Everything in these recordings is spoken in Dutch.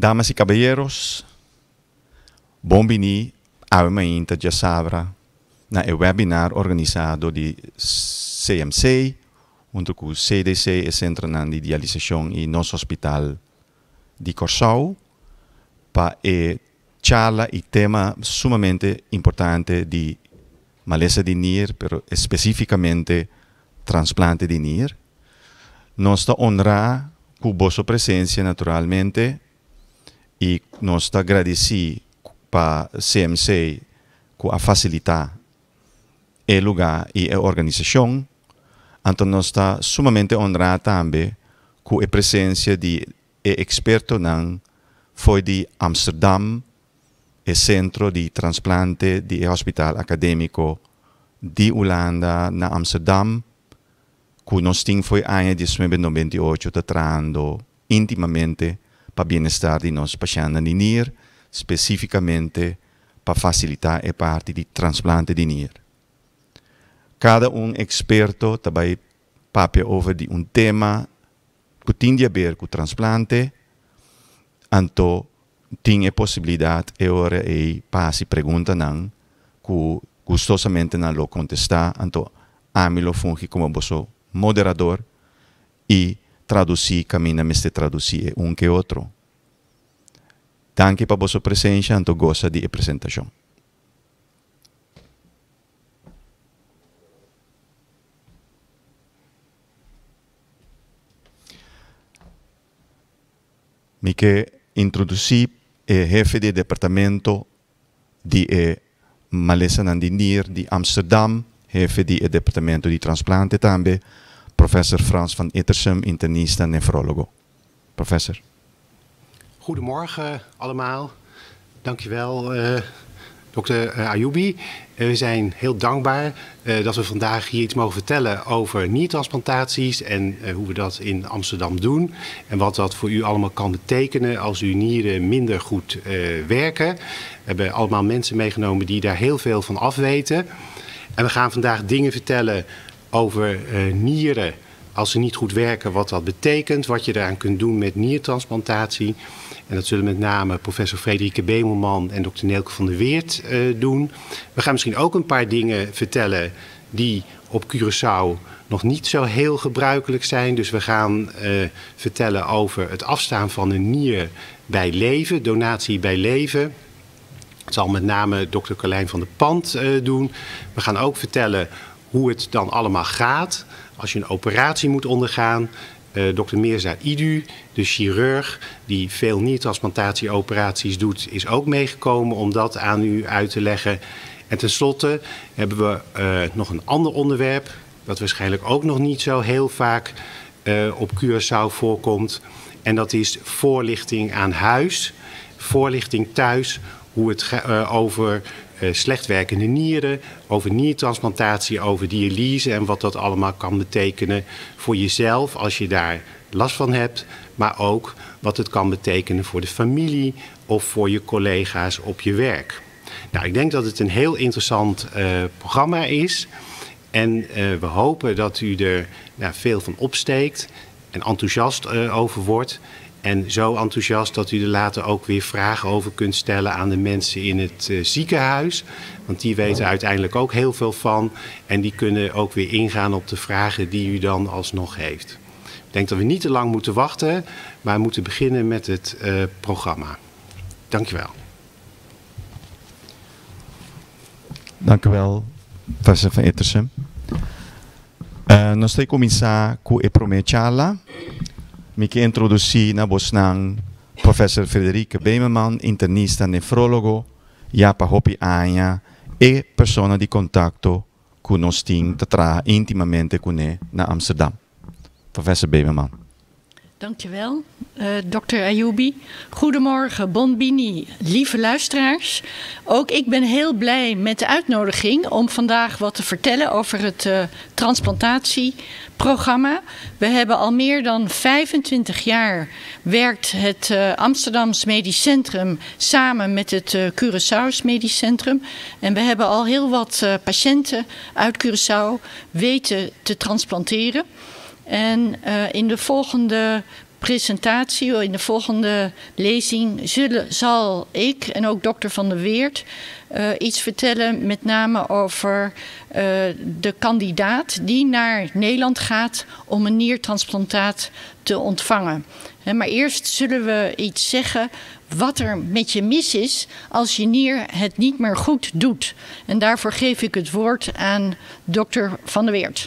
Damas y caballeros, bombini avemainta já sabra na webinar organizado de CMC, junto com o CDC, o Centro de Dialização e nosso hospital de Curaçao, para charla e tema sumamente importante de maleza de nier, pero especificamente trasplante de nier. Nós honrar com vossa presença naturalmente e nós agradecemos para CMC com a facilitar o lugar e a organização. Então nós está sumamente honrado também com a presença de experto não foi de Amsterdam, o Centro de Transplante de Hospital Acadêmico de Holanda na Amsterdam, que nós tínhamos foi ano de 1998 tratando intimamente para o bem-estar de nossos pacientes de nier, especificamente para facilitar a parte de transplante de nier. Cada experto também papia over de tema que tem a ver com transplante, então tem a possibilidade de ora e passe pergunta não, que gostosamente não lo contestar, então a mim lo funge como vosso moderador e traduzir, caminha me traduzir que outro. Danke para vossa presença, então gosta de apresentação. Me que introduzir o jefe de departamento de maleza de nier de Amsterdam, jefe de departamento de transplante também, professor Frans van Ittersum, internista nefrologo. Professor. Goedemorgen allemaal. Dankjewel dokter Ayoubi. We zijn heel dankbaar dat we vandaag hier iets mogen vertellen over niertransplantaties en hoe we dat in Amsterdam doen. En wat dat voor u allemaal kan betekenen als uw nieren minder goed werken. We hebben allemaal mensen meegenomen die daar heel veel van afweten. En we gaan vandaag dingen vertellen over nieren als ze niet goed werken, wat dat betekent, wat je eraan kunt doen met niertransplantatie. En dat zullen met name professor Frederike Bemelman en dokter Neelke van der Weert doen. We gaan misschien ook een paar dingen vertellen die op Curaçao nog niet zo heel gebruikelijk zijn. Dus we gaan vertellen over het afstaan van een nier bij leven, donatie bij leven. Dat zal met name dokter Carlijn van der Pand doen. We gaan ook vertellen hoe het dan allemaal gaat als je een operatie moet ondergaan. Dr. Mirza Idu, de chirurg die veel niertransplantatieoperaties doet, is ook meegekomen om dat aan u uit te leggen. En tenslotte hebben we nog een ander onderwerp dat waarschijnlijk ook nog niet zo heel vaak op Curaçao voorkomt. En dat is voorlichting aan huis, voorlichting thuis, hoe het over slecht werkende nieren, over niertransplantatie, over dialyse en wat dat allemaal kan betekenen voor jezelf als je daar last van hebt, maar ook wat het kan betekenen voor de familie of voor je collega's op je werk. Nou, ik denk dat het een heel interessant programma is en we hopen dat u er veel van opsteekt en enthousiast over wordt. En zo enthousiast dat u er later ook weer vragen over kunt stellen aan de mensen in het ziekenhuis. Want die weten uiteindelijk ook heel veel van. En die kunnen ook weer ingaan op de vragen die u dan alsnog heeft. Ik denk dat we niet te lang moeten wachten, maar moeten beginnen met het programma. Dank u wel. Dank u wel, professor van Ittersum. Nós temos que começar com a primeira charla. Me que introduzir na Bosnang professor Frederike Bemelman, internista nefrologo, já para hopi anya e persona de contato que nós temos tra intimamente com ele na Amsterdam. Professor Bemelman. Dankjewel, dokter Ayoubi. Goedemorgen, Bonbini, lieve luisteraars. Ook ik ben heel blij met de uitnodiging om vandaag wat te vertellen over het transplantatieprogramma. We hebben al meer dan 25 jaar werkt het Amsterdams Medisch Centrum samen met het Curaçao's Medisch Centrum. En we hebben al heel wat patiënten uit Curaçao weten te transplanteren. En in de volgende presentatie, in de volgende lezing, zal ik en ook dokter Van der Weert iets vertellen, met name over de kandidaat die naar Nederland gaat om een niertransplantaat te ontvangen. Maar eerst zullen we iets zeggen wat er met je mis is als je nier het niet meer goed doet. En daarvoor geef ik het woord aan dokter Van der Weert.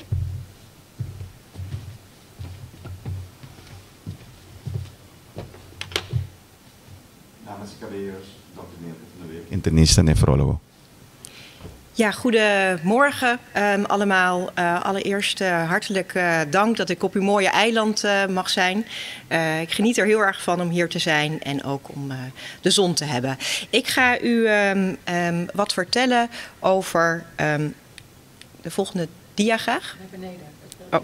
Namens KW'ers, dokter Van der Weert, internist en nefroloog. Ja, goedemorgen allemaal. Allereerst hartelijk dank dat ik op uw mooie eiland mag zijn. Ik geniet er heel erg van om hier te zijn en ook om de zon te hebben. Ik ga u wat vertellen over de volgende dia graag. Naar beneden. Oh.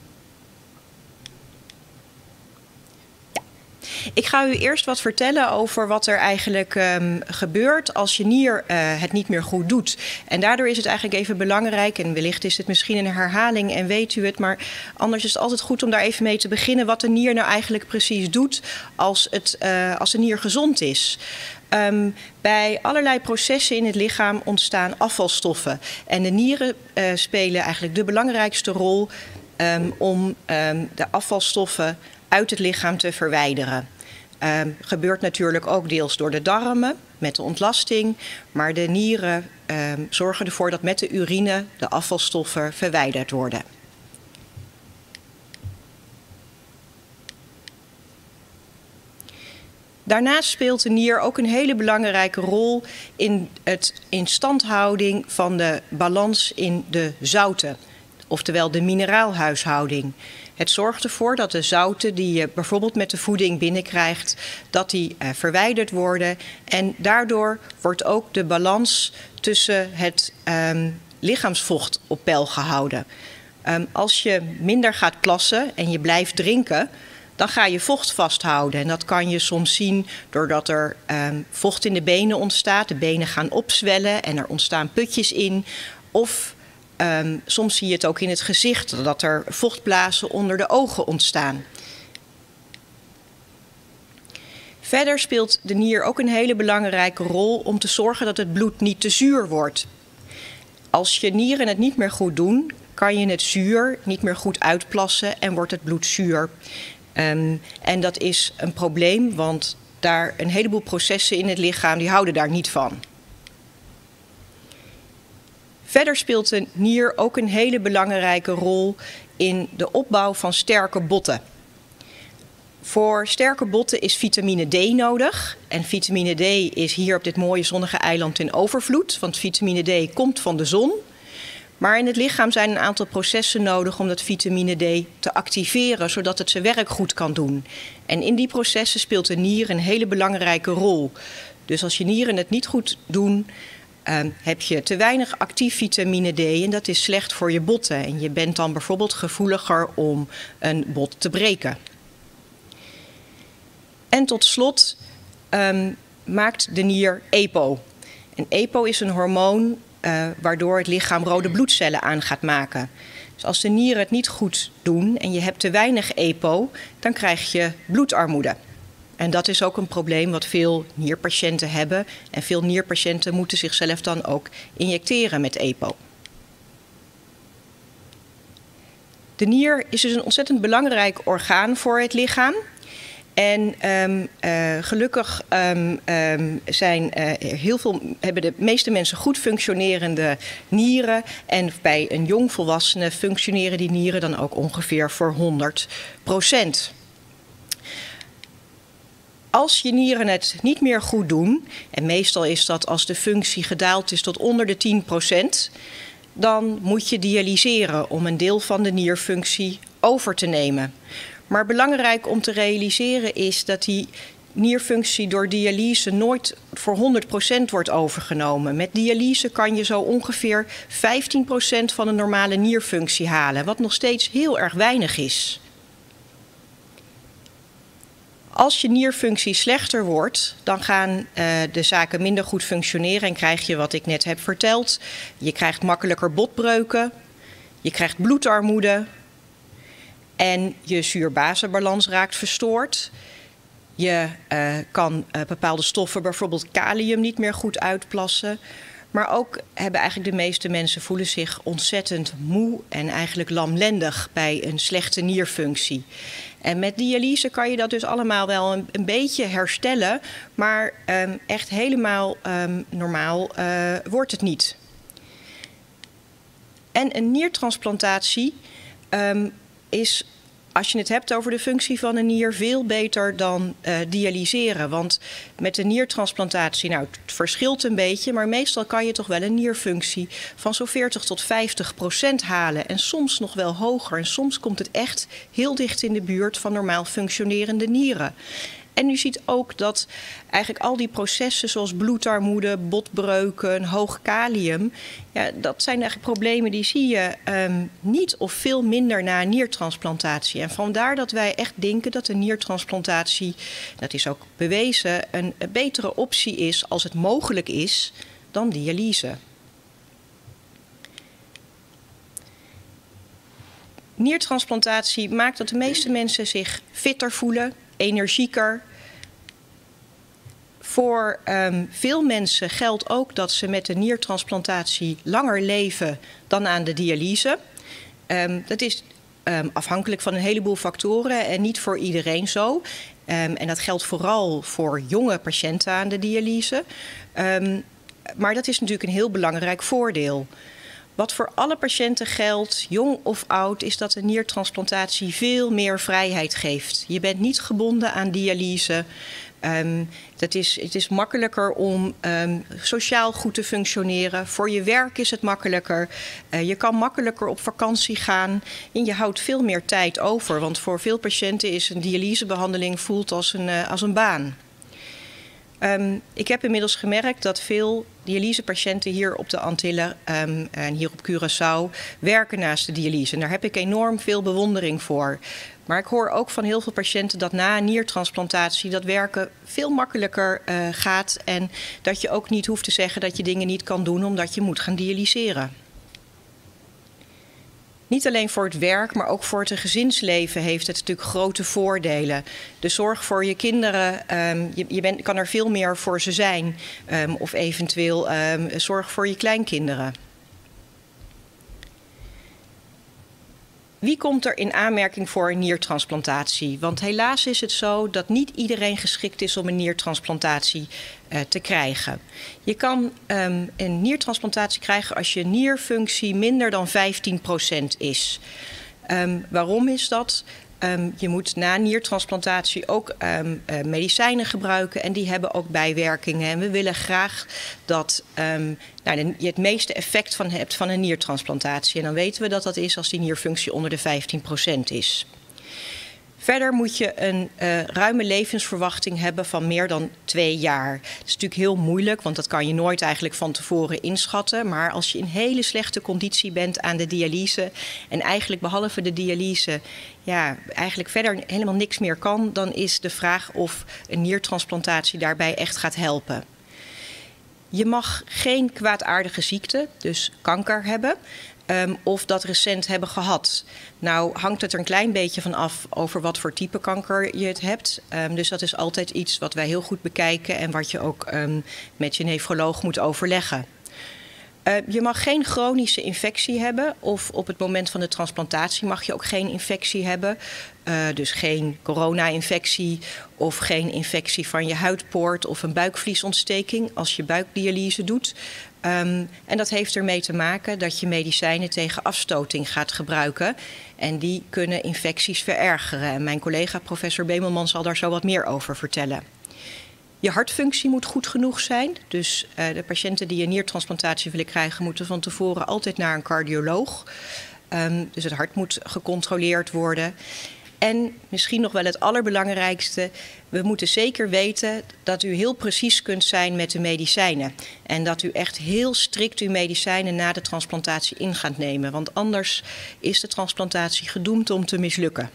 Ik ga u eerst wat vertellen over wat er eigenlijk gebeurt als je nier het niet meer goed doet. En daardoor is het eigenlijk even belangrijk, en wellicht is het misschien een herhaling en weet u het, maar anders is het altijd goed om daar even mee te beginnen wat de nier nou eigenlijk precies doet als de nier gezond is. Bij allerlei processen in het lichaam ontstaan afvalstoffen. En de nieren spelen eigenlijk de belangrijkste rol om de afvalstoffen uit het lichaam te verwijderen. Gebeurt natuurlijk ook deels door de darmen met de ontlasting, maar de nieren zorgen ervoor dat met de urine de afvalstoffen verwijderd worden. Daarnaast speelt de nier ook een hele belangrijke rol in het instandhouding van de balans in de zouten, oftewel de mineraalhuishouding. Het zorgt ervoor dat de zouten die je bijvoorbeeld met de voeding binnenkrijgt, dat die verwijderd worden. En daardoor wordt ook de balans tussen het lichaamsvocht op peil gehouden. Als je minder gaat plassen en je blijft drinken, dan ga je vocht vasthouden. En dat kan je soms zien doordat er vocht in de benen ontstaat. De benen gaan opzwellen en er ontstaan putjes in. Of soms zie je het ook in het gezicht, dat er vochtblazen onder de ogen ontstaan. Verder speelt de nier ook een hele belangrijke rol om te zorgen dat het bloed niet te zuur wordt. Als je nieren het niet meer goed doen, kan je het zuur niet meer goed uitplassen en wordt het bloed zuur. En dat is een probleem, want daar een heleboel processen in het lichaam die houden daar niet van. Verder speelt de nier ook een hele belangrijke rol in de opbouw van sterke botten. Voor sterke botten is vitamine D nodig. En vitamine D is hier op dit mooie zonnige eiland in overvloed, want vitamine D komt van de zon. Maar in het lichaam zijn een aantal processen nodig om dat vitamine D te activeren, zodat het zijn werk goed kan doen. En in die processen speelt de nier een hele belangrijke rol. Dus als je nieren het niet goed doen, heb je te weinig actief vitamine D en dat is slecht voor je botten. En je bent dan bijvoorbeeld gevoeliger om een bot te breken. En tot slot maakt de nier EPO. En EPO is een hormoon waardoor het lichaam rode bloedcellen aan gaat maken. Dus als de nieren het niet goed doen en je hebt te weinig EPO, dan krijg je bloedarmoede. En dat is ook een probleem wat veel nierpatiënten hebben. En veel nierpatiënten moeten zichzelf dan ook injecteren met EPO. De nier is dus een ontzettend belangrijk orgaan voor het lichaam. En gelukkig hebben de meeste mensen goed functionerende nieren. En bij een jongvolwassene functioneren die nieren dan ook ongeveer voor 100%. Als je nieren het niet meer goed doen, en meestal is dat als de functie gedaald is tot onder de 10%, dan moet je dialyseren om een deel van de nierfunctie over te nemen. Maar belangrijk om te realiseren is dat die nierfunctie door dialyse nooit voor 100% wordt overgenomen. Met dialyse kan je zo ongeveer 15% van een normale nierfunctie halen, wat nog steeds heel erg weinig is. Als je nierfunctie slechter wordt, dan gaan de zaken minder goed functioneren en krijg je wat ik net heb verteld. Je krijgt makkelijker botbreuken, je krijgt bloedarmoede En je zuur-basenbalans raakt verstoord. Je kan bepaalde stoffen, bijvoorbeeld kalium, niet meer goed uitplassen. Maar ook hebben eigenlijk de meeste mensen voelen zich ontzettend moe en eigenlijk lamlendig bij een slechte nierfunctie. En met dialyse kan je dat dus allemaal wel een beetje herstellen, maar echt helemaal normaal wordt het niet. En een niertransplantatie is, als je het hebt over de functie van een nier, veel beter dan dialyseren. Want met de niertransplantatie, nou, het verschilt een beetje, maar meestal kan je toch wel een nierfunctie van zo'n 40 tot 50% halen. En soms nog wel hoger. En soms komt het echt heel dicht in de buurt van normaal functionerende nieren. En u ziet ook dat eigenlijk al die processen zoals bloedarmoede, botbreuken, hoog kalium, ja, dat zijn eigenlijk problemen die zie je niet of veel minder na een niertransplantatie. En vandaar dat wij echt denken dat een niertransplantatie, dat is ook bewezen, een betere optie is als het mogelijk is dan dialyse. Niertransplantatie maakt dat de meeste mensen zich fitter voelen, energieker. Voor veel mensen geldt ook dat ze met de niertransplantatie langer leven dan aan de dialyse. Dat is afhankelijk van een heleboel factoren en niet voor iedereen zo. En dat geldt vooral voor jonge patiënten aan de dialyse. Maar dat is natuurlijk een heel belangrijk voordeel. Wat voor alle patiënten geldt, jong of oud, is dat een niertransplantatie veel meer vrijheid geeft. Je bent niet gebonden aan dialyse. Het is makkelijker om sociaal goed te functioneren. Voor je werk is het makkelijker. Je kan makkelijker op vakantie gaan. En je houdt veel meer tijd over. Want voor veel patiënten is een dialysebehandeling voelt als een baan. Ik heb inmiddels gemerkt dat veel dialysepatiënten hier op de Antillen en hier op Curaçao werken naast de dialyse. En daar heb ik enorm veel bewondering voor. Maar ik hoor ook van heel veel patiënten dat na een niertransplantatie dat werken veel makkelijker gaat. En dat je ook niet hoeft te zeggen dat je dingen niet kan doen omdat je moet gaan dialyseren. Niet alleen voor het werk, maar ook voor het gezinsleven heeft het natuurlijk grote voordelen. De zorg voor je kinderen, je kan er veel meer voor ze zijn. Of eventueel zorg voor je kleinkinderen. Wie komt er in aanmerking voor een niertransplantatie? Want helaas is het zo dat niet iedereen geschikt is om een niertransplantatie te krijgen. Je kan een niertransplantatie krijgen als je nierfunctie minder dan 15% is. Waarom is dat? Je moet na niertransplantatie ook medicijnen gebruiken en die hebben ook bijwerkingen. En we willen graag dat je het meeste effect van hebt van een niertransplantatie. En dan weten we dat dat is als die nierfunctie onder de 15% is. Verder moet je een ruime levensverwachting hebben van meer dan 2 jaar. Dat is natuurlijk heel moeilijk, want dat kan je nooit eigenlijk van tevoren inschatten. Maar als je in hele slechte conditie bent aan de dialyse en eigenlijk behalve de dialyse eigenlijk verder helemaal niks meer kan, dan is de vraag of een niertransplantatie daarbij echt gaat helpen. Je mag geen kwaadaardige ziekte, dus kanker hebben. Of dat recent hebben gehad. Nou hangt het er een klein beetje van af over wat voor type kanker je het hebt. Dus dat is altijd iets wat wij heel goed bekijken en wat je ook met je nefroloog moet overleggen. Je mag geen chronische infectie hebben of op het moment van de transplantatie mag je ook geen infectie hebben. Dus geen corona-infectie of geen infectie van je huidpoort of een buikvliesontsteking als je buikdialyse doet. En dat heeft ermee te maken dat je medicijnen tegen afstoting gaat gebruiken. En die kunnen infecties verergeren. En mijn collega professor Bemelman zal daar zo wat meer over vertellen. Je hartfunctie moet goed genoeg zijn. Dus de patiënten die een niertransplantatie willen krijgen moeten van tevoren altijd naar een cardioloog. Dus het hart moet gecontroleerd worden. En misschien nog wel het allerbelangrijkste, we moeten zeker weten dat u heel precies kunt zijn met de medicijnen. En dat u echt heel strikt uw medicijnen na de transplantatie in gaat nemen. Want anders is de transplantatie gedoemd om te mislukken.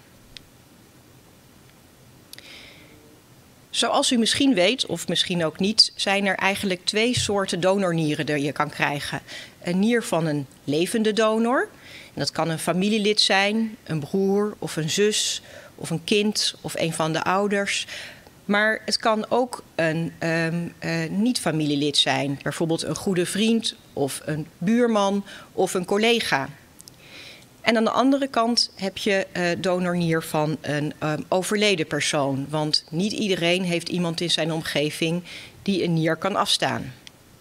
Zoals u misschien weet, of misschien ook niet, zijn er eigenlijk 2 soorten donornieren die je kan krijgen. Een nier van een levende donor. En dat kan een familielid zijn, een broer of een zus of een kind of een van de ouders. Maar het kan ook een niet-familielid zijn. Bijvoorbeeld een goede vriend of een buurman of een collega. En aan de andere kant heb je donornier van een overleden persoon. Want niet iedereen heeft iemand in zijn omgeving die een nier kan afstaan.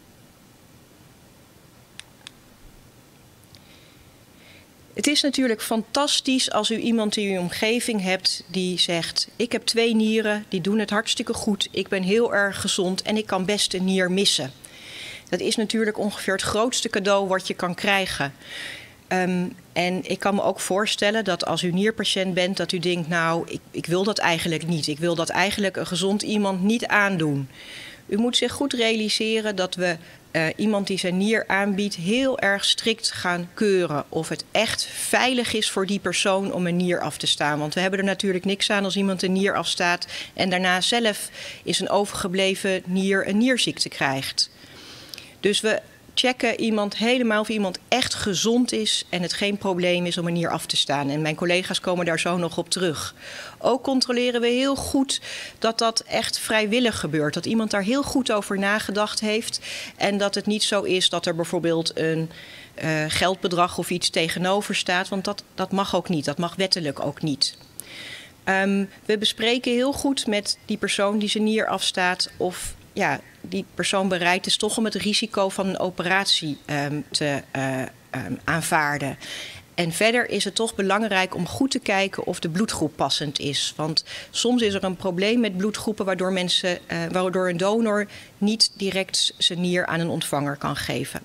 Het is natuurlijk fantastisch als u iemand in uw omgeving hebt die zegt: ik heb 2 nieren, die doen het hartstikke goed, ik ben heel erg gezond en ik kan best een nier missen. Dat is natuurlijk ongeveer het grootste cadeau wat je kan krijgen. En ik kan me ook voorstellen dat als u nierpatiënt bent, dat u denkt: nou, ik wil dat eigenlijk niet. Ik wil dat eigenlijk een gezond iemand niet aandoen. U moet zich goed realiseren dat we iemand die zijn nier aanbiedt heel erg strikt gaan keuren of het echt veilig is voor die persoon om een nier af te staan. Want we hebben er natuurlijk niks aan als iemand een nier afstaat en daarna zelf in zijn overgebleven nier een nierziekte krijgt. Dus we checken iemand helemaal of iemand echt gezond is en het geen probleem is om een nier af te staan. En mijn collega's komen daar zo nog op terug. Ook controleren we heel goed dat dat echt vrijwillig gebeurt. Dat iemand daar heel goed over nagedacht heeft. En dat het niet zo is dat er bijvoorbeeld een geldbedrag of iets tegenover staat. Want dat mag ook niet. Dat mag wettelijk ook niet. We bespreken heel goed met die persoon die zijn nier afstaat of die persoon bereid is toch om het risico van een operatie te aanvaarden. En verder is het toch belangrijk om goed te kijken of de bloedgroep passend is. Want soms is er een probleem met bloedgroepen waardoor een donor niet direct zijn nier aan een ontvanger kan geven.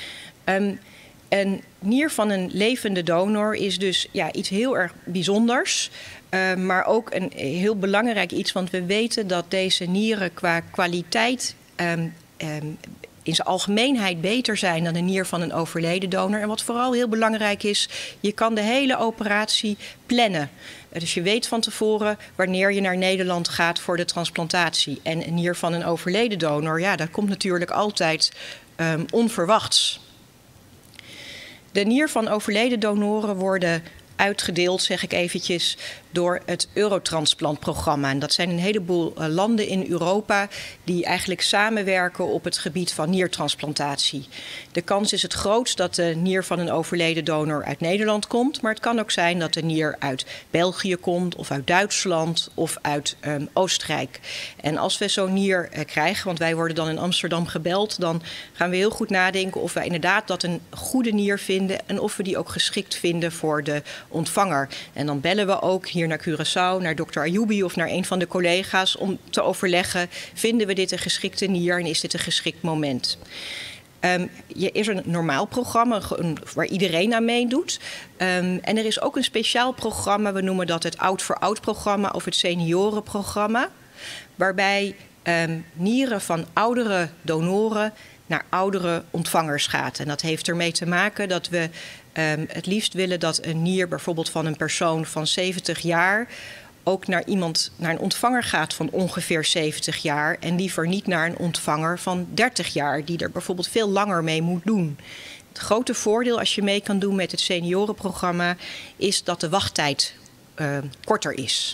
Een nier van een levende donor is dus iets heel erg bijzonders. Maar ook een heel belangrijk iets, want we weten dat deze nieren qua kwaliteit in zijn algemeenheid beter zijn dan een nier van een overleden donor. En wat vooral heel belangrijk is, je kan de hele operatie plannen. Dus je weet van tevoren wanneer je naar Nederland gaat voor de transplantatie. En een nier van een overleden donor, dat komt natuurlijk altijd onverwachts. De nier van overleden donoren worden uitgedeeld, zeg ik eventjes, door het Eurotransplant-programma. En dat zijn een heleboel landen in Europa die eigenlijk samenwerken op het gebied van niertransplantatie. De kans is het grootst dat de nier van een overleden donor uit Nederland komt, maar het kan ook zijn dat de nier uit België komt of uit Duitsland of uit Oostenrijk. En als we zo'n nier krijgen, want wij worden dan in Amsterdam gebeld, dan gaan we heel goed nadenken of wij inderdaad dat een goede nier vinden en of we die ook geschikt vinden voor de ontvanger. En dan bellen we ook hier naar Curaçao, naar dokter Ayoubi of naar een van de collega's om te overleggen: vinden we dit een geschikte nier en is dit een geschikt moment? Er is een normaal programma waar iedereen aan meedoet. En er is ook een speciaal programma, we noemen dat het Oud voor Oud programma of het seniorenprogramma, waarbij nieren van oudere donoren naar oudere ontvangers gaat. En dat heeft ermee te maken dat we het liefst willen dat een nier bijvoorbeeld van een persoon van 70 jaar ook naar een ontvanger gaat van ongeveer 70 jaar en liever niet naar een ontvanger van 30 jaar die er bijvoorbeeld veel langer mee moet doen. Het grote voordeel als je mee kan doen met het seniorenprogramma is dat de wachttijd korter is.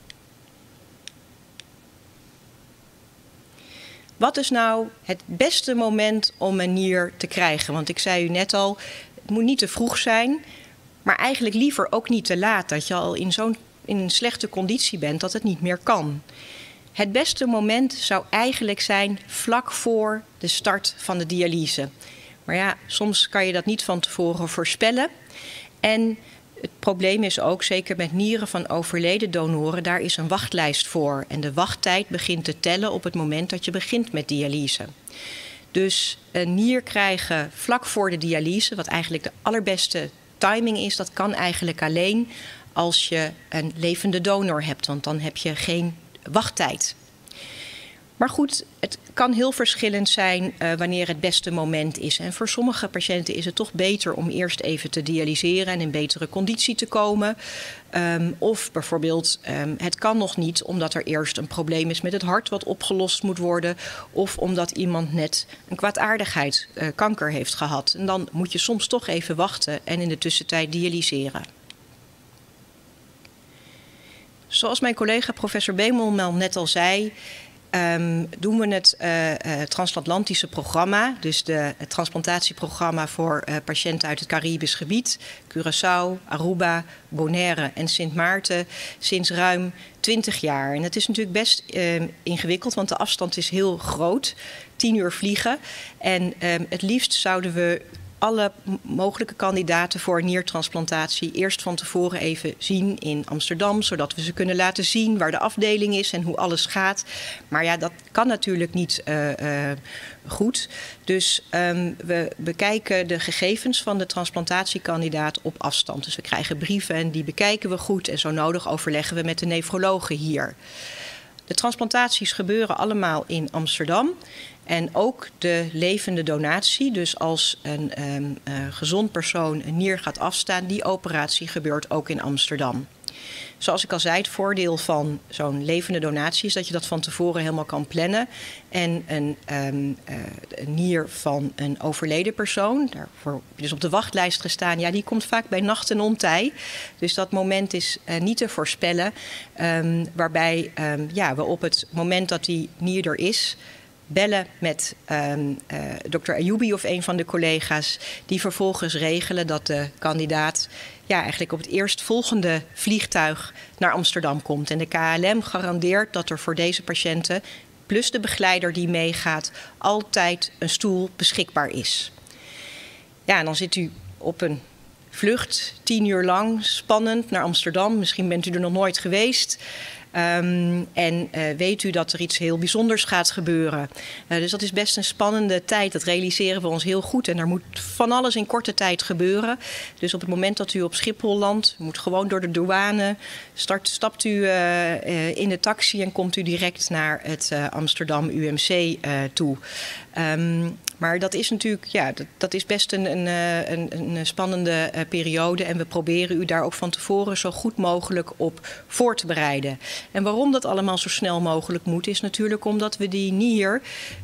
Wat is nou het beste moment om een nier te krijgen? Want ik zei u net al, het moet niet te vroeg zijn, maar eigenlijk liever ook niet te laat. Dat je al in een slechte conditie bent, dat het niet meer kan. Het beste moment zou eigenlijk zijn vlak voor de start van de dialyse. Maar soms kan je dat niet van tevoren voorspellen. En het probleem is ook, zeker met nieren van overleden donoren, daar is een wachtlijst voor. En de wachttijd begint te tellen op het moment dat je begint met dialyse. Dus een nier krijgen vlak voor de dialyse, wat eigenlijk de allerbeste timing is, dat kan eigenlijk alleen als je een levende donor hebt, want dan heb je geen wachttijd. Maar goed, het kan heel verschillend zijn wanneer het beste moment is. En voor sommige patiënten is het toch beter om eerst even te dialyseren en in betere conditie te komen. Of bijvoorbeeld, het kan nog niet omdat er eerst een probleem is met het hart wat opgelost moet worden. Of omdat iemand net een kwaadaardigheid, kanker heeft gehad. En dan moet je soms toch even wachten en in de tussentijd dialyseren. Zoals mijn collega professor Bemelman net al zei, doen we het transatlantische programma, dus het transplantatieprogramma voor patiënten uit het Caribisch gebied, Curaçao, Aruba, Bonaire en Sint Maarten, sinds ruim 20 jaar. En het is natuurlijk best ingewikkeld, want de afstand is heel groot, 10 uur vliegen. En het liefst zouden we alle mogelijke kandidaten voor niertransplantatie eerst van tevoren even zien in Amsterdam, zodat we ze kunnen laten zien waar de afdeling is en hoe alles gaat. Maar ja, dat kan natuurlijk niet goed. Dus we bekijken de gegevens van de transplantatiekandidaat op afstand. Dus we krijgen brieven en die bekijken we goed en zo nodig overleggen we met de nefrologen hier. De transplantaties gebeuren allemaal in Amsterdam. En ook de levende donatie, dus als een gezond persoon een nier gaat afstaan, die operatie gebeurt ook in Amsterdam. Zoals ik al zei, het voordeel van zo'n levende donatie is dat je dat van tevoren helemaal kan plannen. En een nier van een overleden persoon, daarvoor heb je dus op de wachtlijst gestaan, ja, die komt vaak bij nacht en ontij. Dus dat moment is niet te voorspellen, waarbij we op het moment dat die nier er is, bellen met dokter Ayoubi of een van de collega's, die vervolgens regelen dat de kandidaat eigenlijk op het eerstvolgende vliegtuig naar Amsterdam komt. En de KLM garandeert dat er voor deze patiënten, plus de begeleider die meegaat, altijd een stoel beschikbaar is. Ja, en dan zit u op een vlucht 10 uur lang, spannend, naar Amsterdam. Misschien bent u er nog nooit geweest. En weet u dat er iets heel bijzonders gaat gebeuren. Dus dat is best een spannende tijd. Dat realiseren we ons heel goed. En er moet van alles in korte tijd gebeuren. Dus op het moment dat u op Schiphol landt, moet gewoon door de douane. Stapt u in de taxi en komt u direct naar het Amsterdam UMC toe. Maar dat is natuurlijk, dat is best een spannende periode. En we proberen u daar ook van tevoren zo goed mogelijk op voor te bereiden. En waarom dat allemaal zo snel mogelijk moet, is natuurlijk omdat we die nier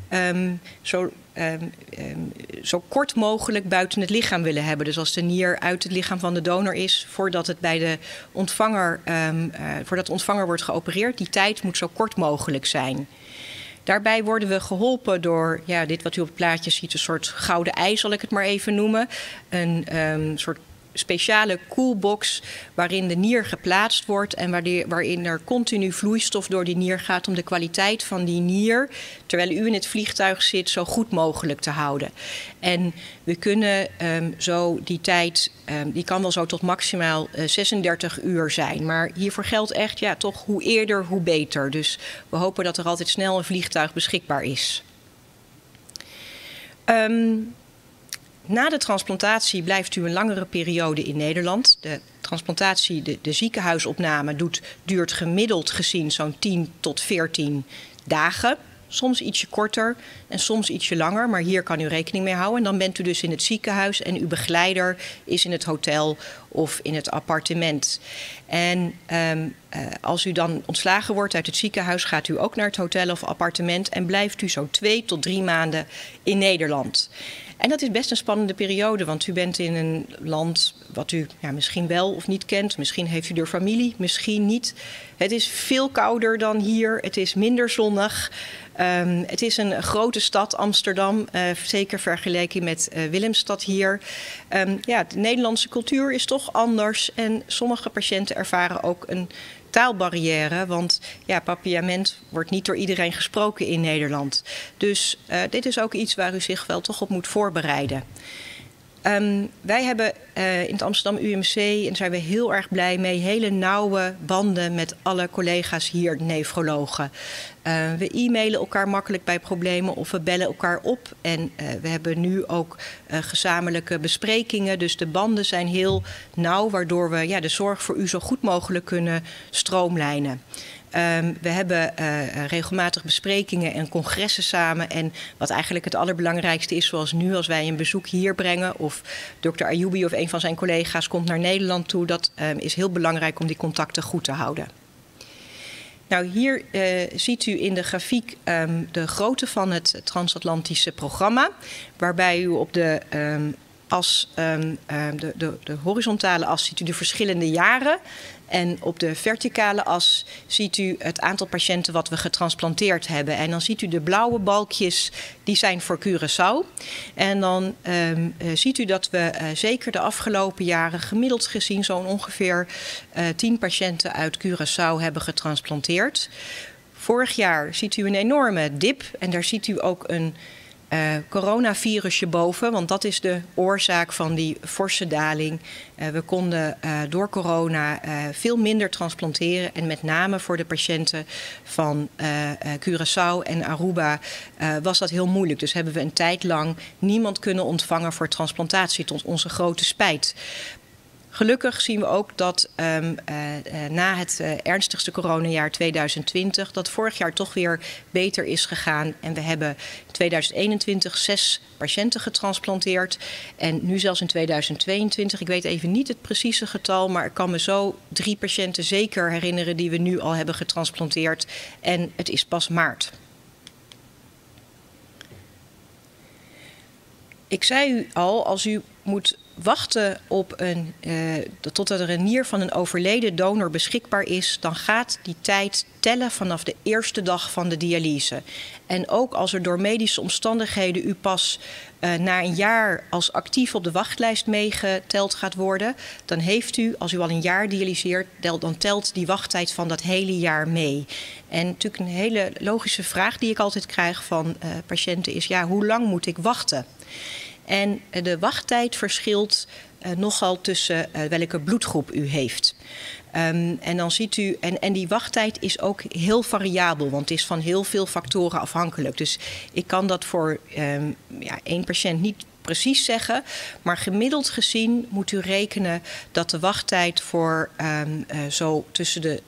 zo kort mogelijk buiten het lichaam willen hebben. Dus als de nier uit het lichaam van de donor is, voordat het bij de ontvanger, voordat de ontvanger wordt geopereerd, die tijd moet zo kort mogelijk zijn. Daarbij worden we geholpen door, dit wat u op het plaatje ziet, een soort gouden ei zal ik het maar even noemen. Een soort speciale koelbox waarin de nier geplaatst wordt en waarin er continu vloeistof door die nier gaat om de kwaliteit van die nier, terwijl u in het vliegtuig zit, zo goed mogelijk te houden. En we kunnen zo die tijd, die kan wel zo tot maximaal 36 uur zijn. Maar hiervoor geldt echt, toch hoe eerder, hoe beter. Dus we hopen dat er altijd snel een vliegtuig beschikbaar is. Na de transplantatie blijft u een langere periode in Nederland. De transplantatie, de ziekenhuisopname duurt gemiddeld gezien zo'n 10 tot 14 dagen. Soms ietsje korter en soms ietsje langer, maar hier kan u rekening mee houden. En dan bent u dus in het ziekenhuis en uw begeleider is in het hotel of in het appartement. En als u dan ontslagen wordt uit het ziekenhuis, gaat u ook naar het hotel of appartement en blijft u zo'n 2 tot 3 maanden in Nederland. En dat is best een spannende periode, want u bent in een land wat u misschien wel of niet kent. Misschien heeft u er familie, misschien niet. Het is veel kouder dan hier, het is minder zonnig. Het is een grote stad, Amsterdam, zeker vergeleken met Willemstad hier. De Nederlandse cultuur is toch anders en sommige patiënten ervaren ook een taalbarrière, want papiament wordt niet door iedereen gesproken in Nederland. Dus dit is ook iets waar u zich wel toch op moet voorbereiden. Wij hebben in het Amsterdam UMC, en daar zijn we heel erg blij mee, hele nauwe banden met alle collega's hier, nefrologen. We e-mailen elkaar makkelijk bij problemen of we bellen elkaar op. En we hebben nu ook gezamenlijke besprekingen. Dus de banden zijn heel nauw, waardoor we de zorg voor u zo goed mogelijk kunnen stroomlijnen. We hebben regelmatig besprekingen en congressen samen. En wat eigenlijk het allerbelangrijkste is, zoals nu als wij een bezoek hier brengen, of Dr. Ayoubi of een van zijn collega's komt naar Nederland toe, dat is heel belangrijk om die contacten goed te houden. Nou, hier ziet u in de grafiek de grootte van het transatlantische programma, waarbij u op de de horizontale as ziet u de verschillende jaren. En op de verticale as ziet u het aantal patiënten wat we getransplanteerd hebben. En dan ziet u de blauwe balkjes, die zijn voor Curaçao. En dan ziet u dat we zeker de afgelopen jaren gemiddeld gezien zo'n ongeveer 10 patiënten uit Curaçao hebben getransplanteerd. Vorig jaar ziet u een enorme dip en daar ziet u ook een coronavirusje boven, want dat is de oorzaak van die forse daling. We konden door corona veel minder transplanteren en met name voor de patiënten van Curaçao en Aruba was dat heel moeilijk. Dus hebben we een tijd lang niemand kunnen ontvangen voor transplantatie, tot onze grote spijt. Gelukkig zien we ook dat na het ernstigste coronajaar 2020... dat vorig jaar toch weer beter is gegaan. En we hebben in 2021 6 patiënten getransplanteerd. En nu zelfs in 2022, ik weet even niet het precieze getal, maar ik kan me zo 3 patiënten zeker herinneren die we nu al hebben getransplanteerd. En het is pas maart. Ik zei u al, als u moet wachten op totdat er een nier van een overleden donor beschikbaar is, dan gaat die tijd tellen vanaf de eerste dag van de dialyse. En ook als er door medische omstandigheden u pas na een jaar als actief op de wachtlijst meegeteld gaat worden, dan heeft u, als u al een jaar dialyseert, dan telt die wachttijd van dat hele jaar mee. En natuurlijk een hele logische vraag die ik altijd krijg van patiënten is, ja, hoe lang moet ik wachten? En de wachttijd verschilt nogal tussen welke bloedgroep u heeft. En dan ziet u, en die wachttijd is ook heel variabel, want het is van heel veel factoren afhankelijk. Dus ik kan dat voor één patiënt niet precies zeggen, maar gemiddeld gezien moet u rekenen dat de wachttijd voor zo tussen de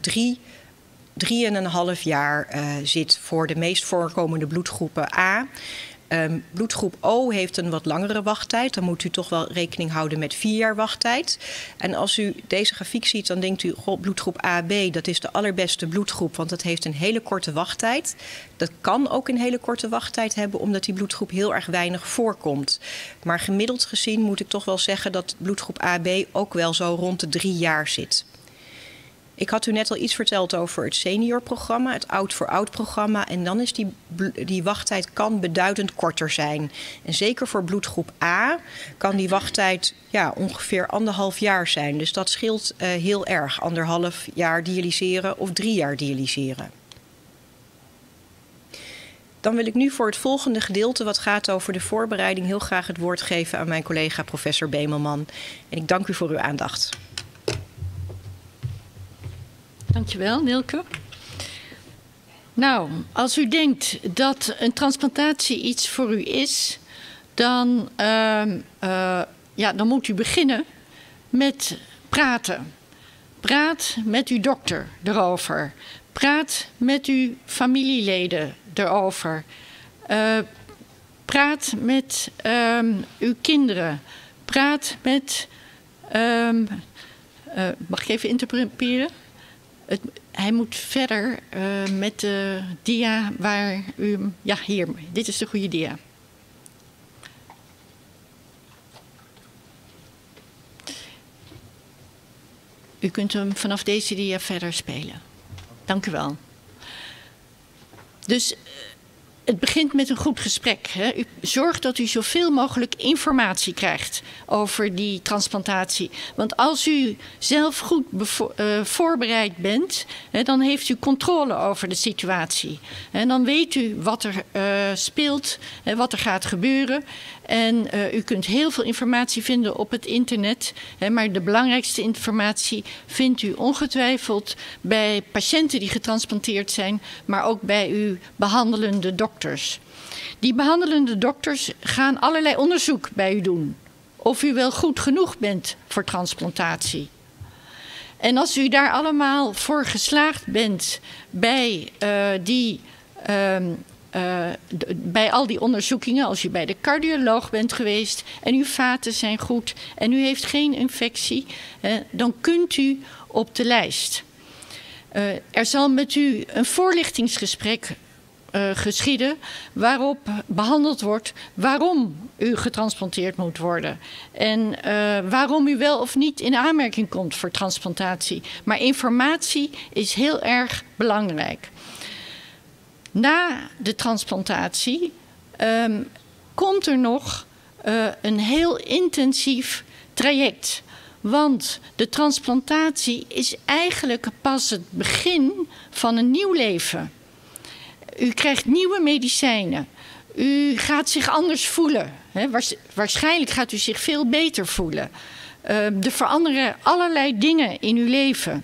3,5 jaar zit voor de meest voorkomende bloedgroepen A. Bloedgroep O heeft een wat langere wachttijd. Dan moet u toch wel rekening houden met 4 jaar wachttijd. En als u deze grafiek ziet, dan denkt u, goh, bloedgroep AB, dat is de allerbeste bloedgroep, want dat heeft een hele korte wachttijd. Dat kan ook een hele korte wachttijd hebben, omdat die bloedgroep heel erg weinig voorkomt. Maar gemiddeld gezien moet ik toch wel zeggen dat bloedgroep AB ook wel zo rond de 3 jaar zit. Ik had u net al iets verteld over het seniorprogramma, het oud-voor-oud-programma. En dan is die wachttijd kan beduidend korter zijn. En zeker voor bloedgroep A kan die wachttijd ongeveer 1,5 jaar zijn. Dus dat scheelt heel erg. 1,5 jaar dialyseren of 3 jaar dialyseren. Dan wil ik nu voor het volgende gedeelte, wat gaat over de voorbereiding, heel graag het woord geven aan mijn collega professor Bemelman. En ik dank u voor uw aandacht. Dankjewel, Nilke. Nou, als u denkt dat een transplantatie iets voor u is, dan moet u beginnen met praten. Praat met uw dokter erover. Praat met uw familieleden erover. Praat met uw kinderen. Praat met... mag ik even interpreteren? Hij moet verder met de dia waar u... Ja, hier. Dit is de goede dia. U kunt hem vanaf deze dia verder spelen. Dank u wel. Dus het begint met een goed gesprek. Hè. U zorgt dat u zoveel mogelijk informatie krijgt over die transplantatie. Want als u zelf goed voorbereid bent, dan heeft u controle over de situatie. En dan weet u wat er speelt, wat er gaat gebeuren. En u kunt heel veel informatie vinden op het internet. Maar de belangrijkste informatie vindt u ongetwijfeld bij patiënten die getransplanteerd zijn, maar ook bij uw behandelende dokters. Die behandelende dokters gaan allerlei onderzoek bij u doen. Of u wel goed genoeg bent voor transplantatie. En als u daar allemaal voor geslaagd bent bij bij al die onderzoekingen, als u bij de cardioloog bent geweest en uw vaten zijn goed en u heeft geen infectie, dan kunt u op de lijst. Er zal met u een voorlichtingsgesprek geschieden waarop behandeld wordt waarom u getransplanteerd moet worden. En waarom u wel of niet in aanmerking komt voor transplantatie. Maar informatie is heel erg belangrijk. Na de transplantatie komt er nog een heel intensief traject. Want de transplantatie is eigenlijk pas het begin van een nieuw leven. U krijgt nieuwe medicijnen. U gaat zich anders voelen. Waarschijnlijk gaat u zich veel beter voelen. Er veranderen allerlei dingen in uw leven.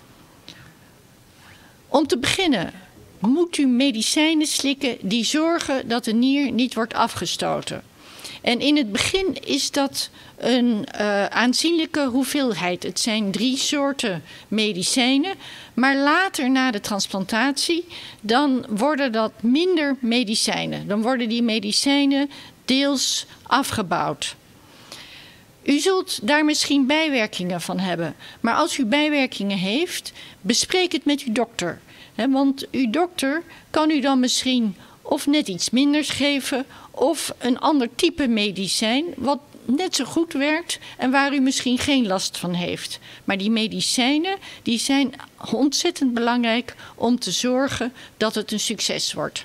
Om te beginnen moet u medicijnen slikken die zorgen dat de nier niet wordt afgestoten. En in het begin is dat een aanzienlijke hoeveelheid. Het zijn 3 soorten medicijnen. Maar later na de transplantatie, dan worden dat minder medicijnen. Dan worden die medicijnen deels afgebouwd. U zult daar misschien bijwerkingen van hebben. Maar als u bijwerkingen heeft, bespreek het met uw dokter. Want uw dokter kan u dan misschien of net iets minders geven of een ander type medicijn wat net zo goed werkt en waar u misschien geen last van heeft. Maar die medicijnen die zijn ontzettend belangrijk om te zorgen dat het een succes wordt.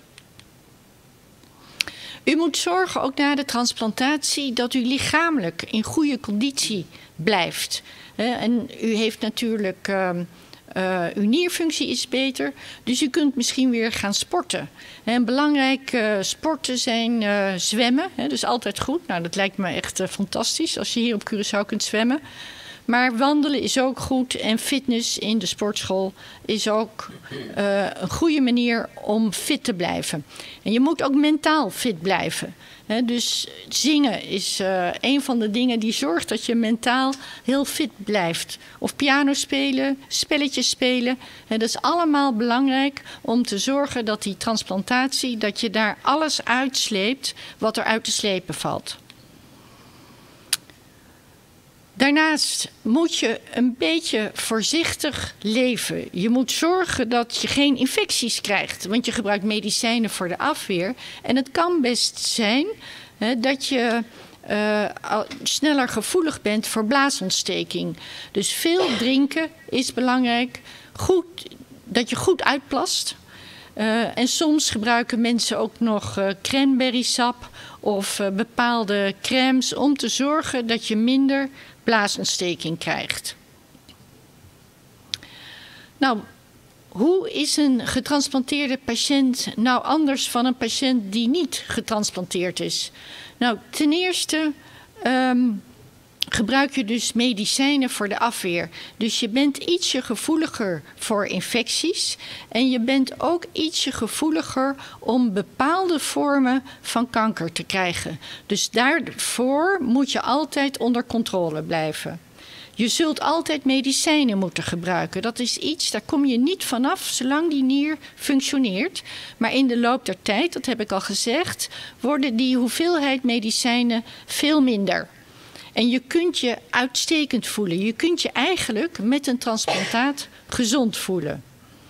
U moet zorgen ook na de transplantatie dat u lichamelijk in goede conditie blijft. En u heeft natuurlijk uw nierfunctie is beter, dus u kunt misschien weer gaan sporten. En belangrijke sporten zijn zwemmen, dus altijd goed. Nou, dat lijkt me echt fantastisch als je hier op Curaçao kunt zwemmen. Maar wandelen is ook goed en fitness in de sportschool is ook een goede manier om fit te blijven. En je moet ook mentaal fit blijven. Dus zingen is een van de dingen die zorgt dat je mentaal heel fit blijft. Of piano spelen, spelletjes spelen. Dat is allemaal belangrijk om te zorgen dat die transplantatie, dat je daar alles uitsleept wat er uit te slepen valt. Daarnaast moet je een beetje voorzichtig leven. Je moet zorgen dat je geen infecties krijgt, want je gebruikt medicijnen voor de afweer. En het kan best zijn dat je sneller gevoelig bent voor blaasontsteking. Dus veel drinken is belangrijk. Dat je goed uitplast. En soms gebruiken mensen ook nog cranberrysap of bepaalde crèmes om te zorgen dat je minder blaasontsteking krijgt. Nou, hoe is een getransplanteerde patiënt nou anders van een patiënt die niet getransplanteerd is? Nou, ten eerste gebruik je dus medicijnen voor de afweer. Dus je bent ietsje gevoeliger voor infecties en je bent ook ietsje gevoeliger om bepaalde vormen van kanker te krijgen. Dus daarvoor moet je altijd onder controle blijven. Je zult altijd medicijnen moeten gebruiken. Dat is iets, daar kom je niet vanaf zolang die nier functioneert. Maar in de loop der tijd, dat heb ik al gezegd, worden die hoeveelheid medicijnen veel minder. En je kunt je uitstekend voelen. Je kunt je eigenlijk met een transplantaat gezond voelen.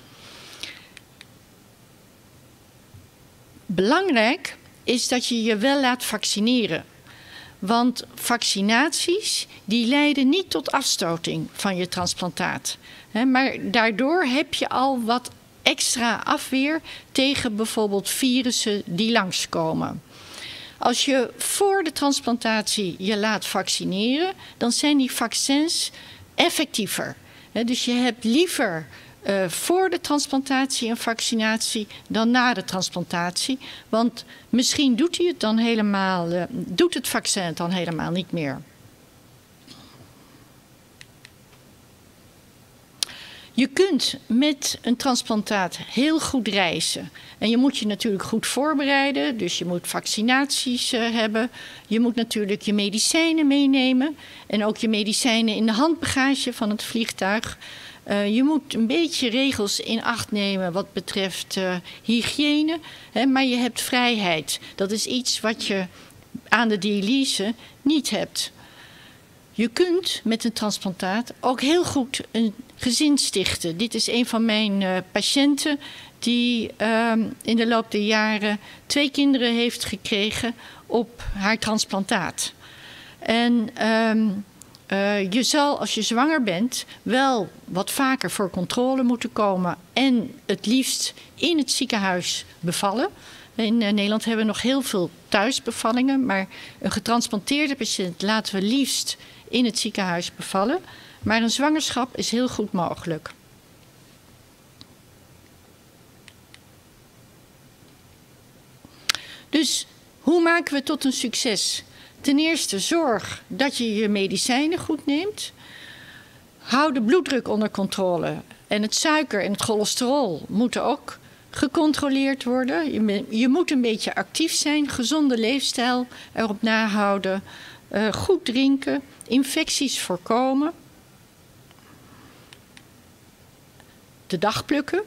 Belangrijk is dat je je wel laat vaccineren. Want vaccinaties die leiden niet tot afstoting van je transplantaat. Maar daardoor heb je al wat extra afweer tegen bijvoorbeeld virussen die langskomen. Als je voor de transplantatie je laat vaccineren, dan zijn die vaccins effectiever. Dus je hebt liever voor de transplantatie een vaccinatie dan na de transplantatie. Want misschien doet het vaccin het dan helemaal niet meer. Je kunt met een transplantaat heel goed reizen. En je moet je natuurlijk goed voorbereiden. Dus je moet vaccinaties hebben. Je moet natuurlijk je medicijnen meenemen. En ook je medicijnen in de handbagage van het vliegtuig. Je moet een beetje regels in acht nemen wat betreft hygiëne. Maar je hebt vrijheid. Dat is iets wat je aan de dialyse niet hebt. Je kunt met een transplantaat ook heel goed een gezin stichten. Dit is een van mijn patiënten die in de loop der jaren 2 kinderen heeft gekregen op haar transplantaat. En je zal, als je zwanger bent, wel wat vaker voor controle moeten komen en het liefst in het ziekenhuis bevallen. In Nederland hebben we nog heel veel thuisbevallingen, maar een getransplanteerde patiënt laten we liefst in het ziekenhuis bevallen. Maar een zwangerschap is heel goed mogelijk. Dus hoe maken we het tot een succes? Ten eerste zorg dat je je medicijnen goed neemt. Hou de bloeddruk onder controle. En het suiker en het cholesterol moeten ook gecontroleerd worden. Je moet een beetje actief zijn, gezonde leefstijl erop nahouden. Goed drinken, infecties voorkomen. De dag plukken.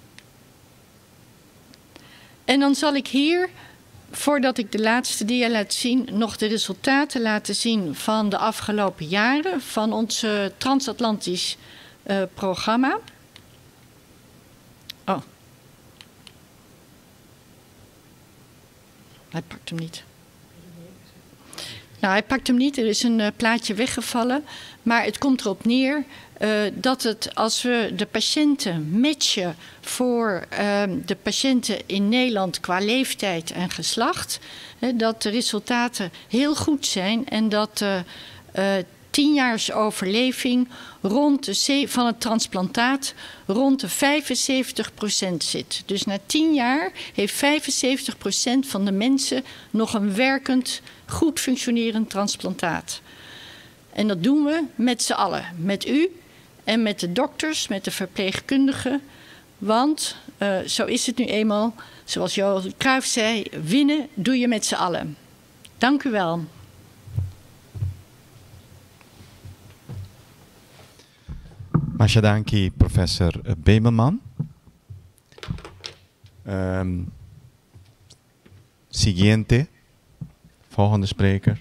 En dan zal ik hier, voordat ik de laatste dia laat zien, nog de resultaten laten zien van de afgelopen jaren van ons transatlantisch programma. Oh. Hij pakt hem niet. Nou, hij pakt hem niet. Er is een plaatje weggevallen. Maar het komt erop neer dat het, als we de patiënten matchen voor de patiënten in Nederland qua leeftijd en geslacht, dat de resultaten heel goed zijn en dat 10 jaars overleving van het transplantaat rond de 75% zit. Dus na 10 jaar heeft 75% van de mensen nog een werkend, goed functionerend transplantaat. En dat doen we met z'n allen. Met u en met de dokters, met de verpleegkundigen. Want zo is het nu eenmaal, zoals Johan Cruijff zei, winnen doe je met z'n allen. Dank u wel. Masha danki, professor Bemelman. Siguiente, volgende spreker.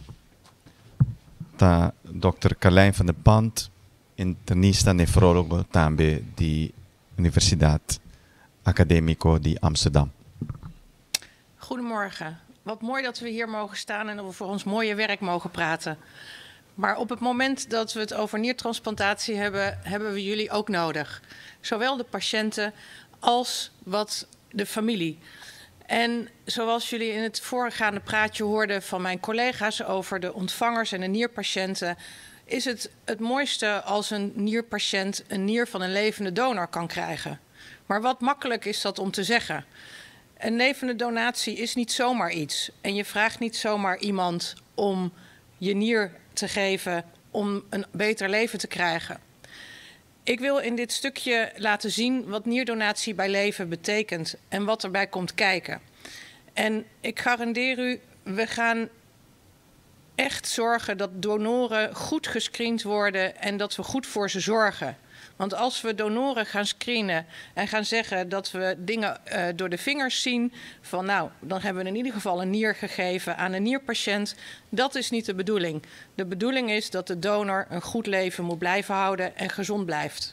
Dr. Carlijn van der Pand, internista nefrologo tambe di Universidad Académico di Amsterdam. Goedemorgen. Wat mooi dat we hier mogen staan en over ons mooie werk mogen praten. Maar op het moment dat we het over niertransplantatie hebben, hebben we jullie ook nodig. Zowel de patiënten als de familie. En zoals jullie in het voorgaande praatje hoorden van mijn collega's over de ontvangers en de nierpatiënten, is het mooiste als een nierpatiënt een nier van een levende donor kan krijgen. Maar wat makkelijk is dat om te zeggen. Een levende donatie is niet zomaar iets. En je vraagt niet zomaar iemand om je nier te geven om een beter leven te krijgen. Ik wil in dit stukje laten zien wat nierdonatie bij leven betekent en wat erbij komt kijken. En ik garandeer u, we gaan echt zorgen dat donoren goed gescreend worden en dat we goed voor ze zorgen. Want als we donoren gaan screenen en gaan zeggen dat we dingen door de vingers zien, van nou, dan hebben we in ieder geval een nier gegeven aan een nierpatiënt. Dat is niet de bedoeling. De bedoeling is dat de donor een goed leven moet blijven houden en gezond blijft.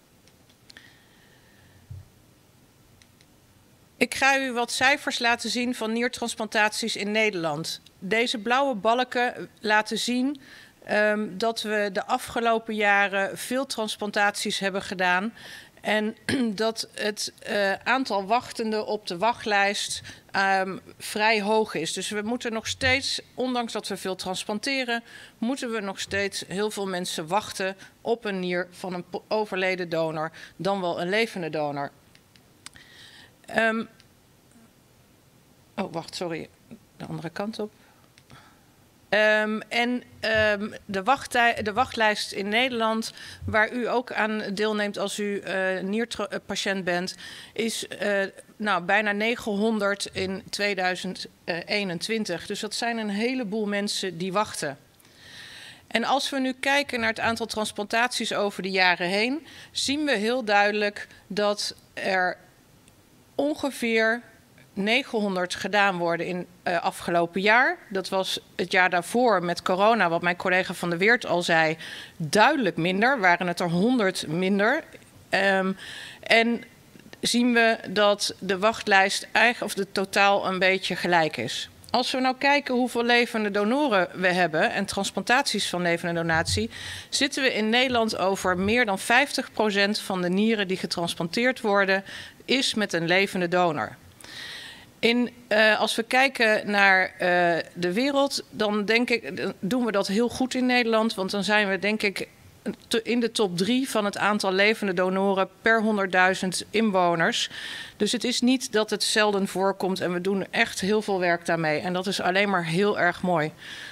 Ik ga u wat cijfers laten zien van niertransplantaties in Nederland. Deze blauwe balken laten zien dat we de afgelopen jaren veel transplantaties hebben gedaan. En dat het aantal wachtenden op de wachtlijst vrij hoog is. Dus we moeten nog steeds, ondanks dat we veel transplanteren, moeten we nog steeds heel veel mensen wachten op een nier van een overleden donor, dan wel een levende donor. Oh, wacht, sorry. De andere kant op. De wachtlijst in Nederland, waar u ook aan deelneemt als u nierpatiënt bent, is bijna 900 in 2021. Dus dat zijn een heleboel mensen die wachten. En als we nu kijken naar het aantal transplantaties over de jaren heen, zien we heel duidelijk dat er ongeveer 900 gedaan worden in afgelopen jaar. Dat was het jaar daarvoor met corona, wat mijn collega Van der Weert al zei, duidelijk minder. Waren het er 100 minder. En zien we dat de wachtlijst of de totaal een beetje gelijk is. Als we nou kijken hoeveel levende donoren we hebben en transplantaties van levende donatie, zitten we in Nederland over meer dan 50% van de nieren die getransplanteerd worden, is met een levende donor. Als we kijken naar de wereld, dan denk ik, doen we dat heel goed in Nederland. Want dan zijn we denk ik in de top 3 van het aantal levende donoren per 100.000 inwoners. Dus het is niet dat het zelden voorkomt en we doen echt heel veel werk daarmee. En dat is alleen maar heel erg mooi.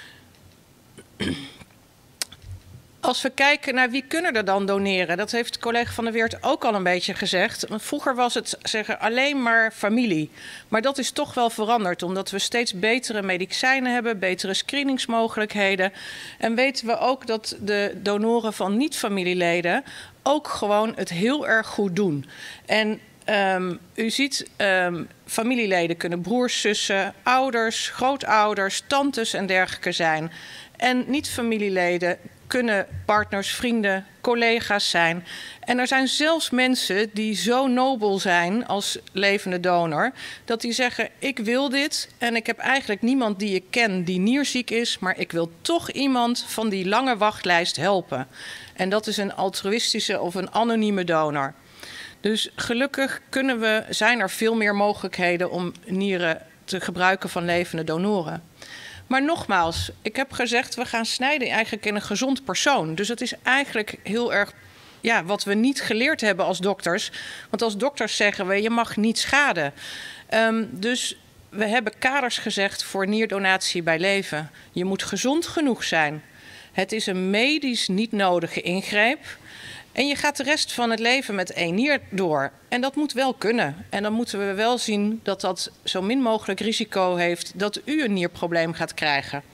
Als we kijken naar wie kunnen er dan doneren, dat heeft collega Van der Weert ook al een beetje gezegd. Want vroeger was het zeggen alleen maar familie. Maar dat is toch wel veranderd, omdat we steeds betere medicijnen hebben, betere screeningsmogelijkheden. En weten we ook dat de donoren van niet-familieleden ook gewoon het heel erg goed doen. En u ziet, familieleden kunnen broers, zussen, ouders, grootouders, tantes en dergelijke zijn. En niet-familieleden kunnen partners, vrienden, collega's zijn. En er zijn zelfs mensen die zo nobel zijn als levende donor, dat die zeggen, ik wil dit en ik heb eigenlijk niemand die ik ken die nierziek is, maar ik wil toch iemand van die lange wachtlijst helpen. En dat is een altruïstische of een anonieme donor. Dus gelukkig zijn er veel meer mogelijkheden om nieren te gebruiken van levende donoren. Maar nogmaals, ik heb gezegd, we gaan snijden eigenlijk in een gezond persoon. Dus het is eigenlijk heel erg wat we niet geleerd hebben als dokters. Want als dokters zeggen we, je mag niet schaden. Dus we hebben kaders gezegd voor nierdonatie bij leven. Je moet gezond genoeg zijn. Het is een medisch niet nodige ingreep. En je gaat de rest van het leven met 1 nier door. En dat moet wel kunnen. En dan moeten we wel zien dat dat zo min mogelijk risico heeft dat u een nierprobleem gaat krijgen.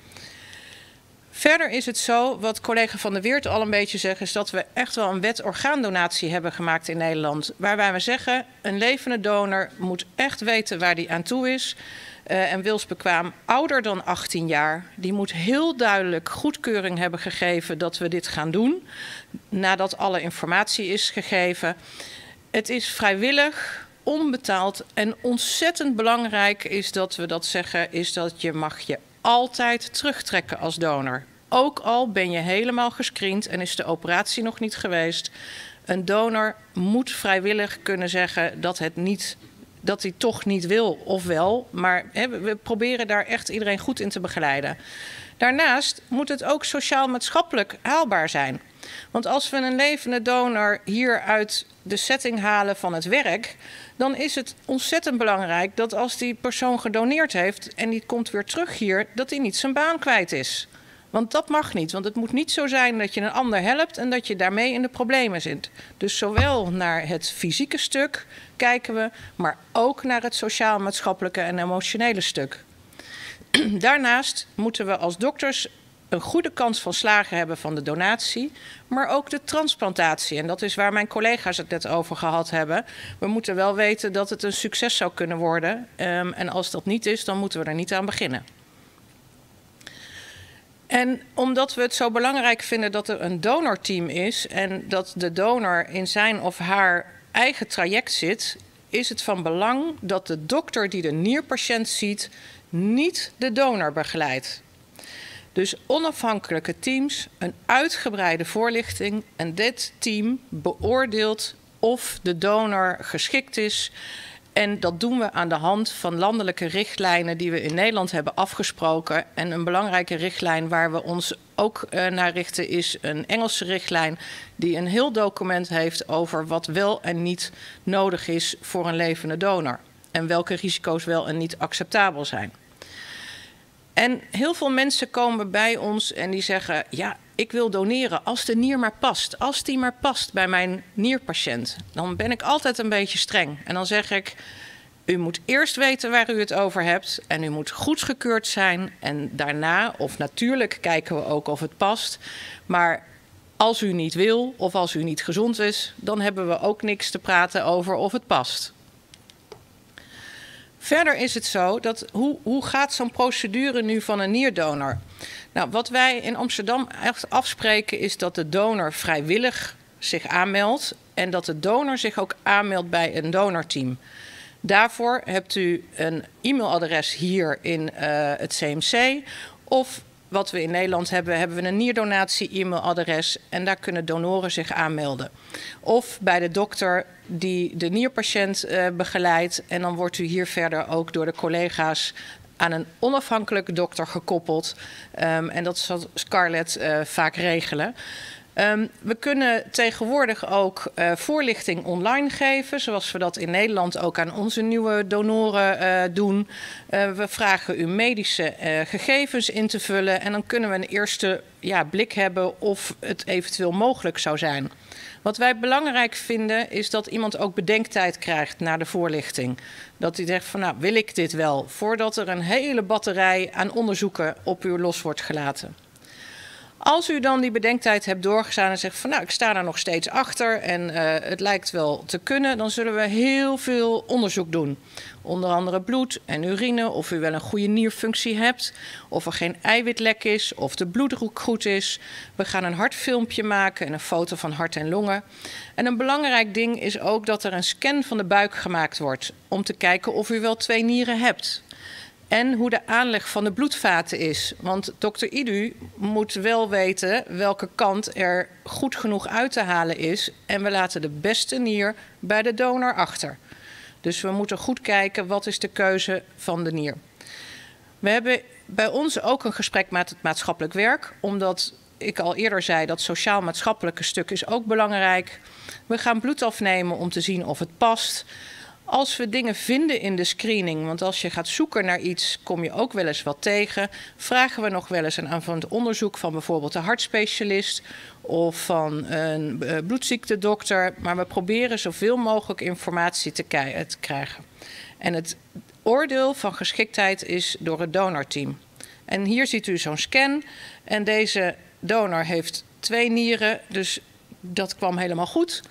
Verder is het zo, wat collega Van der Weert al een beetje zegt, is dat we echt wel een wet orgaandonatie hebben gemaakt in Nederland. Waarbij we zeggen, een levende donor moet echt weten waar die aan toe is. En wilsbekwaam ouder dan 18 jaar. Die moet heel duidelijk goedkeuring hebben gegeven dat we dit gaan doen. Nadat alle informatie is gegeven. Het is vrijwillig, onbetaald en ontzettend belangrijk is dat we dat zeggen, is dat je mag je altijd terugtrekken als donor. Ook al ben je helemaal gescreend en is de operatie nog niet geweest. Een donor moet vrijwillig kunnen zeggen dat hij toch niet wil of wel. Maar we proberen daar echt iedereen goed in te begeleiden. Daarnaast moet het ook sociaal-maatschappelijk haalbaar zijn. Want als we een levende donor hier uit de setting halen van het werk, dan is het ontzettend belangrijk dat als die persoon gedoneerd heeft en die komt weer terug hier, dat hij niet zijn baan kwijt is. Want dat mag niet. Want het moet niet zo zijn dat je een ander helpt en dat je daarmee in de problemen zit. Dus zowel naar het fysieke stuk kijken we, maar ook naar het sociaal-maatschappelijke en emotionele stuk. Daarnaast moeten we als dokters een goede kans van slagen hebben van de donatie, maar ook de transplantatie. En dat is waar mijn collega's het net over gehad hebben. We moeten wel weten dat het een succes zou kunnen worden. En als dat niet is, dan moeten we er niet aan beginnen. En omdat we het zo belangrijk vinden dat er een donorteam is en dat de donor in zijn of haar eigen traject zit, is het van belang dat de dokter die de nierpatiënt ziet niet de donor begeleidt. Dus onafhankelijke teams, een uitgebreide voorlichting en dit team beoordeelt of de donor geschikt is. En dat doen we aan de hand van landelijke richtlijnen die we in Nederland hebben afgesproken. En een belangrijke richtlijn waar we ons ook naar richten is een Engelse richtlijn die een heel document heeft over wat wel en niet nodig is voor een levende donor. En welke risico's wel en niet acceptabel zijn. En heel veel mensen komen bij ons en die zeggen, ja, ik wil doneren als de nier maar past. Als die maar past bij mijn nierpatiënt. Dan ben ik altijd een beetje streng. En dan zeg ik, u moet eerst weten waar u het over hebt. En u moet goedgekeurd zijn. En daarna, of natuurlijk kijken we ook of het past. Maar als u niet wil of als u niet gezond is, dan hebben we ook niks te praten over of het past. Verder is het zo dat hoe gaat zo'n procedure nu van een nierdonor? Nou, wat wij in Amsterdam echt afspreken is dat de donor vrijwillig zich aanmeldt en dat de donor zich ook aanmeldt bij een donorteam. Daarvoor hebt u een e-mailadres hier in het CMC of wat we in Nederland hebben we een nierdonatie-e-mailadres en daar kunnen donoren zich aanmelden. Of bij de dokter die de nierpatiënt begeleidt en dan wordt u hier verder ook door de collega's aan een onafhankelijke dokter gekoppeld. En dat zal Scarlett vaak regelen. We kunnen tegenwoordig ook voorlichting online geven, zoals we dat in Nederland ook aan onze nieuwe donoren doen. We vragen u medische gegevens in te vullen en dan kunnen we een eerste blik hebben of het eventueel mogelijk zou zijn. Wat wij belangrijk vinden is dat iemand ook bedenktijd krijgt na de voorlichting. Dat hij zegt van nou, wil ik dit wel? Voordat er een hele batterij aan onderzoeken op u los wordt gelaten. Als u dan die bedenktijd hebt doorgestaan en zegt van nou, ik sta daar nog steeds achter en het lijkt wel te kunnen, dan zullen we heel veel onderzoek doen. Onder andere bloed en urine, of u wel een goede nierfunctie hebt, of er geen eiwitlek is, of de bloeddruk goed is. We gaan een hartfilmpje maken en een foto van hart en longen. En een belangrijk ding is ook dat er een scan van de buik gemaakt wordt, om te kijken of u wel 2 nieren hebt. En hoe de aanleg van de bloedvaten is. Want dokter Idu moet wel weten welke kant er goed genoeg uit te halen is. En we laten de beste nier bij de donor achter. Dus we moeten goed kijken wat is de keuze van de nier. We hebben bij ons ook een gesprek met het maatschappelijk werk. Omdat ik al eerder zei dat sociaal-maatschappelijke stuk is ook belangrijk. We gaan bloed afnemen om te zien of het past. Als we dingen vinden in de screening, want als je gaat zoeken naar iets, kom je ook wel eens wat tegen. Vragen we nog wel eens een aanvullend onderzoek van bijvoorbeeld een hartspecialist of van een bloedziektedokter. Maar we proberen zoveel mogelijk informatie te krijgen. En het oordeel van geschiktheid is door het donorteam. En hier ziet u zo'n scan. En deze donor heeft 2 nieren, dus dat kwam helemaal goed.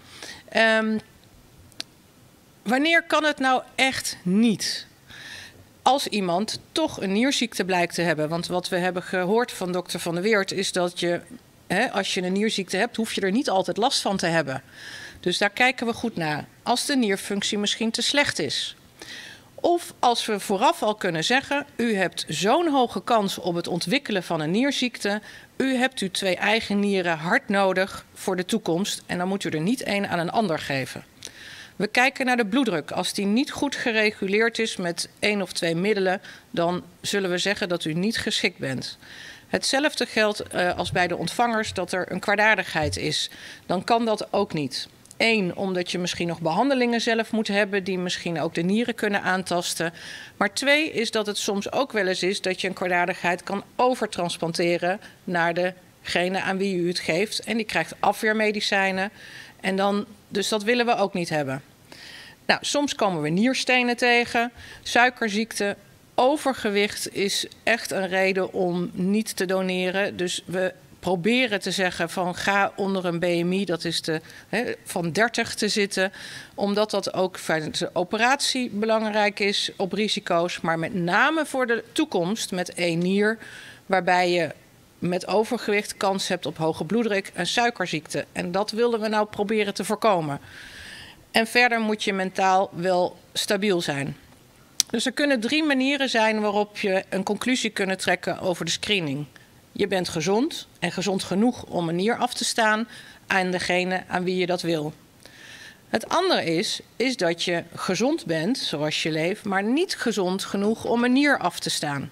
Wanneer kan het nou echt niet? Als iemand toch een nierziekte blijkt te hebben. Want wat we hebben gehoord van dokter Van der Weert is dat je, als je een nierziekte hebt, hoef je er niet altijd last van te hebben. Dus daar kijken we goed naar. Als de nierfunctie misschien te slecht is. Of als we vooraf al kunnen zeggen, u hebt zo'n hoge kans op het ontwikkelen van een nierziekte. U hebt uw 2 eigen nieren hard nodig voor de toekomst. En dan moet u er niet één aan een ander geven. We kijken naar de bloeddruk. Als die niet goed gereguleerd is met 1 of 2 middelen, dan zullen we zeggen dat u niet geschikt bent. Hetzelfde geldt als bij de ontvangers dat er een kwaadaardigheid is. Dan kan dat ook niet. 1, omdat je misschien nog behandelingen zelf moet hebben die misschien ook de nieren kunnen aantasten. Maar 2 is dat het soms ook wel eens is dat je een kwaadaardigheid kan overtransplanteren naar degene aan wie u het geeft. En die krijgt afweermedicijnen. En dan, dus dat willen we ook niet hebben. Nou, soms komen we nierstenen tegen, suikerziekte, overgewicht is echt een reden om niet te doneren. Dus we proberen te zeggen van ga onder een BMI, dat is van 30 te zitten. Omdat dat ook voor de operatie belangrijk is op risico's. Maar met name voor de toekomst met 1 nier, waarbij je met overgewicht kans hebt op hoge bloeddruk en suikerziekte. En dat willen we nou proberen te voorkomen. En verder moet je mentaal wel stabiel zijn. Dus er kunnen 3 manieren zijn waarop je een conclusie kunt trekken over de screening. Je bent gezond en gezond genoeg om een nier af te staan aan degene aan wie je dat wil. Het andere is dat je gezond bent, zoals je leeft, maar niet gezond genoeg om een nier af te staan.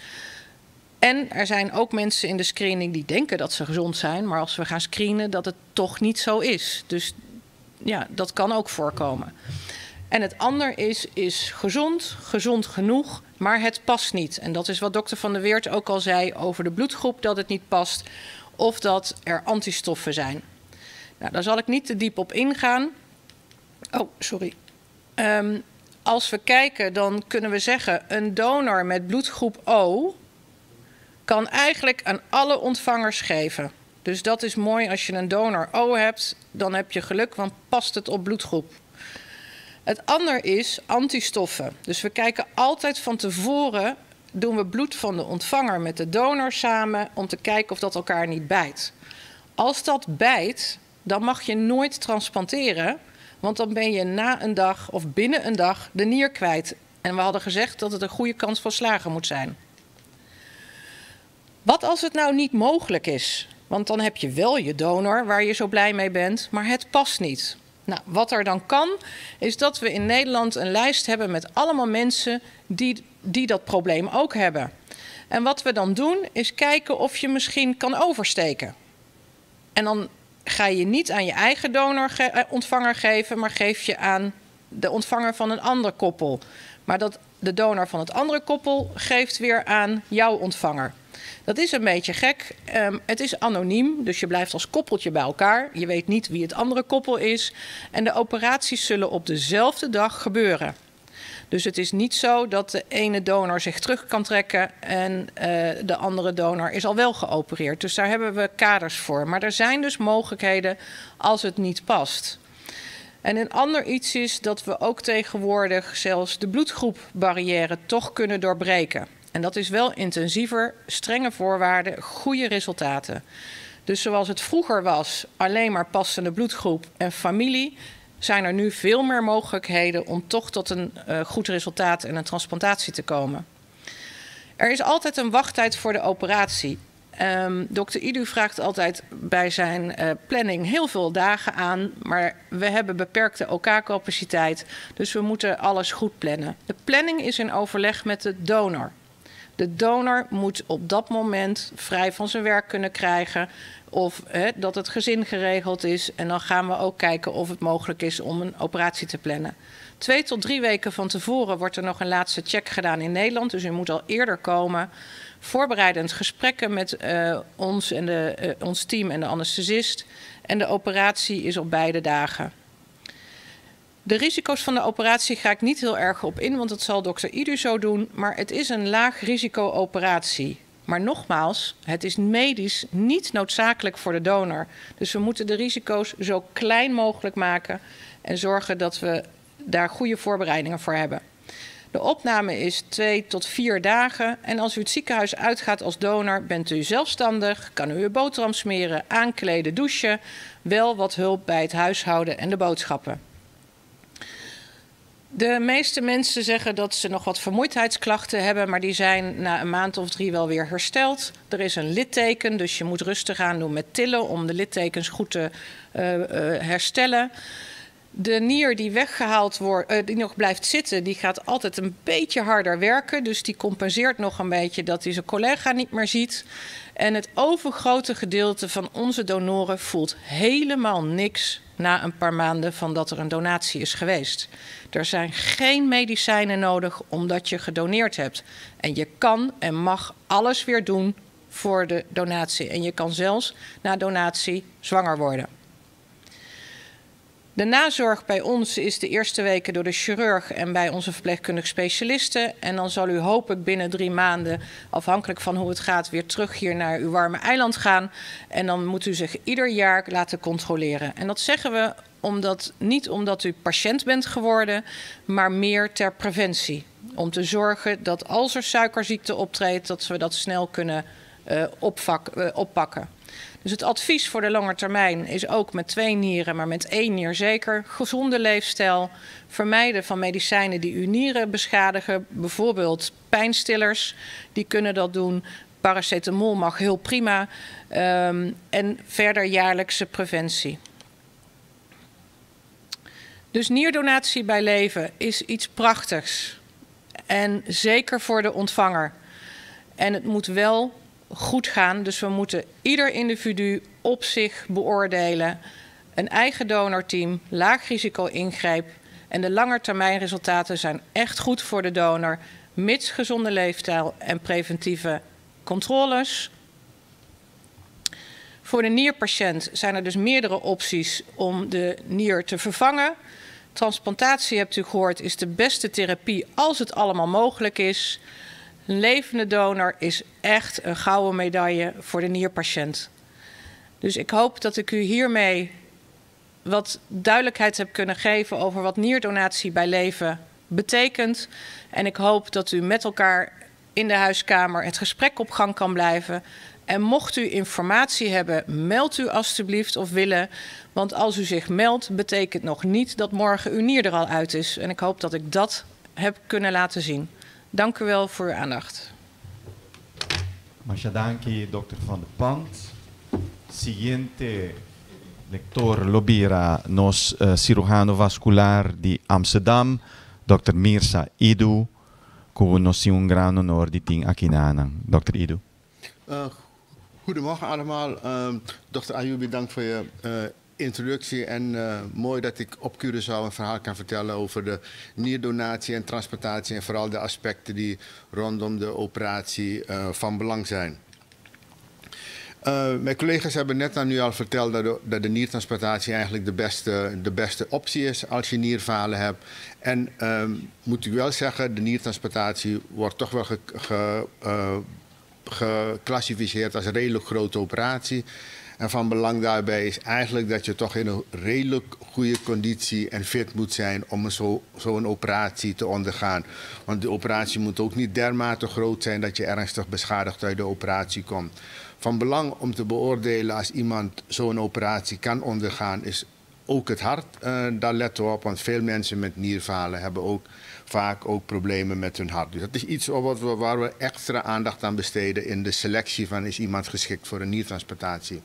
En er zijn ook mensen in de screening die denken dat ze gezond zijn, maar als we gaan screenen dat het toch niet zo is. Dus ja, dat kan ook voorkomen. En het ander is gezond genoeg, maar het past niet. En dat is wat dokter Van der Weert ook al zei over de bloedgroep, dat het niet past. Of dat er antistoffen zijn. Nou, daar zal ik niet te diep op ingaan. Oh, sorry. Als we kijken, dan kunnen we zeggen, een donor met bloedgroep O kan eigenlijk aan alle ontvangers geven. Dus dat is mooi, als je een donor O hebt, dan heb je geluk, want past het op bloedgroep. Het ander is antistoffen. Dus we kijken altijd van tevoren, doen we bloed van de ontvanger met de donor samen, om te kijken of dat elkaar niet bijt. Als dat bijt, dan mag je nooit transplanteren, want dan ben je na een dag of binnen een dag de nier kwijt. En we hadden gezegd dat het een goede kans van slagen moet zijn. Wat als het nou niet mogelijk is? Want dan heb je wel je donor waar je zo blij mee bent, maar het past niet. Nou, wat er dan kan, is dat we in Nederland een lijst hebben met allemaal mensen die dat probleem ook hebben. En wat we dan doen, is kijken of je misschien kan oversteken. En dan ga je niet aan je eigen ontvanger geven, maar geef je aan de ontvanger van een ander koppel. Maar dat de donor van het andere koppel geeft weer aan jouw ontvanger. Dat is een beetje gek. Het is anoniem, dus je blijft als koppeltje bij elkaar. Je weet niet wie het andere koppel is. En de operaties zullen op dezelfde dag gebeuren. Dus het is niet zo dat de ene donor zich terug kan trekken en de andere donor is al wel geopereerd. Dus daar hebben we kaders voor. Maar er zijn dus mogelijkheden als het niet past. En een ander iets is dat we ook tegenwoordig zelfs de bloedgroepbarrière toch kunnen doorbreken. En dat is wel intensiever, strenge voorwaarden, goede resultaten. Dus zoals het vroeger was, alleen maar passende bloedgroep en familie, zijn er nu veel meer mogelijkheden om toch tot een goed resultaat en een transplantatie te komen. Er is altijd een wachttijd voor de operatie. Dr. Idu vraagt altijd bij zijn planning heel veel dagen aan, maar we hebben beperkte OK-capaciteit, dus we moeten alles goed plannen. De planning is in overleg met de donor. De donor moet op dat moment vrij van zijn werk kunnen krijgen of dat het gezin geregeld is. En dan gaan we ook kijken of het mogelijk is om een operatie te plannen. 2 tot 3 weken van tevoren wordt er nog een laatste check gedaan in Nederland. Dus u moet al eerder komen. Voorbereidend gesprekken met ons en ons team en de anesthesist. En de operatie is op beide dagen. De risico's van de operatie ga ik niet heel erg op in, want dat zal dokter Idu zo doen. Maar het is een laag risico operatie. Maar nogmaals, het is medisch niet noodzakelijk voor de donor. Dus we moeten de risico's zo klein mogelijk maken en zorgen dat we daar goede voorbereidingen voor hebben. De opname is 2 tot 4 dagen. En als u het ziekenhuis uitgaat als donor, bent u zelfstandig, kan u uw boterham smeren, aankleden, douchen. Wel wat hulp bij het huishouden en de boodschappen. De meeste mensen zeggen dat ze nog wat vermoeidheidsklachten hebben, maar die zijn na een maand of 3 wel weer hersteld. Er is een litteken, dus je moet rustig aan doen met tillen om de littekens goed te herstellen. De nier die weggehaald wordt, die nog blijft zitten, die gaat altijd een beetje harder werken. Dus die compenseert nog een beetje dat hij zijn collega niet meer ziet. En het overgrote gedeelte van onze donoren voelt helemaal niks na een paar maanden van dat er een donatie is geweest. Er zijn geen medicijnen nodig omdat je gedoneerd hebt. En je kan en mag alles weer doen voor de donatie. En je kan zelfs na donatie zwanger worden. De nazorg bij ons is de eerste weken door de chirurg en bij onze verpleegkundige specialisten. En dan zal u hopelijk binnen 3 maanden, afhankelijk van hoe het gaat, weer terug hier naar uw warme eiland gaan. En dan moet u zich ieder jaar laten controleren. En dat zeggen we niet omdat u patiënt bent geworden, maar meer ter preventie. Om te zorgen dat als er suikerziekte optreedt, dat we dat snel kunnen oppakken. Dus het advies voor de lange termijn is ook met 2 nieren, maar met 1 nier zeker. Gezonde leefstijl, vermijden van medicijnen die uw nieren beschadigen. Bijvoorbeeld pijnstillers, die kunnen dat doen. Paracetamol mag heel prima. En verder jaarlijkse preventie. Dus nierdonatie bij leven is iets prachtigs. En zeker voor de ontvanger. En het moet wel goed gaan. Dus we moeten ieder individu op zich beoordelen. Een eigen donorteam, laag risico ingreep En de langetermijnresultaten zijn echt goed voor de donor, mits gezonde leefstijl en preventieve controles. Voor de nierpatiënt zijn er dus meerdere opties om de nier te vervangen. Transplantatie, hebt u gehoord, is de beste therapie als het allemaal mogelijk is. Een levende donor is echt een gouden medaille voor de nierpatiënt. Dus ik hoop dat ik u hiermee wat duidelijkheid heb kunnen geven over wat nierdonatie bij leven betekent. En ik hoop dat u met elkaar in de huiskamer het gesprek op gang kan blijven. En mocht u informatie hebben, meld u alstublieft of willen. Want als u zich meldt, betekent nog niet dat morgen uw nier er al uit is. En ik hoop dat ik dat heb kunnen laten zien. Dank u wel voor uw aandacht. Danki, dokter Van de Pant. Siguiente lector lobira nos cirujano vascular di Amsterdam, Dr. Mirza Idu, que nos un gran honor di ting akinanang. Dr. Idu. Goedemorgen allemaal. Dr. Ayoubi, dank voor je introductie. En mooi dat ik op Curaçao een verhaal kan vertellen over de nierdonatie en transplantatie. En vooral de aspecten die rondom de operatie van belang zijn. Mijn collega's hebben net aan u al verteld dat de niertransplantatie eigenlijk de beste optie is als je nierfalen hebt. En moet ik wel zeggen, de niertransplantatie wordt toch wel geclassificeerd als een redelijk grote operatie. En van belang daarbij is eigenlijk dat je toch in een redelijk goede conditie en fit moet zijn om zo'n operatie te ondergaan. Want de operatie moet ook niet dermate groot zijn dat je ernstig beschadigd uit de operatie komt. Van belang om te beoordelen als iemand zo'n operatie kan ondergaan is ook het hart. Daar letten we op, want veel mensen met nierfalen hebben ook vaak ook problemen met hun hart. Dus dat is iets waar we extra aandacht aan besteden in de selectie van is iemand geschikt voor een niertransplantatie.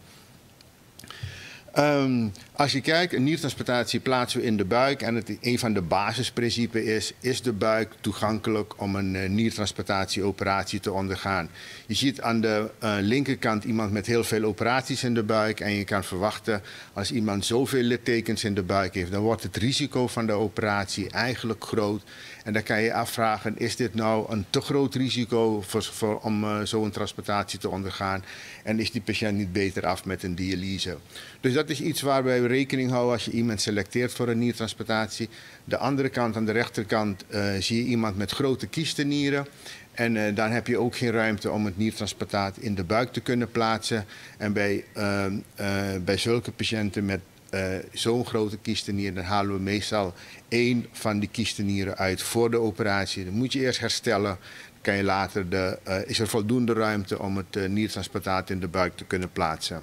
Als je kijkt, een niertransplantatie plaatsen we in de buik en een van de basisprincipes is de buik toegankelijk om een niertransplantatieoperatie te ondergaan. Je ziet aan de linkerkant iemand met heel veel operaties in de buik en je kan verwachten als iemand zoveel littekens in de buik heeft, dan wordt het risico van de operatie eigenlijk groot. En dan kan je afvragen, is dit nou een te groot risico om zo'n transplantatie te ondergaan? En is die patiënt niet beter af met een dialyse? Dus dat is iets waar wij rekening houden als je iemand selecteert voor een niertransplantatie. De andere kant, aan de rechterkant, zie je iemand met grote kiestennieren. En dan heb je ook geen ruimte om het niertransplantaat in de buik te kunnen plaatsen. En bij zulke patiënten met zo'n grote kiestenier, dan halen we meestal 1 van die kiestenieren uit voor de operatie. Dan moet je eerst herstellen. Dan kan je later is er voldoende ruimte om het niertransplantaat in de buik te kunnen plaatsen.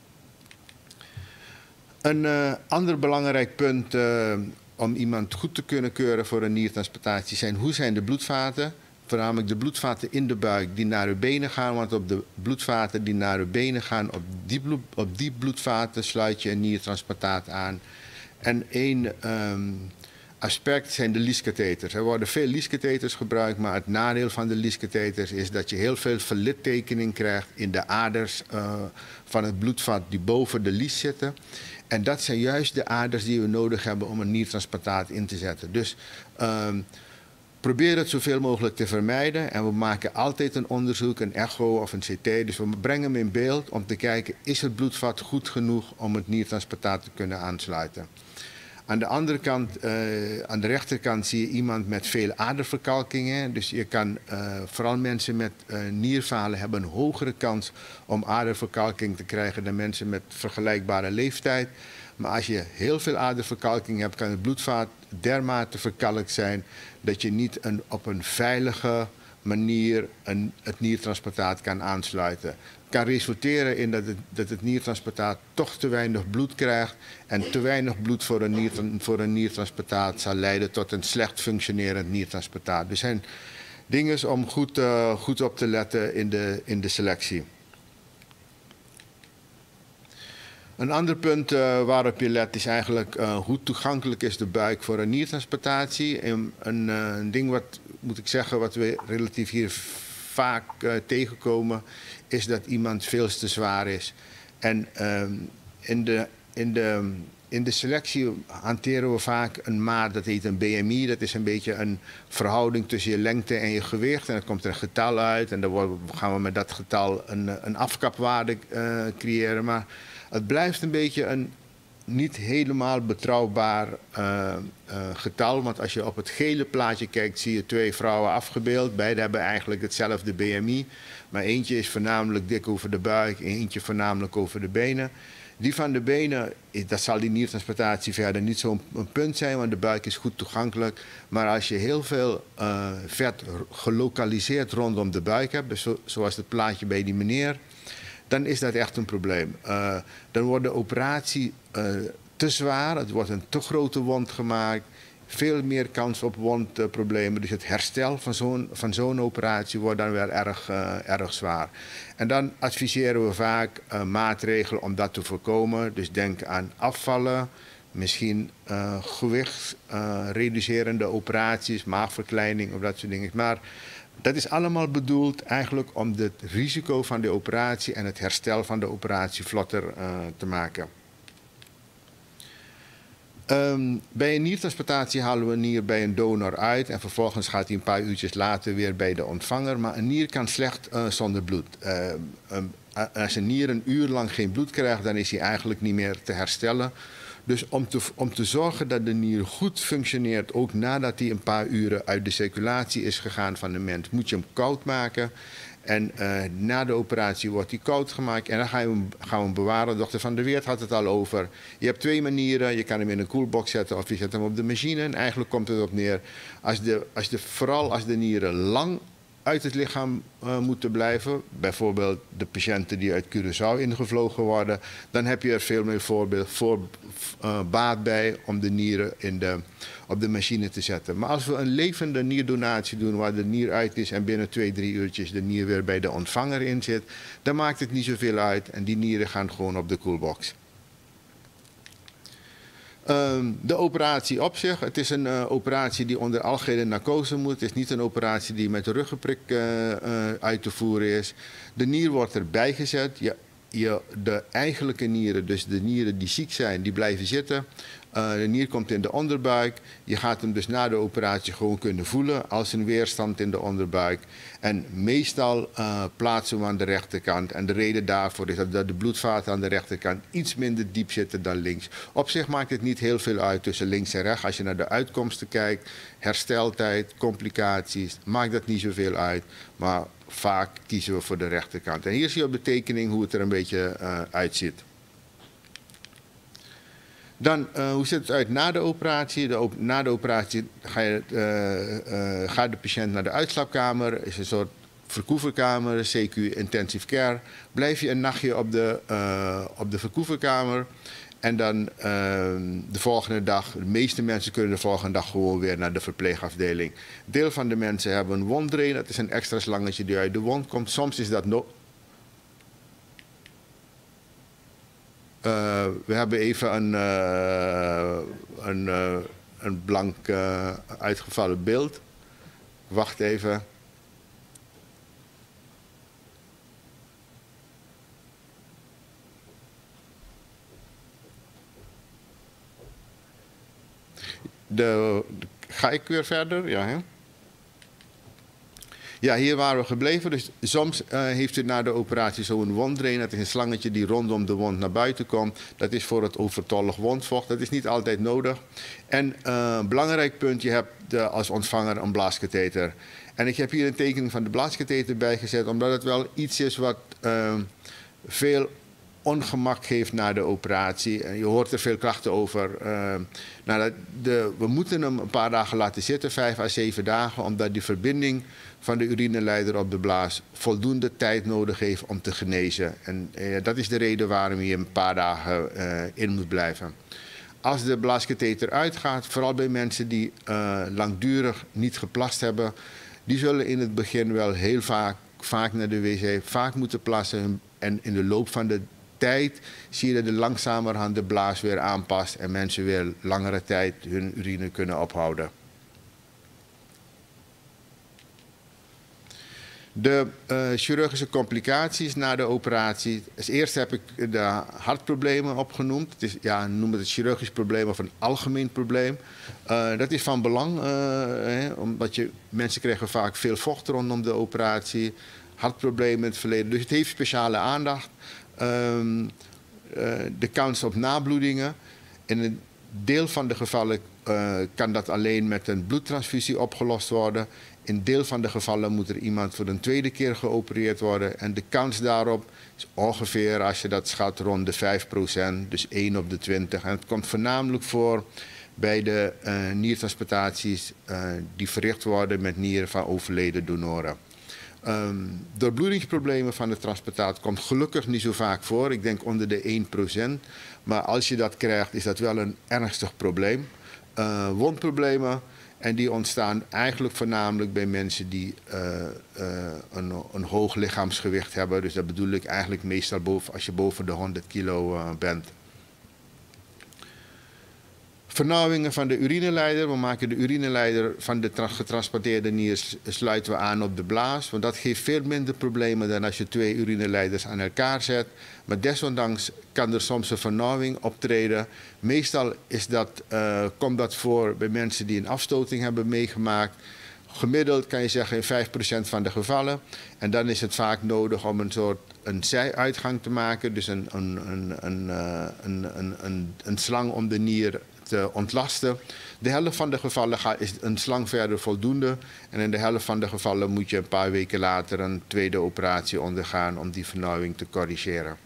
Een ander belangrijk punt om iemand goed te kunnen keuren voor een niertransplantatie zijn hoe zijn de bloedvaten. Voornamelijk de bloedvaten in de buik die naar uw benen gaan. Want op de bloedvaten die naar uw benen gaan, op die bloedvaten sluit je een niertransplantaat aan. En één aspect zijn de lieskatheters. Er worden veel lieskatheters gebruikt, maar het nadeel van de lieskatheters is dat je heel veel verlittekening krijgt in de aders van het bloedvat die boven de lies zitten. En dat zijn juist de aders die we nodig hebben om een niertransplantaat in te zetten. Dus probeer het zoveel mogelijk te vermijden. En we maken altijd een onderzoek, een echo of een CT. Dus we brengen hem in beeld om te kijken, is het bloedvat goed genoeg om het niertransplantaat te kunnen aansluiten. Aan de andere kant, aan de rechterkant zie je iemand met veel aderverkalkingen. Dus je kan, vooral mensen met nierfalen hebben een hogere kans om aderverkalking te krijgen dan mensen met vergelijkbare leeftijd. Maar als je heel veel aderverkalking hebt, kan het bloedvat dermate verkalkt zijn dat je niet op een veilige manier het niertransplantaat kan aansluiten. Het kan resulteren in dat het niertransplantaat toch te weinig bloed krijgt. En te weinig bloed voor een niertransplantaat zal leiden tot een slecht functionerend niertransplantaat. Dus zijn dingen om goed op te letten in de selectie. Een ander punt waarop je let is eigenlijk hoe toegankelijk is de buik voor een niertransplantatie. Een ding wat, moet ik zeggen, wat we relatief hier vaak tegenkomen, is dat iemand veel te zwaar is. En in de in de selectie hanteren we vaak een maat, dat heet een BMI. Dat is een beetje een verhouding tussen je lengte en je gewicht. En dan komt er een getal uit en dan gaan we met dat getal een afkapwaarde creëren. Maar het blijft een beetje een niet helemaal betrouwbaar getal. Want als je op het gele plaatje kijkt, zie je 2 vrouwen afgebeeld. Beide hebben eigenlijk hetzelfde BMI. Maar eentje is voornamelijk dik over de buik, eentje voornamelijk over de benen. Die van de benen, dat zal die niertransplantatie verder niet zo'n punt zijn, want de buik is goed toegankelijk. Maar als je heel veel vet gelokaliseerd rondom de buik hebt, dus zoals het plaatje bij die meneer, dan is dat echt een probleem. Dan wordt de operatie te zwaar, het wordt een te grote wond gemaakt, veel meer kans op wondproblemen. Dus het herstel van zo'n operatie wordt dan weer erg zwaar. En dan adviseren we vaak maatregelen om dat te voorkomen. Dus denk aan afvallen, misschien gewichtsreducerende operaties, maagverkleining of dat soort dingen. Maar dat is allemaal bedoeld eigenlijk om het risico van de operatie en het herstel van de operatie vlotter te maken. Bij een niertransplantatie halen we een nier bij een donor uit en vervolgens gaat hij een paar uurtjes later weer bij de ontvanger. Maar een nier kan slecht zonder bloed. Als een nier een uur lang geen bloed krijgt, dan is hij eigenlijk niet meer te herstellen. Dus om te zorgen dat de nier goed functioneert, ook nadat hij een paar uren uit de circulatie is gegaan van de mens, moet je hem koud maken. En na de operatie wordt hij koud gemaakt en dan gaan we hem bewaren. Dokter Van der Weert had het al over. Je hebt 2 manieren. Je kan hem in een koelbox zetten of je zet hem op de machine. En eigenlijk komt het op neer, vooral als de nieren lang uit het lichaam moeten blijven, bijvoorbeeld de patiënten die uit Curaçao ingevlogen worden, dan heb je er veel meer baat bij om de nieren op de machine te zetten. Maar als we een levende nierdonatie doen waar de nier uit is en binnen 2-3 uurtjes de nier weer bij de ontvanger in zit, dan maakt het niet zoveel uit en die nieren gaan gewoon op de koelbox. De operatie op zich, het is een operatie die onder algehele narcose moet. Het is niet een operatie die met de ruggenprik uit te voeren is. De nier wordt erbij gezet. De eigenlijke nieren, dus de nieren die ziek zijn, die blijven zitten. De nier komt in de onderbuik. Je gaat hem dus na de operatie gewoon kunnen voelen als een weerstand in de onderbuik. En meestal plaatsen we aan de rechterkant. En de reden daarvoor is dat de bloedvaten aan de rechterkant iets minder diep zitten dan links. Op zich maakt het niet heel veel uit tussen links en rechts. Als je naar de uitkomsten kijkt, hersteltijd, complicaties, maakt dat niet zoveel uit. Maar vaak kiezen we voor de rechterkant. En hier zie je op de tekening hoe het er een beetje uitziet. Dan, hoe ziet het uit na de operatie? Na de operatie gaat de patiënt naar de uitslaapkamer. Is een soort verkoeverkamer, CQ intensive care. Blijf je een nachtje op de verkoeverkamer. En dan de volgende dag, de meeste mensen kunnen de volgende dag gewoon weer naar de verpleegafdeling. Deel van de mensen hebben een wonddrain. Dat is een extra slangetje die uit de wond komt. Soms is dat nog. We hebben even een blank uitgevallen beeld. Wacht even. Ga ik weer verder? Ja, hè? Ja, hier waren we gebleven. Dus soms heeft u na de operatie zo'n wonddrain. Dat is een slangetje die rondom de wond naar buiten komt. Dat is voor het overtollig wondvocht. Dat is niet altijd nodig. En een belangrijk punt, je hebt als ontvanger een blaaskatheter. En ik heb hier een tekening van de blaaskatheter bijgezet, omdat het wel iets is wat veel ongemak geeft na de operatie. En je hoort er veel klachten over. We moeten hem een paar dagen laten zitten, 5 à 7 dagen, omdat die verbinding van de urineleider op de blaas voldoende tijd nodig heeft om te genezen. En dat is de reden waarom je een paar dagen in moet blijven. Als de blaaskatheter uitgaat, vooral bij mensen die langdurig niet geplast hebben, die zullen in het begin wel heel vaak naar de wc, vaak moeten plassen. En in de loop van de tijd zie je dat de langzamerhand de blaas weer aanpast en mensen weer langere tijd hun urine kunnen ophouden. De chirurgische complicaties na de operatie. Als eerste heb ik de hartproblemen opgenoemd. Het is, ja, noem het chirurgisch probleem of een algemeen probleem. Dat is van belang, omdat mensen krijgen vaak veel vocht rondom de operatie. Hartproblemen in het verleden. Dus het heeft speciale aandacht. De kans op nabloedingen. In een deel van de gevallen kan dat alleen met een bloedtransfusie opgelost worden. In deel van de gevallen moet er iemand voor een tweede keer geopereerd worden. En de kans daarop is ongeveer, als je dat schat, rond de 5%. Dus 1 op de 20. En het komt voornamelijk voor bij de niertransplantaties die verricht worden met nieren van overleden donoren. Doorbloedingsproblemen van de transplantaat komt gelukkig niet zo vaak voor. Ik denk onder de 1%. Maar als je dat krijgt, is dat wel een ernstig probleem. Wondproblemen. En die ontstaan eigenlijk voornamelijk bij mensen die een hoog lichaamsgewicht hebben. Dus dat bedoel ik eigenlijk meestal als je boven de 100 kilo bent. Vernauwingen van de urineleider. We maken de urineleider van de getransplanteerde nier sluiten we aan op de blaas. Want dat geeft veel minder problemen dan als je 2 urineleiders aan elkaar zet. Maar desondanks kan er soms een vernauwing optreden. Meestal komt dat voor bij mensen die een afstoting hebben meegemaakt. Gemiddeld kan je zeggen in 5% van de gevallen. En dan is het vaak nodig om een zijuitgang te maken. Dus een slang om de nier te ontlasten. De helft van de gevallen is een slang verder voldoende. En in de helft van de gevallen moet je een paar weken later een tweede operatie ondergaan om die vernauwing te corrigeren.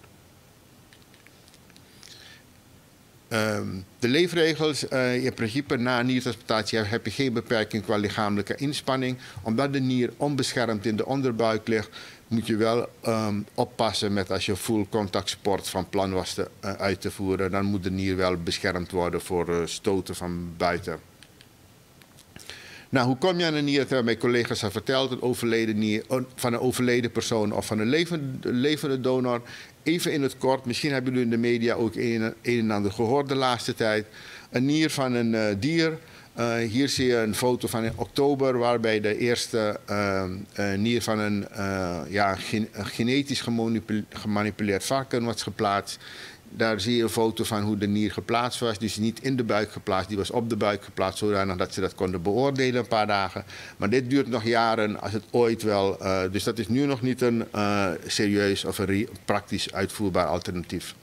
De leefregels, in principe na een niertransplantatie heb je geen beperking qua lichamelijke inspanning. Omdat de nier onbeschermd in de onderbuik ligt, moet je wel oppassen met als je full contact sport van plan was uit te voeren. Dan moet de nier wel beschermd worden voor stoten van buiten. Nou, hoe kom je aan een nier? Dat hebben mijn collega's al verteld. Een overleden nier van een overleden persoon of van een levende donor. Even in het kort, misschien hebben jullie in de media ook een en ander gehoord de laatste tijd. Een nier van een dier. Hier zie je een foto van in oktober waarbij de eerste nier van een genetisch gemanipuleerd varken was geplaatst. Daar zie je een foto van hoe de nier geplaatst was. Dus niet in de buik geplaatst, die was op de buik geplaatst, zodanig dat ze dat konden beoordelen een paar dagen. Maar dit duurt nog jaren, als het ooit wel. Dus dat is nu nog niet een serieus of een praktisch uitvoerbaar alternatief.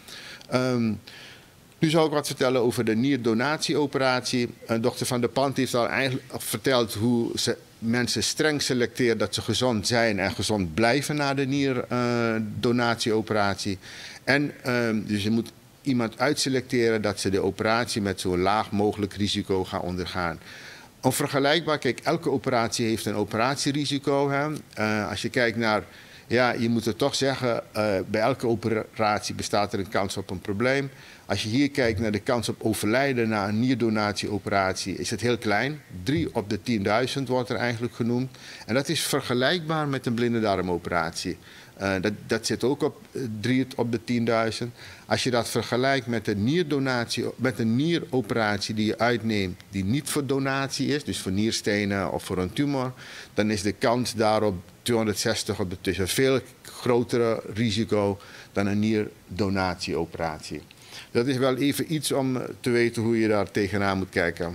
Nu zal ik wat vertellen over de nierdonatieoperatie. Dokter Van der Pand heeft al eigenlijk verteld hoe ze mensen streng selecteert dat ze gezond zijn en gezond blijven na de nierdonatieoperatie. En dus je moet iemand uitselecteren dat ze de operatie met zo laag mogelijk risico gaan ondergaan. Onvergelijkbaar, kijk, elke operatie heeft een operatierisico. Hè. Als je kijkt naar, ja, je moet het toch zeggen, bij elke operatie bestaat er een kans op een probleem. Als je hier kijkt naar de kans op overlijden na een nierdonatieoperatie, is het heel klein. 3 op de 10.000 wordt er eigenlijk genoemd. En dat is vergelijkbaar met een blinde darmoperatie. Dat zit ook op 3 op de 10.000. Als je dat vergelijkt met een nieroperatie die je uitneemt, die niet voor donatie is, dus voor nierstenen of voor een tumor, dan is de kans daarop 260 op de tussen. Veel grotere risico dan een nierdonatieoperatie. Dat is wel even iets om te weten hoe je daar tegenaan moet kijken.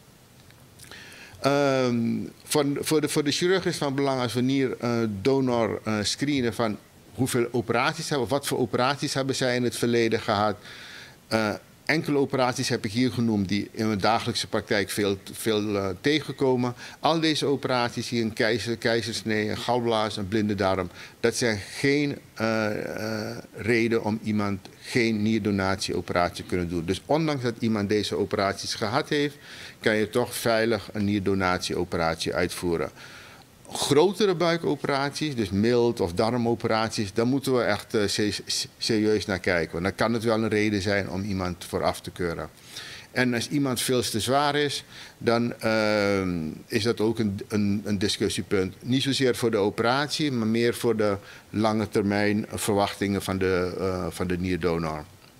Voor de chirurg is van belang als we nierdonor screenen van hoeveel operaties hebben, wat voor operaties hebben zij in het verleden gehad. Enkele operaties heb ik hier genoemd die in mijn dagelijkse praktijk veel tegenkomen. Al deze operaties, hier een keizersnee, een galblaas, een blinde darm, dat zijn geen reden om iemand geen nierdonatieoperatie te kunnen doen. Dus ondanks dat iemand deze operaties gehad heeft, kan je toch veilig een nierdonatieoperatie uitvoeren. Grotere buikoperaties, dus mild- of darmoperaties, daar moeten we echt serieus naar kijken. Want dan kan het wel een reden zijn om iemand voor af te keuren. En als iemand veel te zwaar is, dan is dat ook een discussiepunt. Niet zozeer voor de operatie, maar meer voor de lange termijn verwachtingen van de nierdonor.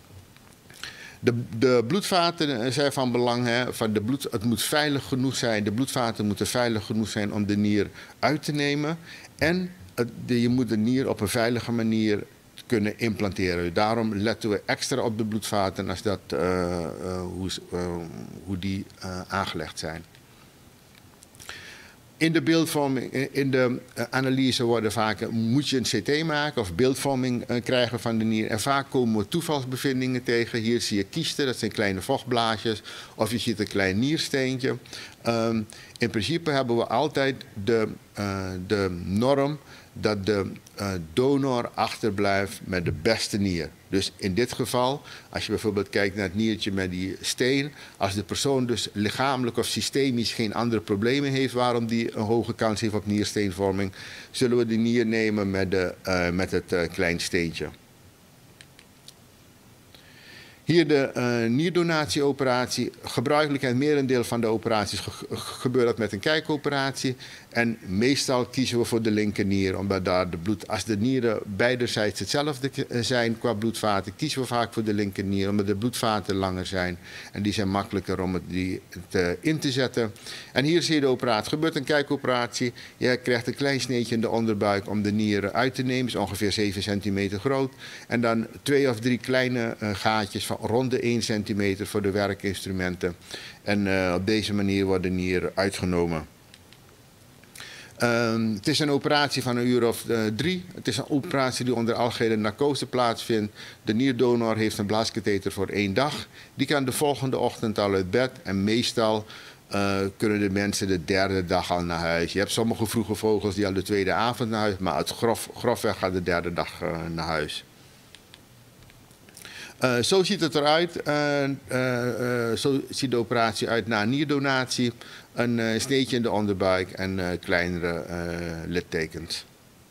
De bloedvaten zijn van belang. Hè, het moet veilig genoeg zijn. De bloedvaten moeten veilig genoeg zijn om de nier uit te nemen. En je moet de nier op een veilige manier kunnen implanteren. Daarom letten we extra op de bloedvaten als hoe die aangelegd zijn. In de beeldvorming, in de analyse moet je een CT maken of beeldvorming krijgen van de nier. En vaak komen we toevalsbevindingen tegen. Hier zie je kiesten, dat zijn kleine vochtblaasjes. Of je ziet een klein niersteentje. In principe hebben we altijd de norm dat de donor achterblijft met de beste nier. Dus in dit geval, als je bijvoorbeeld kijkt naar het niertje met die steen, als de persoon dus lichamelijk of systemisch geen andere problemen heeft waarom die een hoge kans heeft op niersteenvorming, zullen we de nier nemen met het klein steentje. Hier de nierdonatieoperatie. Gebruikelijk in het merendeel van de operaties gebeurt dat met een kijkoperatie. En meestal kiezen we voor de linkernier, omdat daar als de nieren beiderzijds hetzelfde zijn qua bloedvaten, kiezen we vaak voor de linkernier, omdat de bloedvaten langer zijn. En die zijn makkelijker om in te zetten. En hier zie je de operatie. Gebeurt een kijkoperatie. Je krijgt een klein sneetje in de onderbuik om de nieren uit te nemen. Is ongeveer 7 centimeter groot. En dan 2 of 3 kleine gaatjes van rond de 1 centimeter voor de werkinstrumenten. En op deze manier wordt de nier uitgenomen. Het is een operatie van 1 uur of 3. Het is een operatie die onder algehele narcose plaatsvindt. De nierdonor heeft een blaaskatheter voor 1 dag. Die kan de volgende ochtend al uit bed. En meestal kunnen de mensen de 3e dag al naar huis. Je hebt sommige vroege vogels die al de 2e avond naar huis. Maar grofweg gaat de 3e dag naar huis. Zo ziet het eruit. Zo ziet de operatie uit na nierdonatie. Een sneetje in de onderbuik en kleinere littekens.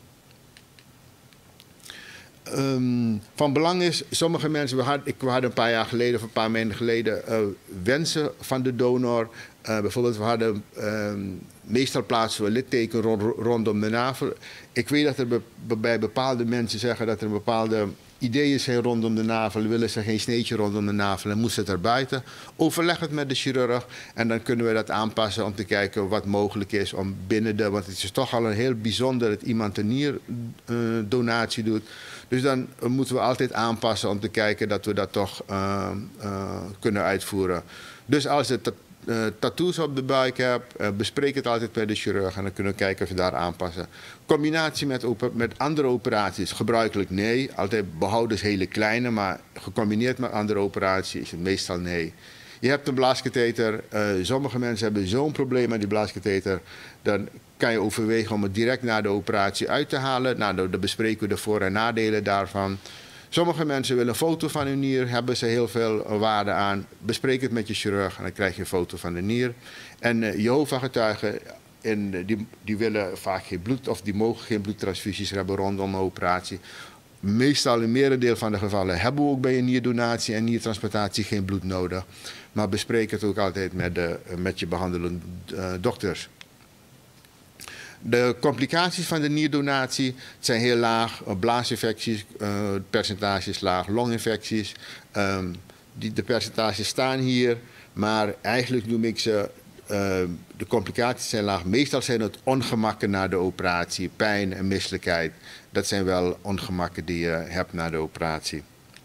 Van belang is, sommige mensen, we hadden een paar jaar geleden of een paar maanden geleden wensen van de donor. Bijvoorbeeld, we hadden meestal plaatsen we litteken rondom de navel. Ik weet dat er bij bepaalde mensen zeggen dat er een bepaalde ideeën zijn rondom de navel, willen ze geen sneetje rondom de navel en moest het erbuiten. Overleg het met de chirurg en dan kunnen we dat aanpassen om te kijken wat mogelijk is om binnen want het is toch al een heel bijzonder dat iemand een nierdonatie doet. Dus dan moeten we altijd aanpassen om te kijken dat we dat toch kunnen uitvoeren. Dus als het tattoos op de buik hebt, bespreek het altijd met de chirurg en dan kunnen we kijken of we daar aanpassen. Combinatie met andere operaties, gebruikelijk nee. Altijd behouden is hele kleine, maar gecombineerd met andere operaties is het meestal nee. Je hebt een blaaskatheter, sommige mensen hebben zo'n probleem met die blaaskatheter, dan kan je overwegen om het direct na de operatie uit te halen. Nou, dan bespreken we de voor- en nadelen daarvan. Sommige mensen willen een foto van hun nier, hebben ze heel veel waarde aan. Bespreek het met je chirurg en dan krijg je een foto van de nier. En Jehovah-getuigen, die willen vaak geen bloed of die mogen geen bloedtransfusies hebben rondom een operatie. Meestal in merendeel van de gevallen hebben we ook bij een nierdonatie en niertransplantatie geen bloed nodig. Maar bespreek het ook altijd met je behandelende dokters. De complicaties van de nierdonatie zijn heel laag. Blaasinfecties, percentage is laag. Longinfecties, de percentages staan hier. Maar eigenlijk noem ik ze, de complicaties zijn laag. Meestal zijn het ongemakken na de operatie. Pijn en misselijkheid. Dat zijn wel ongemakken die je hebt na de operatie.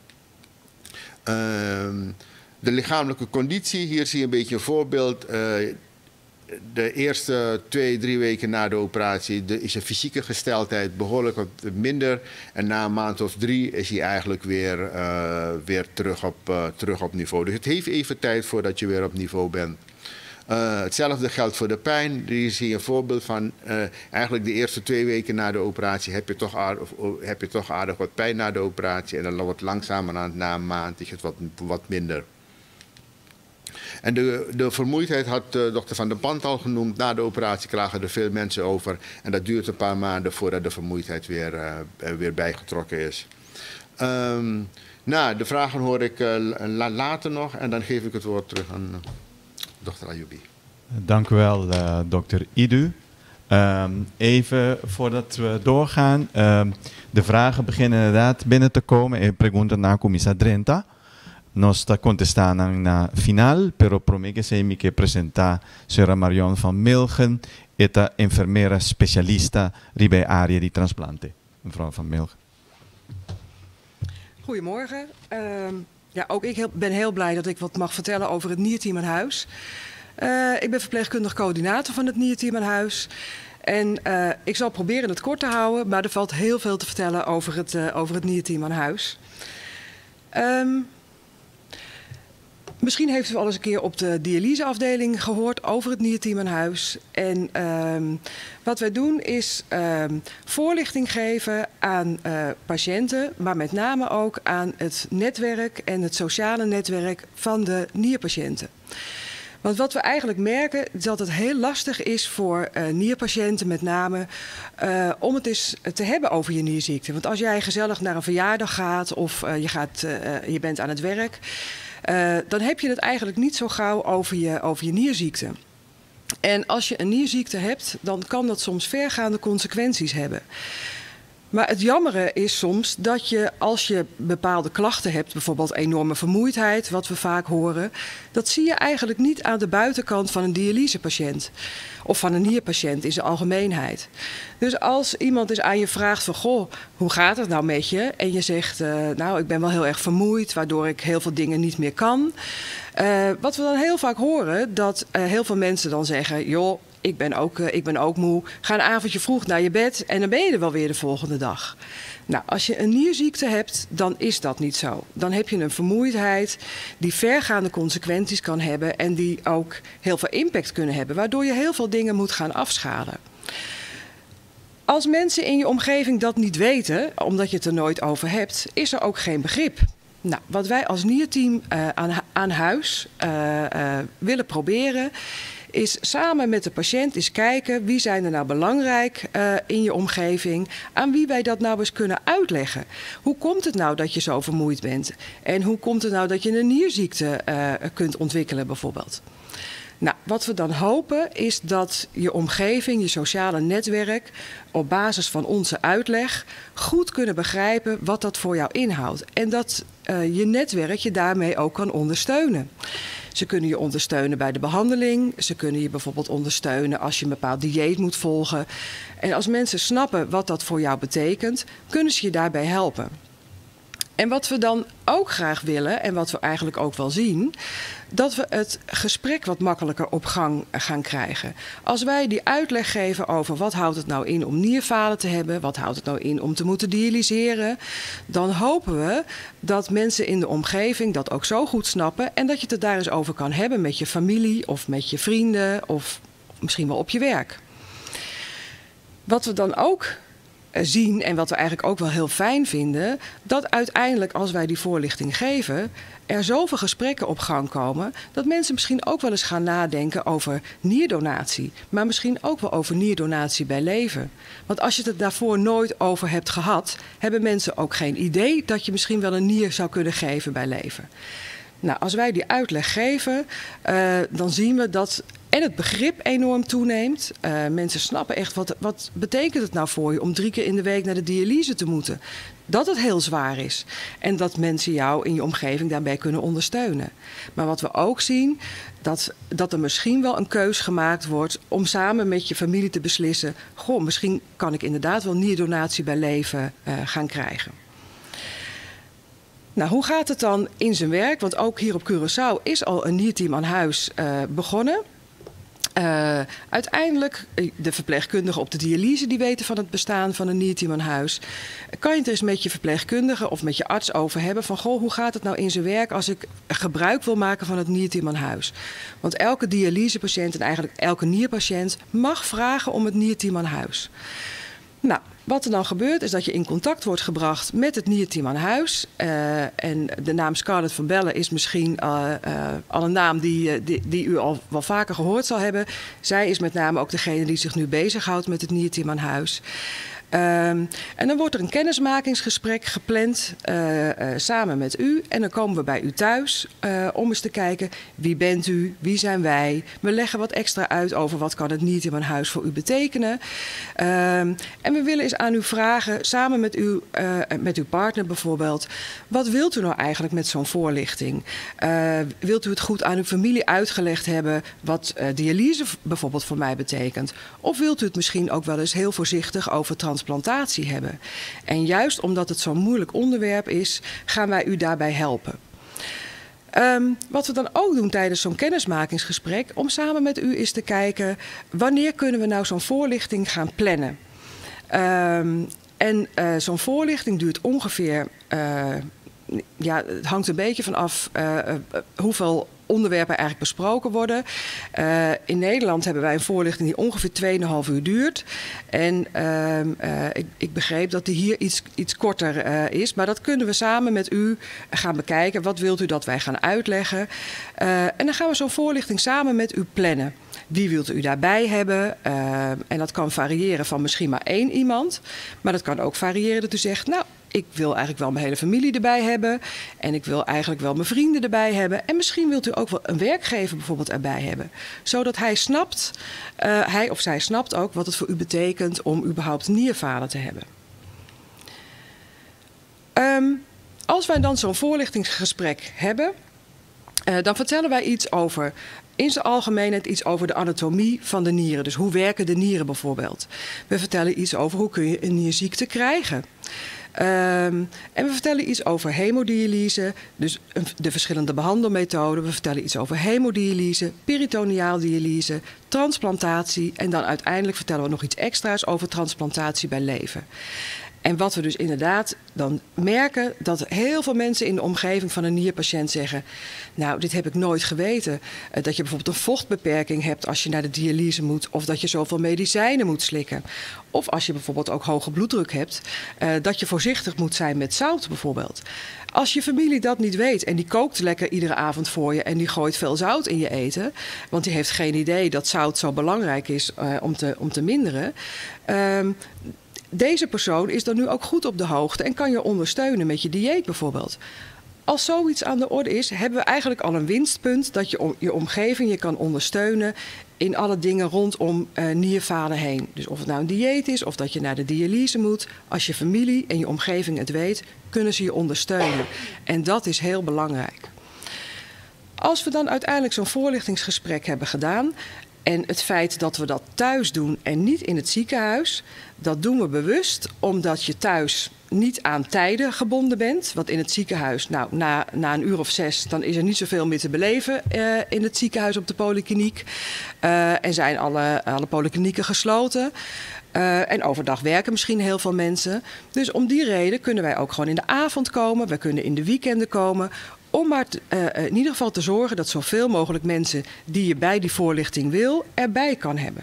De lichamelijke conditie, hier zie je een beetje een voorbeeld. De eerste 2-3 weken na de operatie is de fysieke gesteldheid behoorlijk wat minder. En na een maand of 3 is hij eigenlijk weer terug op niveau. Dus het heeft even tijd voordat je weer op niveau bent. Hetzelfde geldt voor de pijn. Hier zie je een voorbeeld van eigenlijk de eerste 2 weken na de operatie heb je toch aardig wat pijn na de operatie. En dan wordt langzamerhand na een maand is het wat minder. En de vermoeidheid had dokter Van den Pant al genoemd. Na de operatie klagen er veel mensen over. En dat duurt een paar maanden voordat de vermoeidheid weer bijgetrokken is. De vragen hoor ik later nog. En dan geef ik het woord terug aan dokter Ayoubi. Dank u wel, dokter Idu. Even voordat we doorgaan. De vragen beginnen inderdaad binnen te komen. Pregunta na commissaris Drenta. Nós está contestando na final, pero promete que que presentar Sra. Marion van Milgen, esta enfermera specialista bij área die transplante. Mevrouw van Milgen. Goedemorgen. Ja, ook ik ben heel blij dat ik wat mag vertellen over het nierteam aan huis. Ik ben verpleegkundig coördinator van het nierteam aan huis. En ik zal proberen het kort te houden, maar er valt heel veel te vertellen over het nierteam aan huis. Misschien heeft u al eens een keer op de dialyseafdeling gehoord over het nierteam aan huis. En wat wij doen is voorlichting geven aan patiënten, maar met name ook aan het netwerk en het sociale netwerk van de nierpatiënten. Want wat we eigenlijk merken is dat het heel lastig is voor nierpatiënten met name om het eens te hebben over je nierziekte. Want als jij gezellig naar een verjaardag gaat of je bent aan het werk, dan heb je het eigenlijk niet zo gauw over je nierziekte. En als je een nierziekte hebt, dan kan dat soms vergaande consequenties hebben. Maar het jammere is soms dat je, als je bepaalde klachten hebt, bijvoorbeeld enorme vermoeidheid, wat we vaak horen, dat zie je eigenlijk niet aan de buitenkant van een dialysepatiënt of van een nierpatiënt in zijn algemeenheid. Dus als iemand eens aan je vraagt van, goh, hoe gaat het nou met je? En je zegt, nou, ik ben wel heel erg vermoeid, waardoor ik heel veel dingen niet meer kan. Wat we dan heel vaak horen, dat heel veel mensen dan zeggen, joh, ik ben ook moe. Ga een avondje vroeg naar je bed en dan ben je er wel weer de volgende dag. Nou, als je een nierziekte hebt, dan is dat niet zo. Dan heb je een vermoeidheid die vergaande consequenties kan hebben en die ook heel veel impact kunnen hebben, waardoor je heel veel dingen moet gaan afschalen. Als mensen in je omgeving dat niet weten, omdat je het er nooit over hebt, is er ook geen begrip. Nou, wat wij als nierteam aan huis willen proberen, is samen met de patiënt eens kijken wie zijn er nou belangrijk in je omgeving, aan wie wij dat nou eens kunnen uitleggen. Hoe komt het nou dat je zo vermoeid bent? En hoe komt het nou dat je een nierziekte kunt ontwikkelen bijvoorbeeld? Nou, wat we dan hopen is dat je omgeving, je sociale netwerk, op basis van onze uitleg goed kunnen begrijpen wat dat voor jou inhoudt. En dat je netwerk je daarmee ook kan ondersteunen. Ze kunnen je ondersteunen bij de behandeling. Ze kunnen je bijvoorbeeld ondersteunen als je een bepaald dieet moet volgen. En als mensen snappen wat dat voor jou betekent, kunnen ze je daarbij helpen. En wat we dan ook graag willen, en wat we eigenlijk ook wel zien, dat we het gesprek wat makkelijker op gang gaan krijgen. Als wij die uitleg geven over wat houdt het nou in om nierfalen te hebben, wat houdt het nou in om te moeten dialyseren, dan hopen we dat mensen in de omgeving dat ook zo goed snappen en dat je het er daar eens over kan hebben met je familie of met je vrienden of misschien wel op je werk. Wat we dan ook zien en wat we eigenlijk ook wel heel fijn vinden, dat uiteindelijk als wij die voorlichting geven, er zoveel gesprekken op gang komen, dat mensen misschien ook wel eens gaan nadenken over nierdonatie, maar misschien ook wel over nierdonatie bij leven. Want als je het er daarvoor nooit over hebt gehad, hebben mensen ook geen idee dat je misschien wel een nier zou kunnen geven bij leven. Nou, als wij die uitleg geven, dan zien we dat en het begrip enorm toeneemt. Mensen snappen echt, wat betekent het nou voor je om 3 keer in de week naar de dialyse te moeten? Dat het heel zwaar is. En dat mensen jou in je omgeving daarbij kunnen ondersteunen. Maar wat we ook zien, dat er misschien wel een keus gemaakt wordt om samen met je familie te beslissen, goh, misschien kan ik inderdaad wel nierdonatie bij leven gaan krijgen. Nou, hoe gaat het dan in zijn werk? Want ook hier op Curaçao is al een nierteam aan huis begonnen. Uiteindelijk, de verpleegkundigen op de dialyse die weten van het bestaan van een nierteam aan huis. Kan je het eens met je verpleegkundige of met je arts over hebben van, goh, hoe gaat het nou in zijn werk als ik gebruik wil maken van het nierteam aan huis? Want elke dialysepatiënt en eigenlijk elke nierpatiënt mag vragen om het nierteam aan huis. Nou, wat er dan gebeurt is dat je in contact wordt gebracht met het nierteam aan huis. En de naam Scarlett van Bellen is misschien al een naam die u al wel vaker gehoord zal hebben. Zij is met name ook degene die zich nu bezighoudt met het nierteam aan huis. En dan wordt er een kennismakingsgesprek gepland samen met u. En dan komen we bij u thuis om eens te kijken, wie bent u, wie zijn wij. We leggen wat extra uit over wat kan het Niertimmerhuis voor u betekenen. En we willen eens aan u vragen, samen met uw partner bijvoorbeeld, wat wilt u nou eigenlijk met zo'n voorlichting? Wilt u het goed aan uw familie uitgelegd hebben wat dialyse bijvoorbeeld voor mij betekent? Of wilt u het misschien ook wel eens heel voorzichtig over transplantatie hebben? En juist omdat het zo'n moeilijk onderwerp is, gaan wij u daarbij helpen. Wat we dan ook doen tijdens zo'n kennismakingsgesprek, om samen met u eens te kijken, wanneer kunnen we nou zo'n voorlichting gaan plannen? Zo'n voorlichting duurt ongeveer, het hangt een beetje vanaf hoeveel onderwerpen eigenlijk besproken worden. In Nederland hebben wij een voorlichting die ongeveer 2,5 uur duurt. En ik begreep dat die hier iets korter is. Maar dat kunnen we samen met u gaan bekijken. Wat wilt u dat wij gaan uitleggen? En dan gaan we zo'n voorlichting samen met u plannen. Wie wilt u daarbij hebben? En dat kan variëren van misschien maar 1 iemand. Maar dat kan ook variëren dat u zegt, nou, ik wil eigenlijk wel mijn hele familie erbij hebben. En ik wil eigenlijk wel mijn vrienden erbij hebben. En misschien wilt u ook wel een werkgever bijvoorbeeld erbij hebben. Zodat hij of zij snapt ook wat het voor u betekent om überhaupt nierfalen te hebben. Als wij dan zo'n voorlichtingsgesprek hebben, dan vertellen wij iets over, in zijn algemeenheid iets over de anatomie van de nieren. Dus hoe werken de nieren bijvoorbeeld. We vertellen iets over hoe kun je een nierziekte krijgen. En we vertellen iets over hemodialyse, dus de verschillende behandelmethoden. We vertellen iets over hemodialyse, peritoneaaldialyse, transplantatie. En dan uiteindelijk vertellen we nog iets extra's over transplantatie bij leven. En wat we dus inderdaad dan merken, dat heel veel mensen in de omgeving van een nierpatiënt zeggen, nou, dit heb ik nooit geweten. Dat je bijvoorbeeld een vochtbeperking hebt als je naar de dialyse moet, of dat je zoveel medicijnen moet slikken. Of als je bijvoorbeeld ook hoge bloeddruk hebt, dat je voorzichtig moet zijn met zout bijvoorbeeld. Als je familie dat niet weet en die kookt lekker iedere avond voor je en die gooit veel zout in je eten, want die heeft geen idee dat zout zo belangrijk is om te minderen. Deze persoon is dan nu ook goed op de hoogte en kan je ondersteunen met je dieet bijvoorbeeld. Als zoiets aan de orde is, hebben we eigenlijk al een winstpunt dat je je omgeving je kan ondersteunen in alle dingen rondom nierfalen heen. Dus of het nou een dieet is of dat je naar de dialyse moet. Als je familie en je omgeving het weet, kunnen ze je ondersteunen. En dat is heel belangrijk. Als we dan uiteindelijk zo'n voorlichtingsgesprek hebben gedaan, en het feit dat we dat thuis doen en niet in het ziekenhuis, dat doen we bewust omdat je thuis niet aan tijden gebonden bent. Want in het ziekenhuis, nou, na 1 uur of 6, dan is er niet zoveel meer te beleven in het ziekenhuis op de polykliniek. En zijn alle polyklinieken gesloten. En overdag werken misschien heel veel mensen. Dus om die reden kunnen wij ook gewoon in de avond komen. We kunnen in de weekenden komen. Om maar in ieder geval te zorgen dat zoveel mogelijk mensen die je bij die voorlichting wil, erbij kan hebben.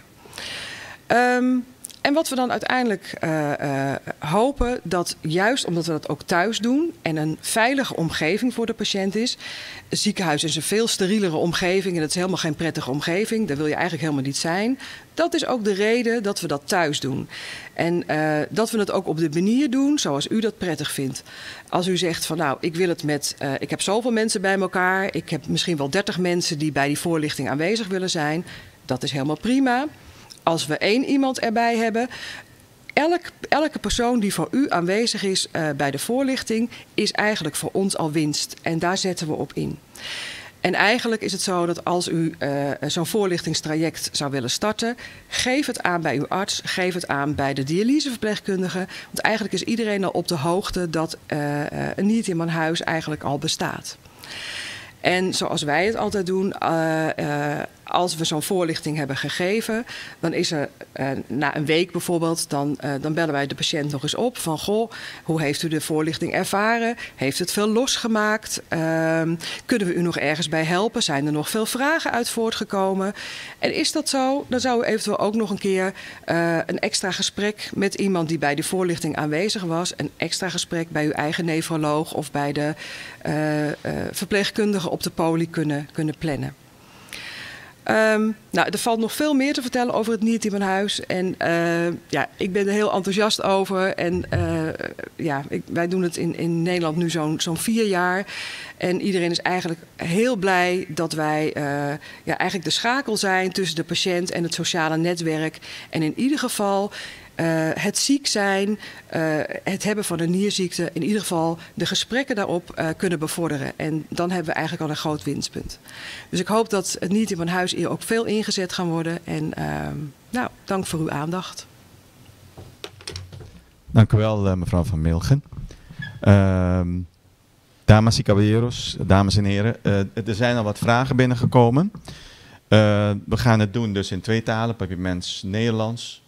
En wat we dan uiteindelijk hopen, dat juist omdat we dat ook thuis doen en een veilige omgeving voor de patiënt is. Het ziekenhuis is een veel sterielere omgeving en dat is helemaal geen prettige omgeving. Daar wil je eigenlijk helemaal niet zijn. Dat is ook de reden dat we dat thuis doen. En dat we het ook op de manier doen zoals u dat prettig vindt. Als u zegt van nou, ik wil het ik heb zoveel mensen bij elkaar. Ik heb misschien wel 30 mensen die bij die voorlichting aanwezig willen zijn. Dat is helemaal prima. Als we 1 iemand erbij hebben, elke persoon die voor u aanwezig is bij de voorlichting, is eigenlijk voor ons al winst. En daar zetten we op in. En eigenlijk is het zo dat als u zo'n voorlichtingstraject zou willen starten, geef het aan bij uw arts, geef het aan bij de dialyseverpleegkundige. Want eigenlijk is iedereen al op de hoogte dat een Niertimmerhuis eigenlijk al bestaat. En zoals wij het altijd doen, als we zo'n voorlichting hebben gegeven, dan is er na een week bijvoorbeeld, dan bellen wij de patiënt nog eens op van goh, hoe heeft u de voorlichting ervaren? Heeft het veel losgemaakt? Kunnen we u nog ergens bij helpen? Zijn er nog veel vragen uit voortgekomen? En is dat zo, dan zou u eventueel ook nog een keer een extra gesprek met iemand die bij de voorlichting aanwezig was, een extra gesprek bij uw eigen nefroloog of bij de verpleegkundige op de poli kunnen plannen. Nou, er valt nog veel meer te vertellen over het nierteam aan huis. En ja, ik ben er heel enthousiast over. En ja, wij doen het in Nederland nu zo'n 4 jaar. En iedereen is eigenlijk heel blij dat wij ja, eigenlijk de schakel zijn tussen de patiënt en het sociale netwerk. En in ieder geval het ziek zijn, het hebben van een nierziekte, in ieder geval de gesprekken daarop kunnen bevorderen. En dan hebben we eigenlijk al een groot winstpunt. Dus ik hoop dat het nierteam aan huis hier ook veel ingezet gaan worden. En nou, dank voor uw aandacht. Dank u wel, mevrouw Van Milgen. Dames y caballeros, dames en heren, er zijn al wat vragen binnengekomen. We gaan het doen dus in 2 talen, Papiermens Nederlands.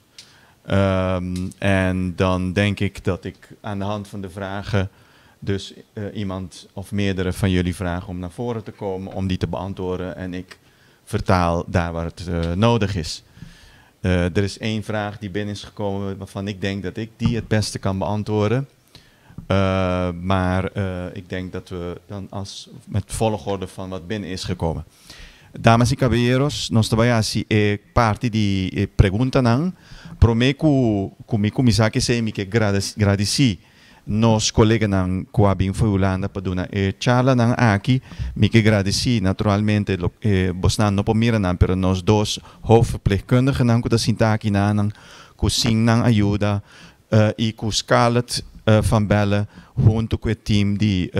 En dan denk ik dat ik aan de hand van de vragen dus iemand of meerdere van jullie vragen om naar voren te komen om die te beantwoorden. En ik vertaal daar waar het nodig is. Er is 1 vraag die binnen is gekomen waarvan ik denk dat ik die het beste kan beantwoorden. Maar ik denk dat we dan met volgorde van wat binnen is gekomen. Damas y caballeros, nós trabalhamos parte de pergunta não. Prometo comigo misaki se me que agradeci nos colegas não coabim foi Holanda para dar charla não aqui me que agradeci naturalmente bosnan no pomira não pero nós 2 hoofdverpleegkundigen não que da sintaki não que sing não ajuda e que Scarlett van Bellen junto com o time de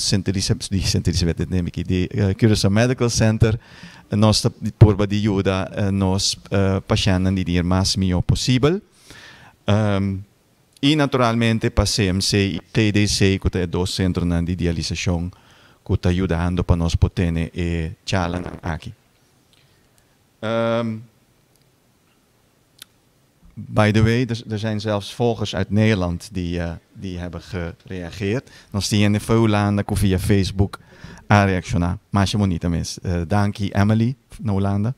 Curaçao Medical Center nós por de ajuda nos pacientes de ir mais melhor possível e naturalmente para CMC e TDC que é 2 centros de dialização que está ajudando para nós poder charla aqui. By the way, er zijn zelfs volgers uit Nederland die hebben gereageerd. Nog die in de Holanda of via Facebook a reaccionar. Maar je moet niet mis. Dank je Emily van Holanda.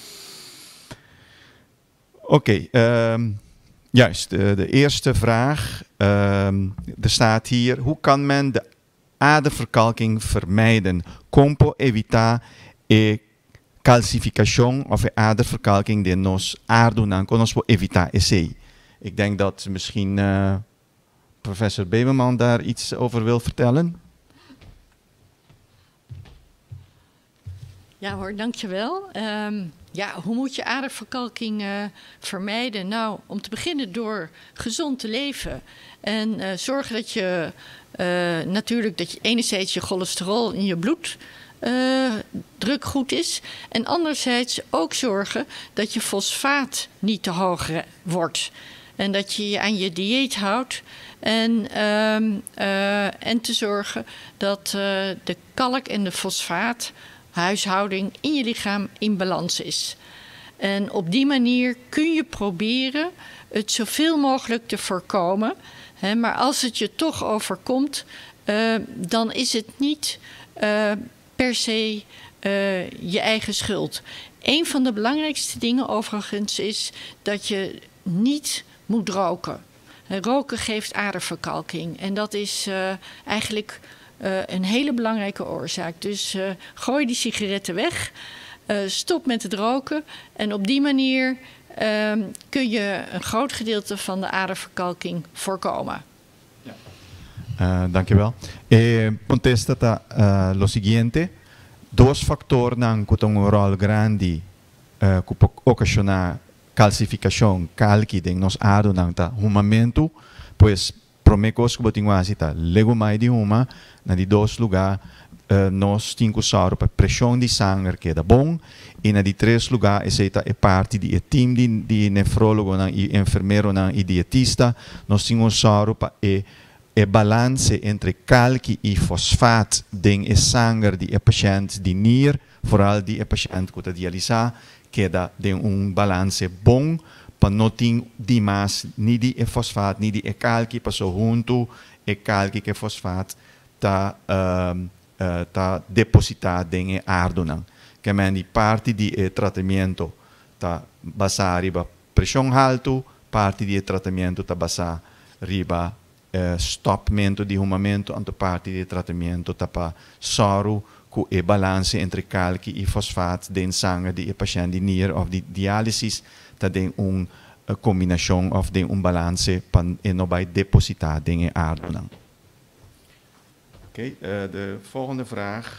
Oké, juist. De eerste vraag. Er staat hier. Hoe kan men de aderverkalking vermijden? Como evitar calcificação of aderverkalking die nos aardoen kon evitar esse. Ik denk dat misschien professor Beverman daar iets over wil vertellen. Ja hoor, dankjewel. Ja, hoe moet je aderverkalking vermijden? Nou, om te beginnen door gezond te leven. En zorgen dat je natuurlijk dat je enerzijds je cholesterol in je bloed druk goed is. En anderzijds ook zorgen dat je fosfaat niet te hoog wordt. En dat je je aan je dieet houdt. En te zorgen dat de kalk en de fosfaathuishouding in je lichaam in balans is. En op die manier kun je proberen het zoveel mogelijk te voorkomen. Hè, maar als het je toch overkomt, dan is het niet per se je eigen schuld. Een van de belangrijkste dingen overigens is dat je niet moet roken. Roken geeft aderverkalking en dat is eigenlijk een hele belangrijke oorzaak. Dus gooi die sigaretten weg, stop met het roken en op die manier kun je een groot gedeelte van de aderverkalking voorkomen. Dankjewel. Contesta lo siguiente. 2 factores que têm rol grande que ocasiona calcificação, calquidem nos aro nanta humamento, pois promecos que botinguasi ta legumai de uma na de 2 lugar nós temos para pressão de sangue que é bom e na de 3 lugar é parte de time de nefrólogo e enfermeiro e dietista nós temos para balance entre calque e fosfaat ding is sangue die patiënt die nier, vooral die patiënt que dialisa, que dá de balance bom para não ter demais nem de fosfaat, nem de calque passou junto e calque que fosfaat tá depositado em ardonang. Que men parte de tratamento tá basar riba pressão alto, parte de tratamento tá basar riba stopamento di momento anto parte di trattamento tapa soru ku e balance entre calci e fosfaat den sangue di patiënt die nier of die dialysis dat den un combinatie of den un balance pan en no bij deposita dingen aardoen. Oké, de volgende vraag.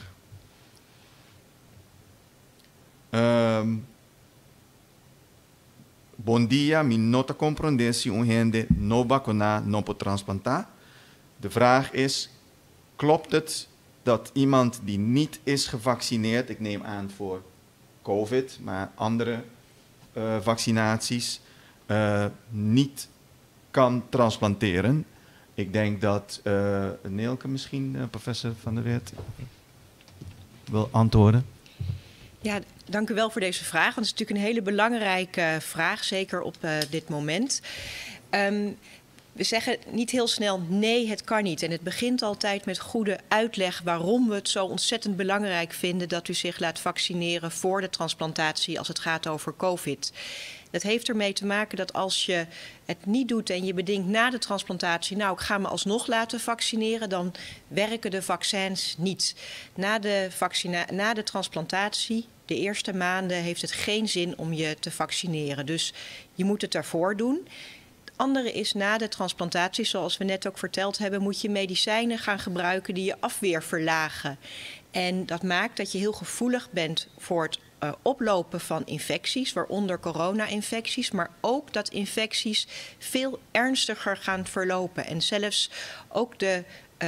Bom dia, mi nota compreender si un gente no vacuna no pot transplantar. De vraag is, klopt het dat iemand die niet is gevaccineerd, ik neem aan voor COVID, maar andere vaccinaties, niet kan transplanteren? Ik denk dat Neelke misschien, professor Van der Weert, wil antwoorden. Ja, dank u wel voor deze vraag. Want het is natuurlijk een hele belangrijke vraag, zeker op dit moment. We zeggen niet heel snel nee, het kan niet. En het begint altijd met goede uitleg waarom we het zo ontzettend belangrijk vinden dat u zich laat vaccineren voor de transplantatie als het gaat over COVID. Dat heeft ermee te maken dat als je het niet doet en je bedenkt na de transplantatie, nou ik ga me alsnog laten vaccineren, dan werken de vaccins niet. Na de transplantatie, de eerste maanden, heeft het geen zin om je te vaccineren. Dus je moet het daarvoor doen. Het andere is na de transplantatie, zoals we net ook verteld hebben, moet je medicijnen gaan gebruiken die je afweer verlagen. En dat maakt dat je heel gevoelig bent voor het oplopen van infecties, waaronder corona-infecties, maar ook dat infecties veel ernstiger gaan verlopen. En zelfs ook de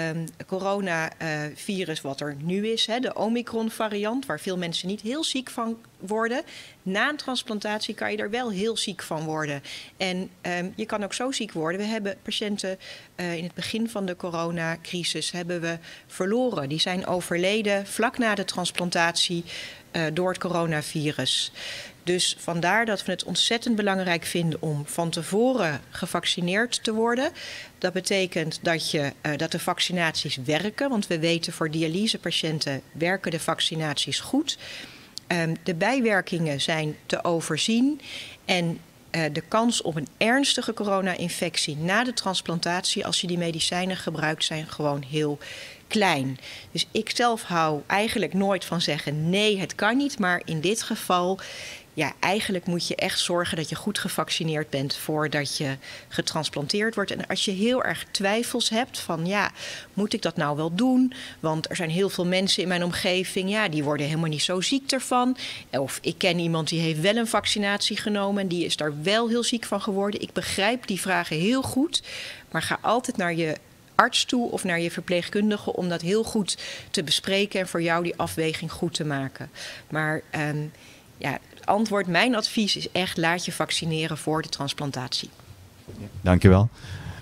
coronavirus wat er nu is, de Omicron-variant, waar veel mensen niet heel ziek van worden. Na een transplantatie kan je er wel heel ziek van worden. En je kan ook zo ziek worden. We hebben patiënten in het begin van de coronacrisis hebben we verloren. Die zijn overleden vlak na de transplantatie door het coronavirus. Dus vandaar dat we het ontzettend belangrijk vinden om van tevoren gevaccineerd te worden. Dat betekent dat de vaccinaties werken, want we weten voor dialysepatiënten werken de vaccinaties goed. De bijwerkingen zijn te overzien en de kans op een ernstige corona-infectie na de transplantatie, als je die medicijnen gebruikt, zijn gewoon heel klein. Dus ik zelf hou eigenlijk nooit van zeggen nee, het kan niet, maar in dit geval, ja, eigenlijk moet je echt zorgen dat je goed gevaccineerd bent voordat je getransplanteerd wordt. En als je heel erg twijfels hebt van ja, moet ik dat nou wel doen? Want er zijn heel veel mensen in mijn omgeving, ja, die worden helemaal niet zo ziek ervan. Of ik ken iemand die heeft wel een vaccinatie genomen en die is daar wel heel ziek van geworden. Ik begrijp die vragen heel goed, maar ga altijd naar je arts toe of naar je verpleegkundige om dat heel goed te bespreken en voor jou die afweging goed te maken. Maar ja, het antwoord, mijn advies is echt laat je vaccineren voor de transplantatie. Dankjewel.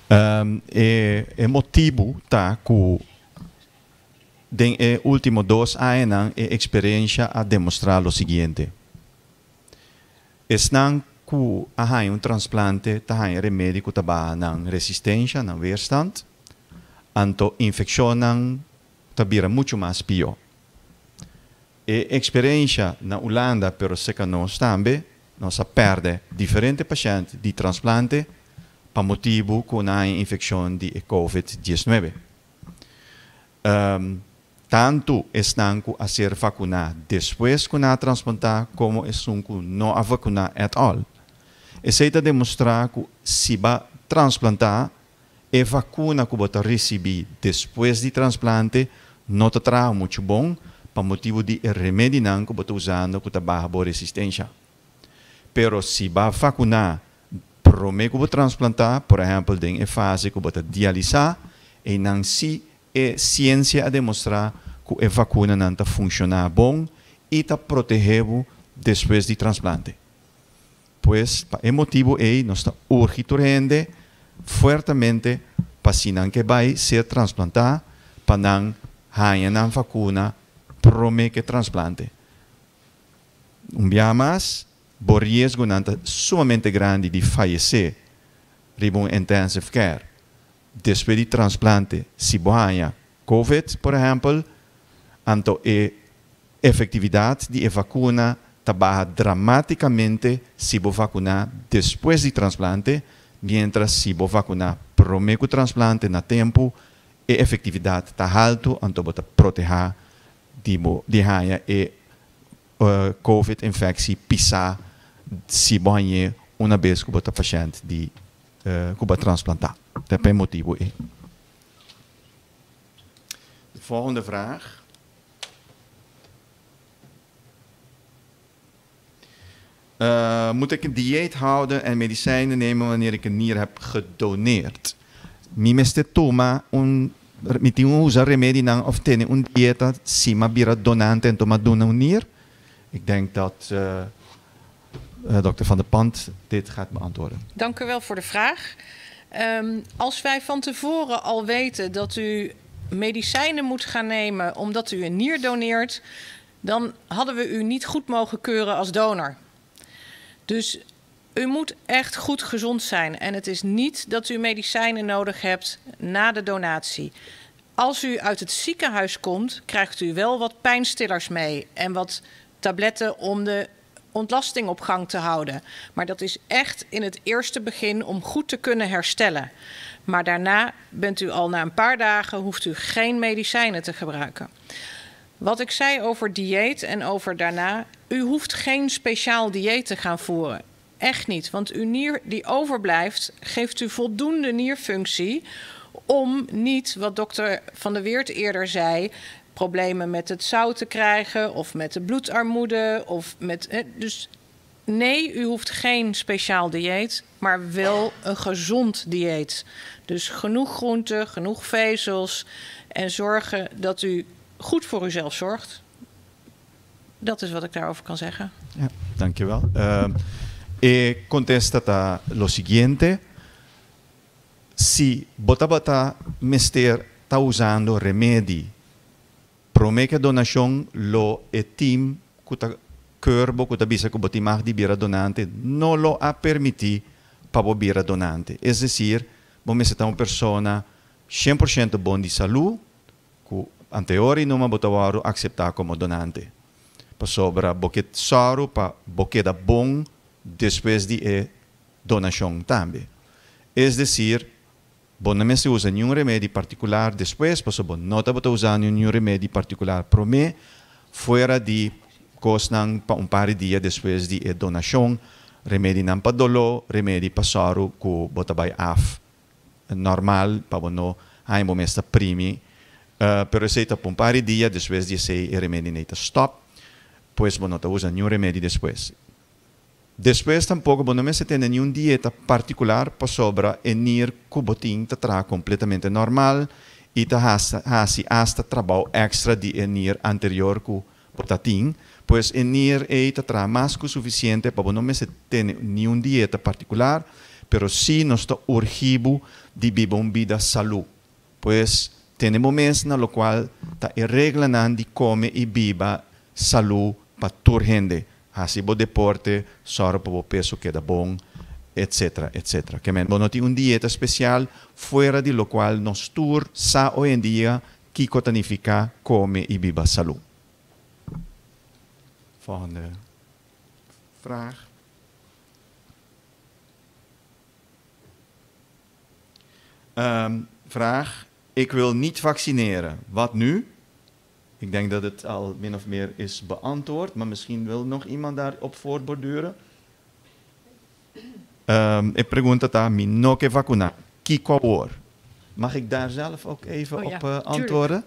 Motivo tá que den último 2 anos experiência a demonstrar o seguinte. Esnan que há transplante tá remédio que tá nang resistência, nang weerstand. Anto infeccionan tabira mucho más pior. Experiência na Holanda, pero seca nós também, nós perde diferentes pacientes de transplante para motivo que há infecção de COVID-19. Tanto estão a ser vacunados depois que há transplantar, como estão não a vacunar at all. Isso é demonstrar que se vai transplantar, a vacuna que você receber depois de transplante não te traz muito bom, para motivo de remédio que você está usando que está baixa boa resistência. Pero se vai vacunar, promete que você transplantar, por exemplo, em fase que você dialisar, e não se é ciência a demonstrar que a vacuna não está funcionando bom e está protegendo depois de transplante. Pois, para esse motivo, nós estamos urgente fortemente para se não que vai ser transplantado, para não ganhar a vacuna, promete que transplante. Dia mais, o risco não é sumamente grande de falecer, em intensive care. Depois de transplante, se ganha COVID, por exemplo, então a efetividade de vacuna está baixa dramaticamente se vacunar depois de transplante, mientras se vacunar promeco transplante na tempo e efetividade tá alto, então bota proteger de haia e COVID infectie pisar se banhe uma vez que bota paciente de que bota transplantar. Dat é motivo é. De volgende vraag. Moet ik een dieet houden en medicijnen nemen wanneer ik een nier heb gedoneerd? Mi meste toma mi tinha usa remedie nang of tene een dieta sima bira donante en toma dona een nier? Ik denk dat dokter Van der Pand dit gaat beantwoorden. Dank u wel voor de vraag. Als wij van tevoren al weten dat u medicijnen moet gaan nemen omdat u een nier doneert, dan hadden we u niet goed mogen keuren als donor. Dus u moet echt goed gezond zijn en het is niet dat u medicijnen nodig hebt na de donatie. Als u uit het ziekenhuis komt, krijgt u wel wat pijnstillers mee en wat tabletten om de ontlasting op gang te houden. Maar dat is echt in het eerste begin om goed te kunnen herstellen. Maar daarna bent u al na een paar dagen, hoeft u geen medicijnen te gebruiken. Wat ik zei over dieet en over daarna, u hoeft geen speciaal dieet te gaan voeren. Echt niet, want uw nier die overblijft, geeft u voldoende nierfunctie om niet, wat dokter Van der Weert eerder zei, problemen met het zout te krijgen of met de bloedarmoede. Dus nee, u hoeft geen speciaal dieet, maar wel een gezond dieet. Dus genoeg groenten, genoeg vezels en zorgen dat u goed voor uzelf zorgt. Dat is wat ik daarover kan zeggen. Ja, dankjewel. Contesta lo siguiente. Si bota mister está usando remedi, promete donación lo etim kuta curbo kuta bisa ku botimag di bira donante no lo ha permiti para bira donante. Es decir, vamos a una persona 100% bon di salud, ku anteori no ma botawaru acceptar como donante. Pa sobra boquet saru pa boqueda bon después de donación también. Es decir, bon não se usa nenhum remédio particular depois, posso bon não está usando nenhum remédio particular para mim, fora de cosnan para par de dias depois de donação, remédio não para dolor, remédio para soro que bota vai af normal para não aí momento primi, pero receita para par de dias depois de sei remédio não está stop, pois bon não está usando nenhum remédio depois. Depois tampouco não se tem nenhuma dieta particular para sobra e nir cubotim tá completamente normal e tá hasta trabalho extra de nir anterior cu potatim, pois nir tá mais que suficiente para não se ter nenhuma dieta particular, pero sim nós está urgido de viver uma vida saúde, pois tem momentos na lo qual tá reglando de comer e viver saúde para toda gente. Assim, o deporte, só para o peso queda bom, etc, etc. Que men, não tem uma dieta especial, fora de lo qual nós tur sa hoje em dia que cotanifica, come e viva saúde. Volgende vraag. Vraag, ik wil niet vaccineren. Wat nu? Ik denk dat het al min of meer is beantwoord, maar misschien wil nog iemand daarop voortborduren. Ik pergunta tá, mi no que vacunar. Que qual? Mag ik daar zelf ook even op antwoorden?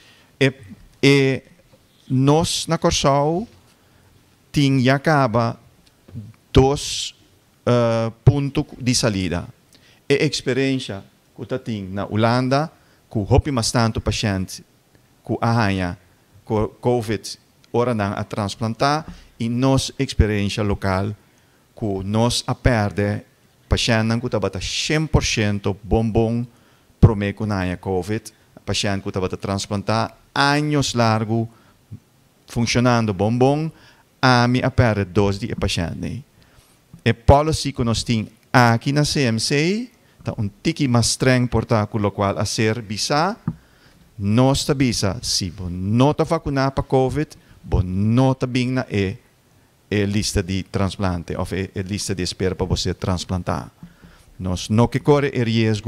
Nós na Corsau tinha acaba dos pontos de salida. Experiência que eu tenho na Holanda, que hopi mas tanto paciente ku ahaya COVID ora nang a transplantar e nos experiência local ku nos a perde paciente ku tabata 100% bombom promeco na COVID paciente ku tabata transplantar anos largo funcionando bombom a mi a perde dos di paciente e policy que nós tem aqui na CMC tá tiki mais streng porta ku lo qual a ser bisa nós tabisa, se não está vacunado para COVID, não está bem na lista de transplante, ou lista de espera para você transplantar. Nós não que corre o risco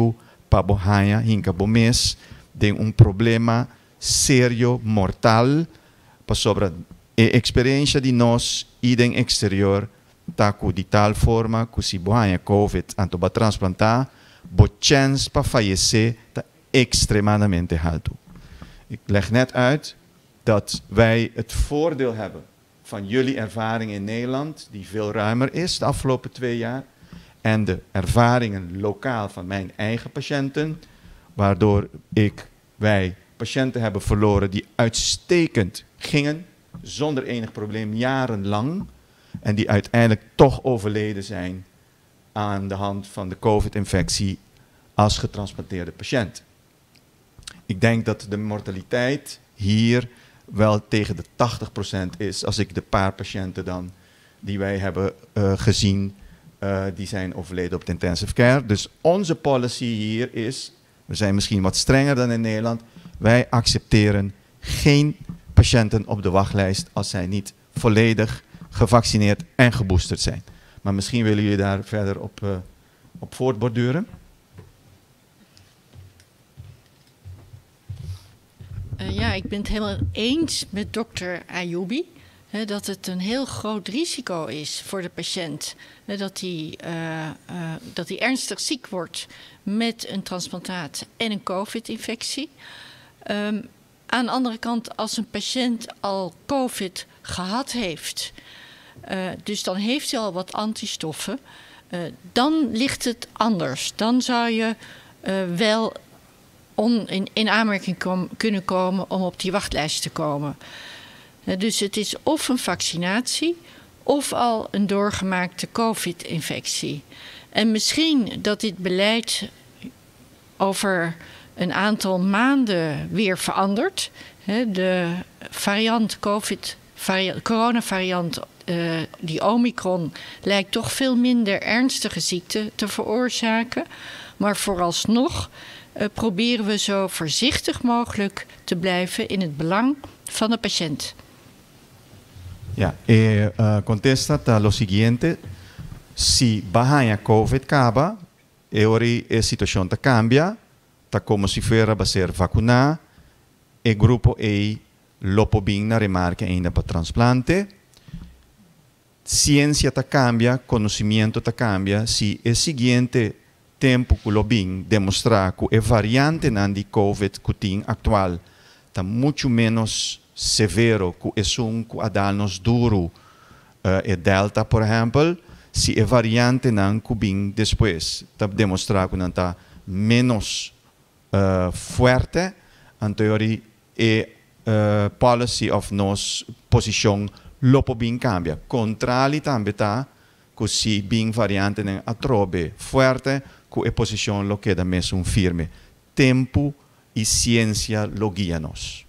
pabohaya hinka bomes de problema serio mortal pa sobre experiência de nós e den exterior taku de tal forma que se bohaya COVID anto ba transplantar bo chance pa falecer ta extremadamente alto. Ik leg net uit dat wij het voordeel hebben van jullie ervaring in Nederland, die veel ruimer is de afgelopen 2 jaar, en de ervaringen lokaal van mijn eigen patiënten, waardoor wij patiënten hebben verloren die uitstekend gingen, zonder enig probleem, jarenlang, en die uiteindelijk toch overleden zijn aan de hand van de COVID-infectie als getransplanteerde patiënt. Ik denk dat de mortaliteit hier wel tegen de 80% is, als ik de paar patiënten dan die wij hebben gezien, die zijn overleden op de intensive care. Dus onze policy hier is, we zijn misschien wat strenger dan in Nederland, wij accepteren geen patiënten op de wachtlijst als zij niet volledig gevaccineerd en geboosterd zijn. Maar misschien willen jullie daar verder op voortborduren. Ja, ik ben het helemaal eens met dokter Ayoubi. Dat het een heel groot risico is voor de patiënt. Dat hij ernstig ziek wordt met een transplantaat en een COVID-infectie. Aan de andere kant, als een patiënt al COVID gehad heeft, dus dan heeft hij al wat antistoffen, dan ligt het anders. Dan zou je wel in aanmerking kunnen komen om op die wachtlijst te komen. Dus het is of een vaccinatie of al een doorgemaakte COVID-infectie. En misschien dat dit beleid over een aantal maanden weer verandert. De coronavariant, die Omicron, lijkt toch veel minder ernstige ziekte te veroorzaken. Maar vooralsnog proberen we zo voorzichtig mogelijk te blijven in het belang van de patiënt. Ja, contesta lo siguiente. Si bahaya COVID acaba, ori a situação ta cambia, ta como si fuera a ser vacuna, e grupo A lopo bem na remarca ainda para transplante. Ciência ta cambia, conhecimento ta cambia, si é seguinte tempo que lo bem demonstrar que a variante de COVID que atual está muito menos severo que que a dar-nos duro é Delta, por exemplo, se a variante não que bem depois está demonstrar que não está menos forte, então a policy of nos posição lopo bem cambia. Contrário também está que se bem variante não atrobe forte, que a posição lo queda mesmo firme. Tempo e ciência lo guia-nos.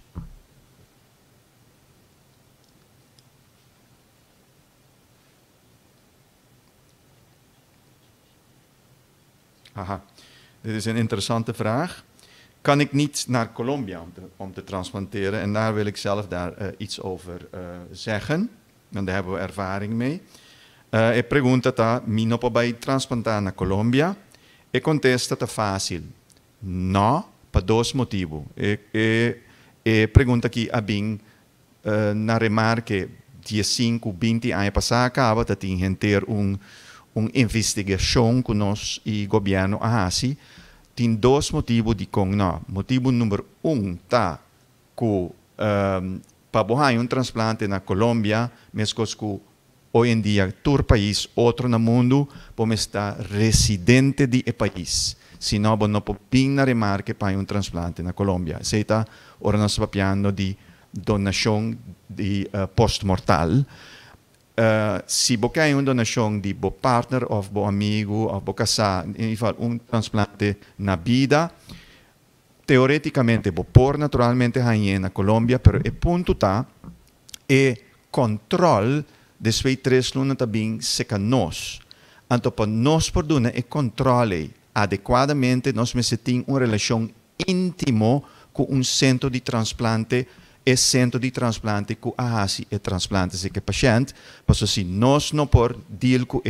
Aha, dit is een interessante vraag. Kan ik niet naar Colombia om te transplanteren? En daar wil ik zelf iets over zeggen. Want daar hebben we ervaring mee. E pergunta tá, mi não pode transplantar na Colômbia? E contesta tá fácil. Não, para 2 motivos. E pergunta que a bem na remarque 15, 20 anos passar acaba, tá tinha ter investigação que nós e governo ahasi. Tem 2 motivos de com não. Motivo número 1 tá que para borrar transplante na Colômbia, mesmo que hoje em dia, todo país, outro no mundo, pode estar residente do país. Se não, não pode vir na remarque para transplante na Colômbia. Se está, ora nós falamos de donação de post-mortal. Se você tem uma donação de bo partner, ou bo amigo, ou bo casar, em geval, transplante na vida, teoreticamente, bo por naturalmente na Colômbia, pero o ponto está, controle de 2-3 lunas também se que nós. Então, para nós por doen e controle adequadamente, nós temos uma relação íntima com centro de transplante e centro de transplante que ahasi e transplante se que paciente, mas se nós não por deal com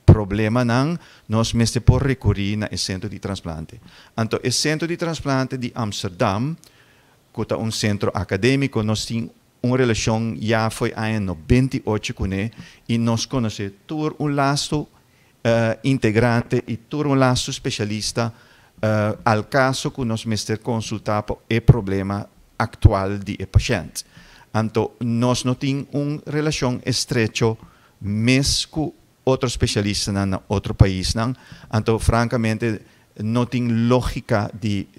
problema nang nós meste por recurrir na centro de transplante. Então, o centro de transplante de Amsterdam, que é um centro acadêmico, nós temos uma relação já foi em 98 com ele, e nós conhecemos todo um laço integrante e todo um laço especialista al caso que nós meste consultar por o problema atual do paciente. Então, nós não temos uma relação estreita mesmo com outro especialista em outro país. Então, francamente, não tem lógica de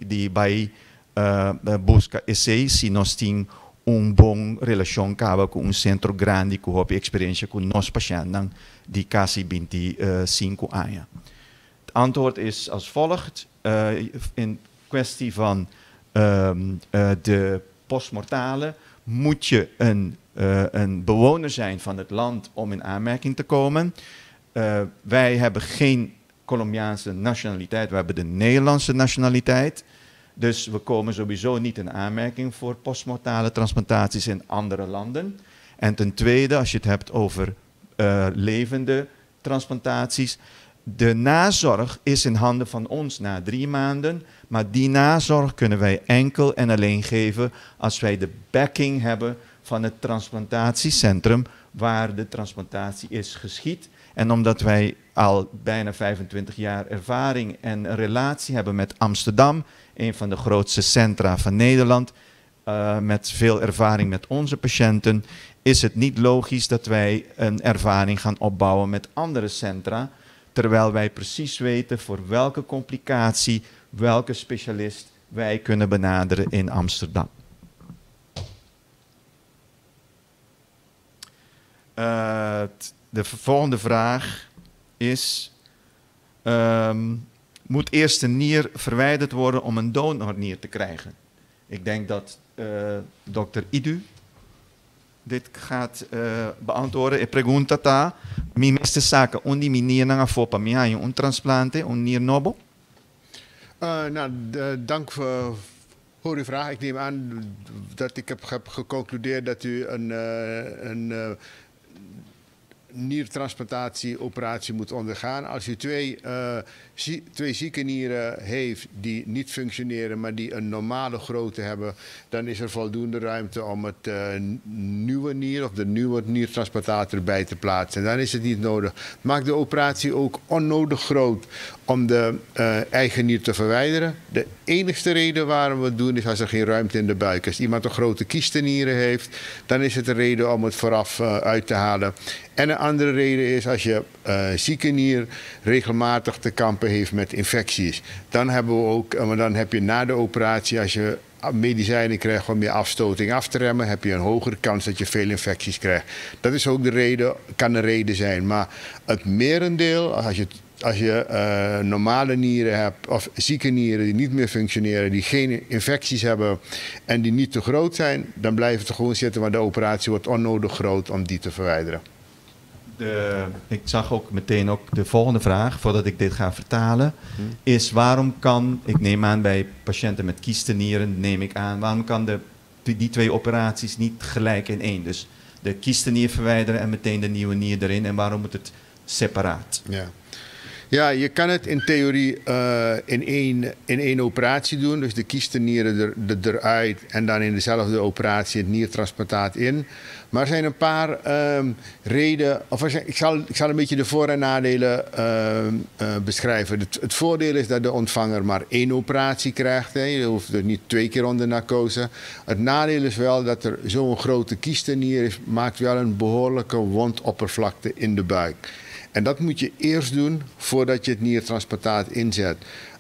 buscar esse se nós temos uma boa relação com um centro grande que tem experiência com nossos pacientes de quase 25 anos. Het antwoord is als volgt. In kwestie van de postmortale moet je een bewoner zijn van het land om in aanmerking te komen. Wij hebben geen Colombiaanse nationaliteit, we hebben de Nederlandse nationaliteit. Dus we komen sowieso niet in aanmerking voor postmortale transplantaties in andere landen. En ten tweede, als je het hebt over levende transplantaties. De nazorg is in handen van ons na 3 maanden, maar die nazorg kunnen wij enkel en alleen geven als wij de backing hebben van het transplantatiecentrum waar de transplantatie is geschied. En omdat wij al bijna 25 jaar ervaring en een relatie hebben met Amsterdam, een van de grootste centra van Nederland, met veel ervaring met onze patiënten, is het niet logisch dat wij een ervaring gaan opbouwen met andere centra, terwijl wij precies weten voor welke complicatie, welke specialist wij kunnen benaderen in Amsterdam. De volgende vraag is, moet eerst een nier verwijderd worden om een donornier te krijgen? Ik denk dat dokter Idu dit gaat beantwoorden. Ik pregunta ta, mi meste saka, undi mi nier nanga fopa, mi ha un transplante, un nier nobo? Dank voor uw vraag. Ik neem aan dat ik heb geconcludeerd dat u een niertransplantatieoperatie moet ondergaan. Als u twee zieke nieren heeft die niet functioneren, maar die een normale grootte hebben, dan is er voldoende ruimte om het nieuwe nier of de nieuwe niertransplantator erbij te plaatsen. En dan is het niet nodig. Maak de operatie ook onnodig groot om de eigen nier te verwijderen. De enigste reden waarom we het doen is als er geen ruimte in de buik is. Als iemand een grote kiestenieren heeft, dan is het een reden om het vooraf uit te halen. En een andere reden is als je zieke nier regelmatig te kampen heeft met infecties. Dan hebben we ook, dan heb je na de operatie, als je medicijnen krijgt om je afstoting af te remmen, heb je een hogere kans dat je veel infecties krijgt. Dat is ook de reden, kan een reden zijn. Maar het merendeel, als je normale nieren hebt of zieke nieren die niet meer functioneren, die geen infecties hebben en die niet te groot zijn, dan blijven ze gewoon zitten, maar de operatie wordt onnodig groot om die te verwijderen. Ik zag ook meteen de volgende vraag, voordat ik dit ga vertalen, is waarom kan, ik neem aan bij patiënten met kiestenieren, neem ik aan, waarom kan die 2 operaties niet gelijk in één? Dus de kiestenier verwijderen en meteen de nieuwe nier erin, en waarom moet het separaat? Ja, je kan het in theorie in één operatie doen. Dus de kiestenieren eruit en dan in dezelfde operatie het niertransplantaat in. Maar er zijn een paar redenen. Ik zal een beetje de voor- en nadelen beschrijven. Het voordeel is dat de ontvanger maar 1 operatie krijgt. Hè. Je hoeft er niet 2 keer onder narcose. Het nadeel is wel dat er zo'n grote kiestenier is, maakt wel een behoorlijke wondoppervlakte in de buik. En dat moet je eerst doen voordat je het niertransplantaat inzet.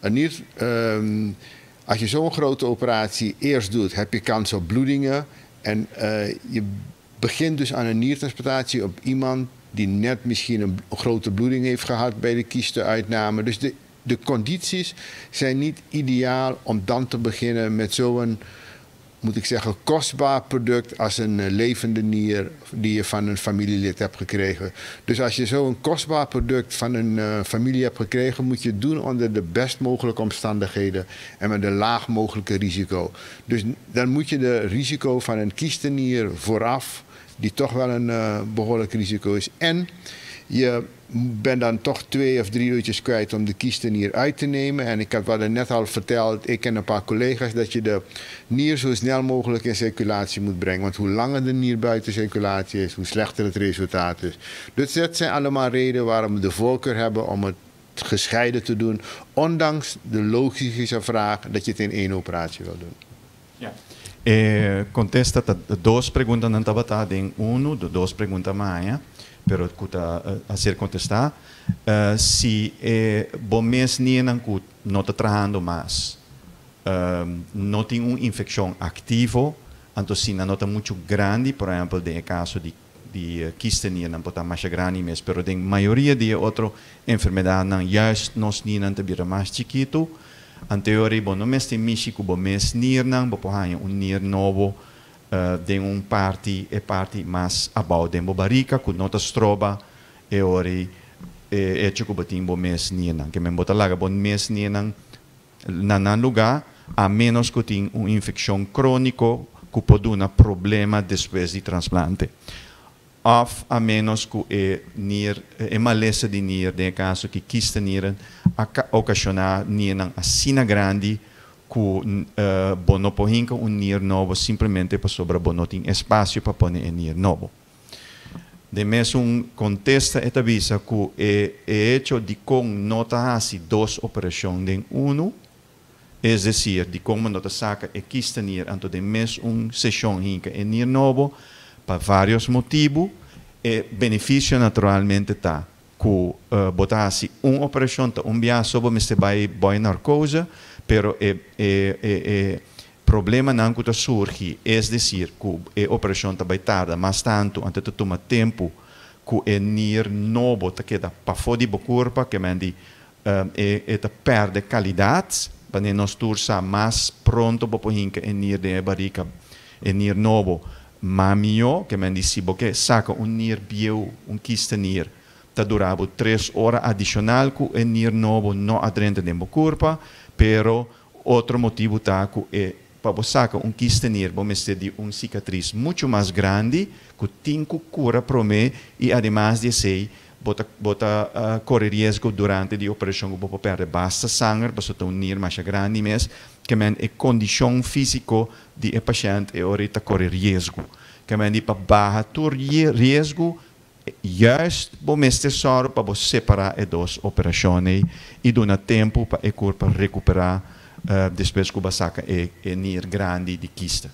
Als je zo'n grote operatie eerst doet, heb je kans op bloedingen. En je begint dus aan een niertransplantatie op iemand die net misschien een grote bloeding heeft gehad bij de kiestenuitname. Dus de condities zijn niet ideaal om dan te beginnen met zo'n, moet ik zeggen, kostbaar product als een levende nier die je van een familielid hebt gekregen. Dus als je zo'n kostbaar product van een familie hebt gekregen, moet je het doen onder de best mogelijke omstandigheden en met een laag mogelijke risico. Dus dan moet je de risico van een kiestenier vooraf, die toch wel een behoorlijk risico is. En Je bent dan toch 2 of 3 uurtjes kwijt om de kiestenier uit te nemen. En ik had net al verteld, ik en een paar collega's, dat je de nier zo snel mogelijk in circulatie moet brengen. Want hoe langer de nier buiten circulatie is, hoe slechter het resultaat is. Dus dat zijn allemaal redenen waarom we de voorkeur hebben om het gescheiden te doen. Ondanks de logische vraag dat je het in 1 operatie wil doen. Ja. Contesta dos perguntas não estava tá em uno, dos perguntas mais, pero kuta a ser contestar se bom mês nem não está trabalhando mais, não tem infecção ativa, então se não está muito grande, por exemplo, no caso de kistenir não pode mais grande, mas pero a maioria de outra enfermidade não juist nós nem não está mais chiquito. An teorie, bom, no mês de México, bom mês nier não, bom, nier novo, de parte mais abaixo de barica, que não está troba, ori, chico batim bom mês nier não, que me bota lá, bom mês nier não, na lugar, a menos que tenha infecção crônica, que pode dar problema depois de transplante. Of a menos que maleza de nier, de caso que quista nier, ocasionar nier assim grande, que bono pohinka nier novo, simplesmente para sobra bono tem espaço para pôr nier novo. De mesmo contesta e avisa que é hecho de com nota assim 2 operações de uno, é decir, de como nota saca e quista nier, anto de mesmo sessão hinka e nier novo, para vários motivos, e benefício naturalmente está que botar-se uma operação, bias sobre mas vai boa narcose, pero problema não que surge, é decir, que a operação vai tardar mais tanto, antes de tomar tempo, que é nier novo, tá queda para fora do corpo, que mandi perde qualidade, para nós tursa mais pronto para poder é nier de barriga, é nier novo. Maar mio, que me disse, porque saca nier bio, quiste nier, está durava 3 horas adicional, que o nier novo não adrenta dentro do corpo, pero outro motivo está que para sacar quiste nier, vamos ter de cicatriz muito mais grande, que tem que cura para mim, e además de ser, corre risco durante a operação, que perde basta sangue, para ter nier mais grande, mas que a condição física do paciente é ahorita corre risco. Que para barra todo risco, juist vamos ter só para separar as 2 operações e dar tempo para o corpo recuperar depois que você saca é nier grande de quista.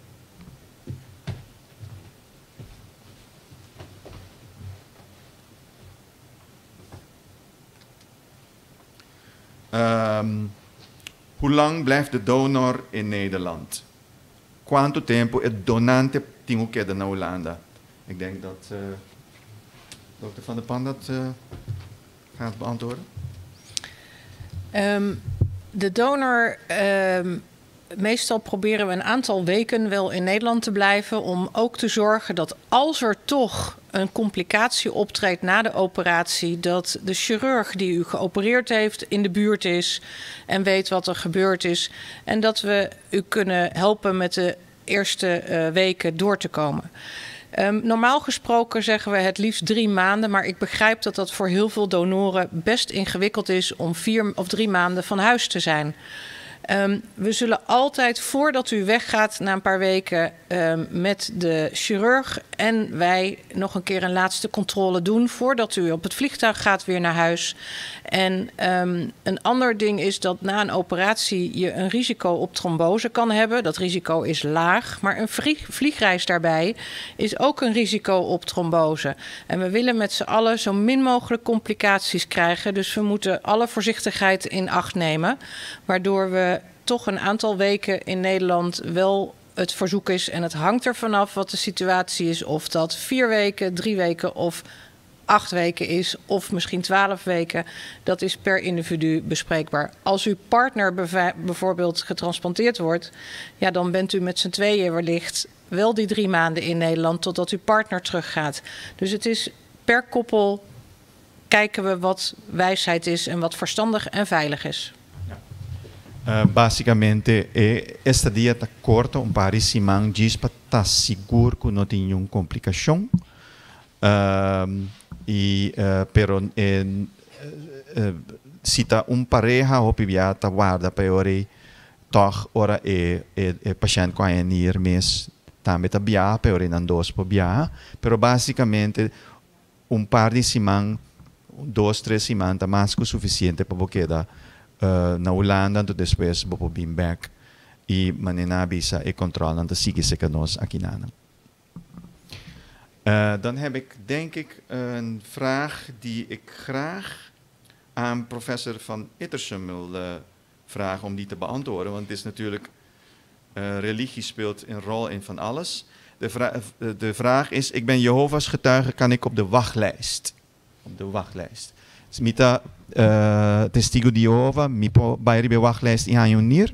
Hoe lang blijft de donor in Nederland? Quanto tempo het donante tem que na Hollanda? Ik denk dat dokter Van der Pan dat gaat beantwoorden. De donor, meestal proberen we een aantal weken wel in Nederland te blijven, om ook te zorgen dat als er toch een complicatie optreedt na de operatie, dat de chirurg die u geopereerd heeft in de buurt is en weet wat er gebeurd is. En dat we u kunnen helpen met de eerste weken door te komen. Normaal gesproken zeggen we het liefst 3 maanden, maar ik begrijp dat dat voor heel veel donoren best ingewikkeld is om 4 of 3 maanden van huis te zijn. We zullen altijd, voordat u weggaat na een paar weken, met de chirurg en wij nog een keer een laatste controle doen voordat u op het vliegtuig gaat weer naar huis. En een ander ding is dat na een operatie je een risico op trombose kan hebben. Dat risico is laag, maar een vliegreis daarbij is ook een risico op trombose. En we willen met z'n allen zo min mogelijk complicaties krijgen. Dus we moeten alle voorzichtigheid in acht nemen, waardoor we toch een aantal weken in Nederland wel het verzoek is. En het hangt er vanaf wat de situatie is. Of dat 4 weken, 3 weken of 8 weken is. Of misschien 12 weken. Dat is per individu bespreekbaar. Als uw partner bijvoorbeeld getransplanteerd wordt, ja, dan bent u met z'n tweeën wellicht wel die 3 maanden in Nederland totdat uw partner teruggaat. Dus het is per koppel kijken we wat wijsheid is en wat verstandig en veilig is. Basicamente, esta dia está corta, paar semanas para estar seguro que não tem nenhuma complicação. pero sita pareja hopiviata guarda peori toch ora patient qua hier mes também tá bia peori nandos po bia, pero basicamente par de semana 2-3 semanas tá mais que suficiente para queda na Holanda, então depois vou vir back e manena bisa e controlen te sigue se nos aqui na. Dan heb ik denk ik een vraag die ik graag aan professor Van Ittersum wil vragen om die te beantwoorden. Want het is natuurlijk, religie speelt een rol in van alles. De vraag is, ik ben Jehovah's getuige, kan ik op de wachtlijst? Op de wachtlijst. Smita testigo de Jehovah, mipo bij de wachtlijst in Hanjonier?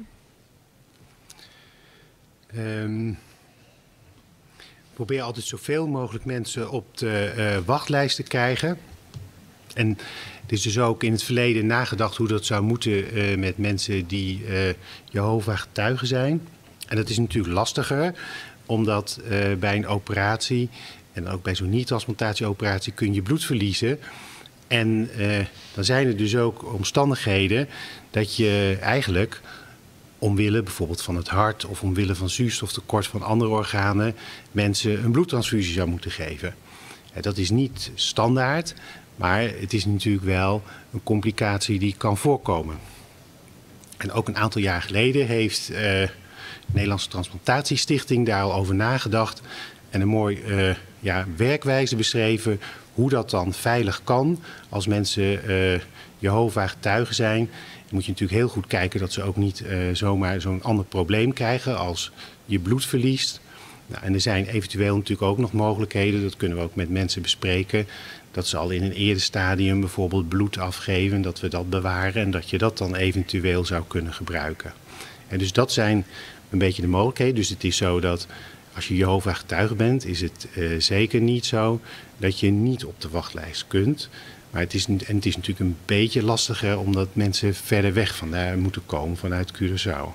Probeer altijd zoveel mogelijk mensen op de wachtlijst te krijgen. En het is dus ook in het verleden nagedacht hoe dat zou moeten met mensen die Jehovah getuigen zijn. En dat is natuurlijk lastiger, omdat bij een operatie, en ook bij zo'n niertransplantatieoperatie, kun je bloed verliezen. En dan zijn er dus ook omstandigheden dat je eigenlijk omwille bijvoorbeeld van het hart of omwille van zuurstoftekort van andere organen mensen een bloedtransfusie zou moeten geven. Dat is niet standaard, maar het is natuurlijk wel een complicatie die kan voorkomen. En ook een aantal jaar geleden heeft de Nederlandse Transplantatiestichting daar al over nagedacht en een mooi werkwijze beschreven hoe dat dan veilig kan als mensen Jehovah getuigen zijn. Dan moet je natuurlijk heel goed kijken dat ze ook niet zomaar zo'n ander probleem krijgen als je bloed verliest. Nou, en er zijn eventueel natuurlijk ook nog mogelijkheden, dat kunnen we ook met mensen bespreken, dat ze al in een eerder stadium bijvoorbeeld bloed afgeven, dat we dat bewaren en dat je dat dan eventueel zou kunnen gebruiken. En dus dat zijn een beetje de mogelijkheden. Dus het is zo dat als je Jehovah getuige bent, is het zeker niet zo dat je niet op de wachtlijst kunt. Maar het is natuurlijk een beetje lastiger omdat mensen verder weg vandaan moeten komen vanuit Curaçao.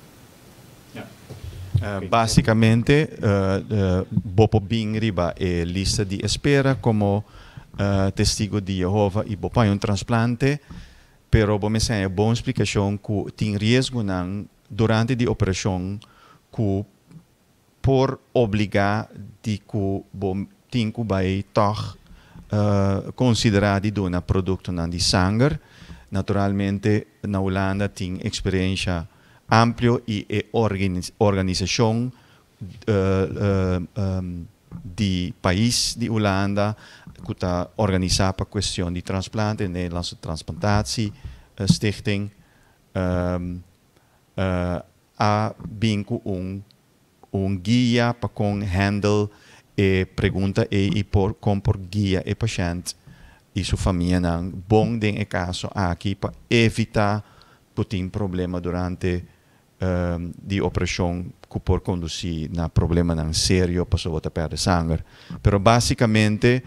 Basicamente, Bopo Bingriba e lista di espera como testigo de Jehovah e Bopa un trasplante, pero bom essa é boa explicação que tem risco não durante a operação que por obrigar de que bom tem que vai toch considerar de donar produto de sangue. Naturalmente, na Holanda tem experiência amplia e organização de país de Holanda que está organizada para a questão de transplante, a Nederlandse Transplantatiestichting, a binco guia para com handle e pergunta por guia e paciente e sua família não bom den e caso aqui para evitar putin problema durante die operação que por conduzir na problema não sério para sua perder sangue. Pero basicamente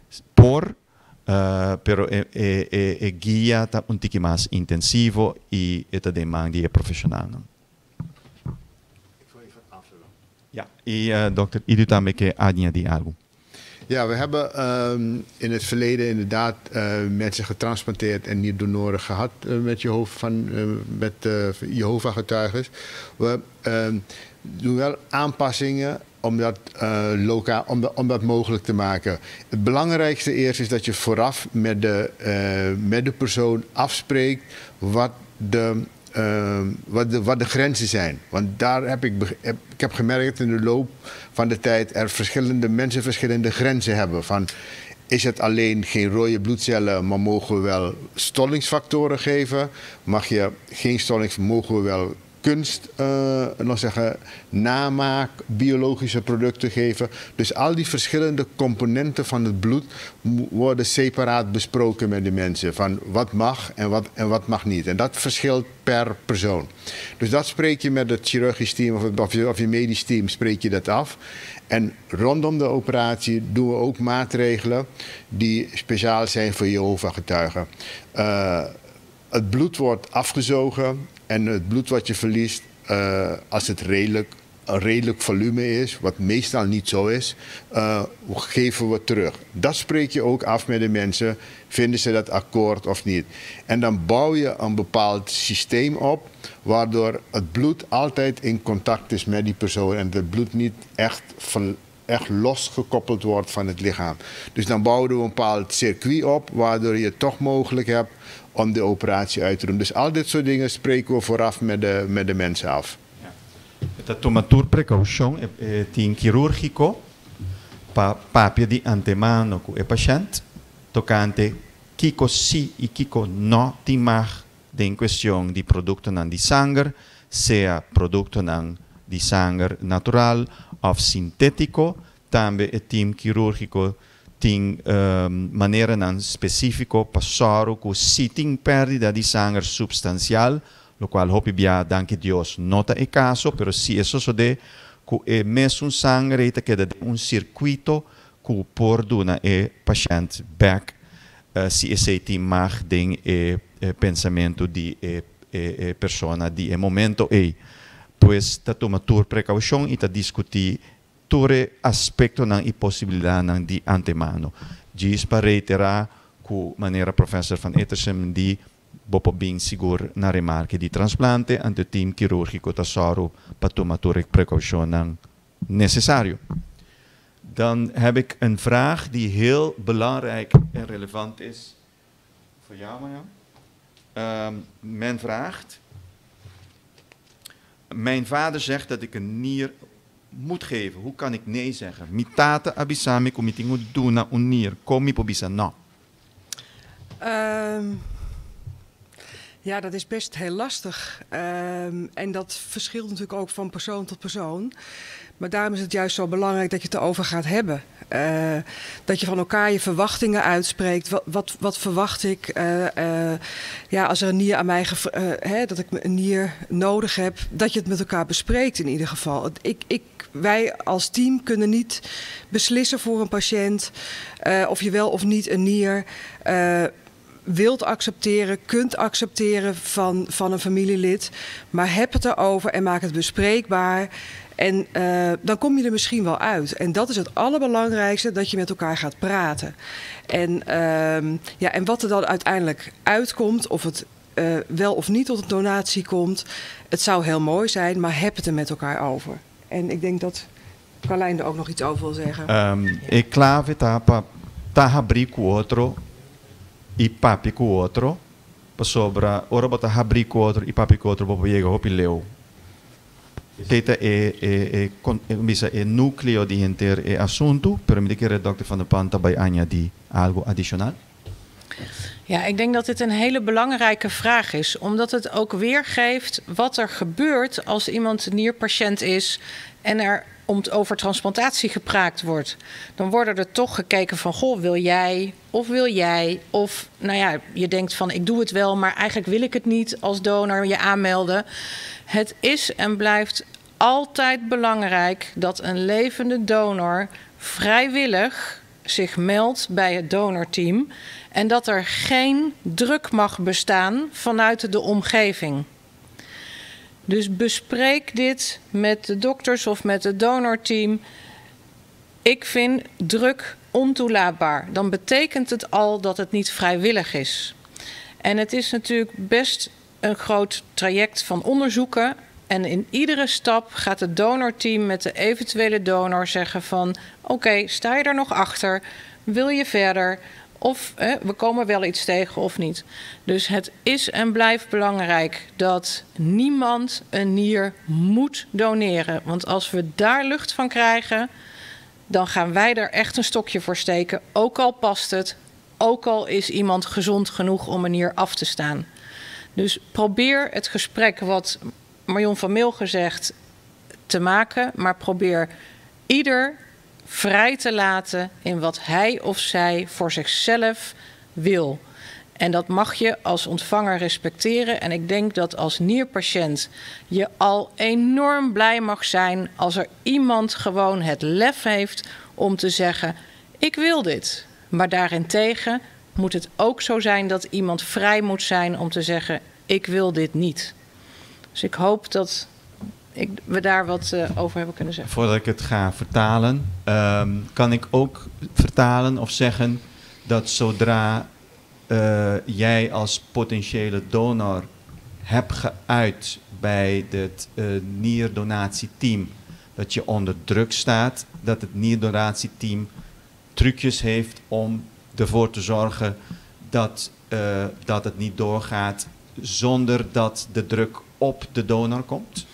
pero guia está um pouco mais intensivo e é demanda é profissional. Ja, dokter, u daarmee que añadir algo? Ja, we hebben in het verleden inderdaad mensen getransplanteerd en niet donoren gehad met Jehovah-getuigen. We doen wel aanpassingen om dat mogelijk te maken. Het belangrijkste eerst is dat je vooraf met de persoon afspreekt wat de grenzen zijn. Want daar ik heb gemerkt in de loop van de tijd er verschillende mensen verschillende grenzen hebben. Van, is het alleen geen rode bloedcellen, maar mogen we wel stollingsfactoren geven? Mag je geen mogen we wel namaak, biologische producten geven. Dus al die verschillende componenten van het bloed worden separaat besproken met de mensen. Van wat mag en wat mag niet. En dat verschilt per persoon. Dus dat spreek je met het chirurgisch team of je medisch team spreek je dat af. En rondom de operatie doen we ook maatregelen die speciaal zijn voor Jehovah-getuigen. Het bloed wordt afgezogen en het bloed wat je verliest, als het redelijk een redelijk volume is, wat meestal niet zo is, geven we terug. Dat spreek je ook af met de mensen. Vinden ze dat akkoord of niet? En dan bouw je een bepaald systeem op, waardoor het bloed altijd in contact is met die persoon en het bloed niet echt losgekoppeld wordt van het lichaam. Dus dan bouwen we een bepaald circuit op, waardoor je het toch mogelijk hebt om de operatie uit te doen. Dus al dit soort dingen spreken we vooraf met de mensen af. Esta tomatura precaução tem quirúrgico papia de antemano com o paciente tocante kiko si e kiko no tem mag de questão de produto nan de sangue, seja produto nan de sangue natural of sintético, também o team quirúrgico tem maneira nan específico passar com se tem perda de sangue substancial, lo qual hopi bia danke Dios nota e caso, pero si eso sucede cu e mesmo sangue que da un circuito cu por duna e patient back si esse ti mag ding e pensamento di persona di e momento pues ta toma tur precaução e ta discutir tore aspecto nan i possibilità nan di antemano. Gis pareterà cu maniera professor van Ettersem di bopo bem seguro na remarque de transplante ante o team quirúrgico tasaro para tomar de precautie necessario. Dan heb ik een vraag die heel belangrijk en relevant is voor jou, Marjan. Men vraagt, mijn vader zegt dat ik een nier moet geven. Hoe kan ik nee zeggen? Mitata abisami kumitingu duna un nier. Komi pobisa no. Ja, dat is best heel lastig. En dat verschilt natuurlijk ook van persoon tot persoon. Maar daarom is het juist zo belangrijk dat je het erover gaat hebben. Dat je van elkaar je verwachtingen uitspreekt. Wat verwacht ik? Als er een nier aan mij dat ik een nier nodig heb, dat je het met elkaar bespreekt in ieder geval. Wij als team kunnen niet beslissen voor een patiënt of je wel of niet een nier wilt accepteren, kunt accepteren van een familielid. Maar heb het erover en maak het bespreekbaar. En dan kom je er misschien wel uit. En dat is het allerbelangrijkste, dat je met elkaar gaat praten. En wat er dan uiteindelijk uitkomt, of het wel of niet tot een donatie komt, het zou heel mooi zijn, maar heb het er met elkaar over. En ik denk dat Carlijn er ook nog iets over wil zeggen. E clave tá abrir com o outro e papi com o outro, sobra ora bota abrir com o outro e papi com o outro, bobo chega hopi leu. Dit is het nucleo di inter assunto, pero me dice Dr. Van der Panta bij Anja die algo adicional. Ja, ik denk dat dit een hele belangrijke vraag is, omdat het ook weergeeft wat er gebeurt als iemand een nierpatiënt is en er over transplantatie gepraat wordt. Dan worden er toch gekeken van, goh, wil jij? Of, nou ja, je denkt van, ik doe het wel, maar eigenlijk wil ik het niet als donor je aanmelden. Het is en blijft altijd belangrijk dat een levende donor vrijwillig zich meldt bij het donorteam en dat er geen druk mag bestaan vanuit de omgeving. Dus bespreek dit met de dokters of met het donorteam. Ik vind druk ontoelaatbaar. Dan betekent het al dat het niet vrijwillig is. En het is natuurlijk best een groot traject van onderzoeken. En in iedere stap gaat het donorteam met de eventuele donor zeggen van, oké, sta je er nog achter? Wil je verder? Of we komen wel iets tegen of niet. Dus het is en blijft belangrijk dat niemand een nier moet doneren. Want als we daar lucht van krijgen, dan gaan wij er echt een stokje voor steken. Ook al past het, ook al is iemand gezond genoeg om een nier af te staan. Dus probeer het gesprek wat Marion van Meel gezegd te maken, maar probeer ieder vrij te laten in wat hij of zij voor zichzelf wil. En dat mag je als ontvanger respecteren. En ik denk dat als nierpatiënt je al enorm blij mag zijn als er iemand gewoon het lef heeft om te zeggen, ik wil dit. Maar daarentegen moet het ook zo zijn dat iemand vrij moet zijn om te zeggen, ik wil dit niet. Dus ik hoop dat we daar wat over hebben kunnen zeggen. Voordat ik het ga vertalen, kan ik ook vertalen of zeggen dat zodra jij als potentiële donor hebt geuit bij het nierdonatieteam dat je onder druk staat, dat het nierdonatieteam trucjes heeft om ervoor te zorgen dat het niet doorgaat zonder dat de druk op de donor komt?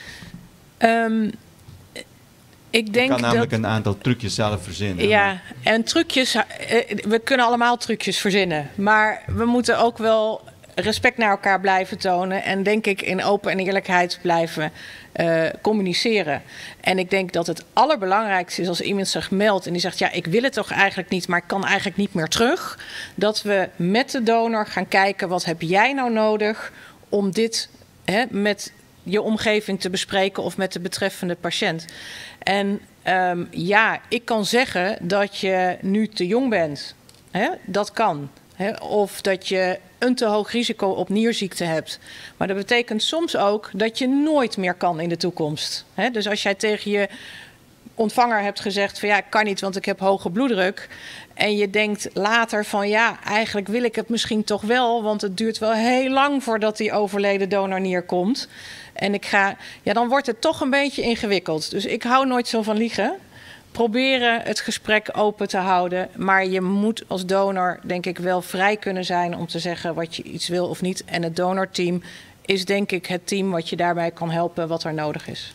Ik denk kan namelijk een aantal trucjes zelf verzinnen. Ja, en trucjes, we kunnen allemaal trucjes verzinnen. Maar we moeten ook wel respect naar elkaar blijven tonen. En denk ik in open en eerlijkheid blijven communiceren. En ik denk dat het allerbelangrijkste is als iemand zich meldt en die zegt, ja, ik wil het toch eigenlijk niet, maar ik kan eigenlijk niet meer terug. Dat we met de donor gaan kijken, wat heb jij nou nodig om dit met je omgeving te bespreken of met de betreffende patiënt. En ja, ik kan zeggen dat je nu te jong bent. Dat kan. Of dat je een te hoog risico op nierziekte hebt. Maar dat betekent soms ook dat je nooit meer kan in de toekomst. Dus als jij tegen je ontvanger hebt gezegd van ja, ik kan niet, want ik heb hoge bloeddruk. En je denkt later van ja, eigenlijk wil ik het misschien toch wel, want het duurt wel heel lang voordat die overleden donornier komt. En dan wordt het toch een beetje ingewikkeld. Dus ik hou nooit zo van liegen. Proberen het gesprek open te houden. Maar je moet als donor denk ik wel vrij kunnen zijn om te zeggen wat je iets wil of niet. En het donorteam is denk ik het team wat je daarbij kan helpen wat er nodig is.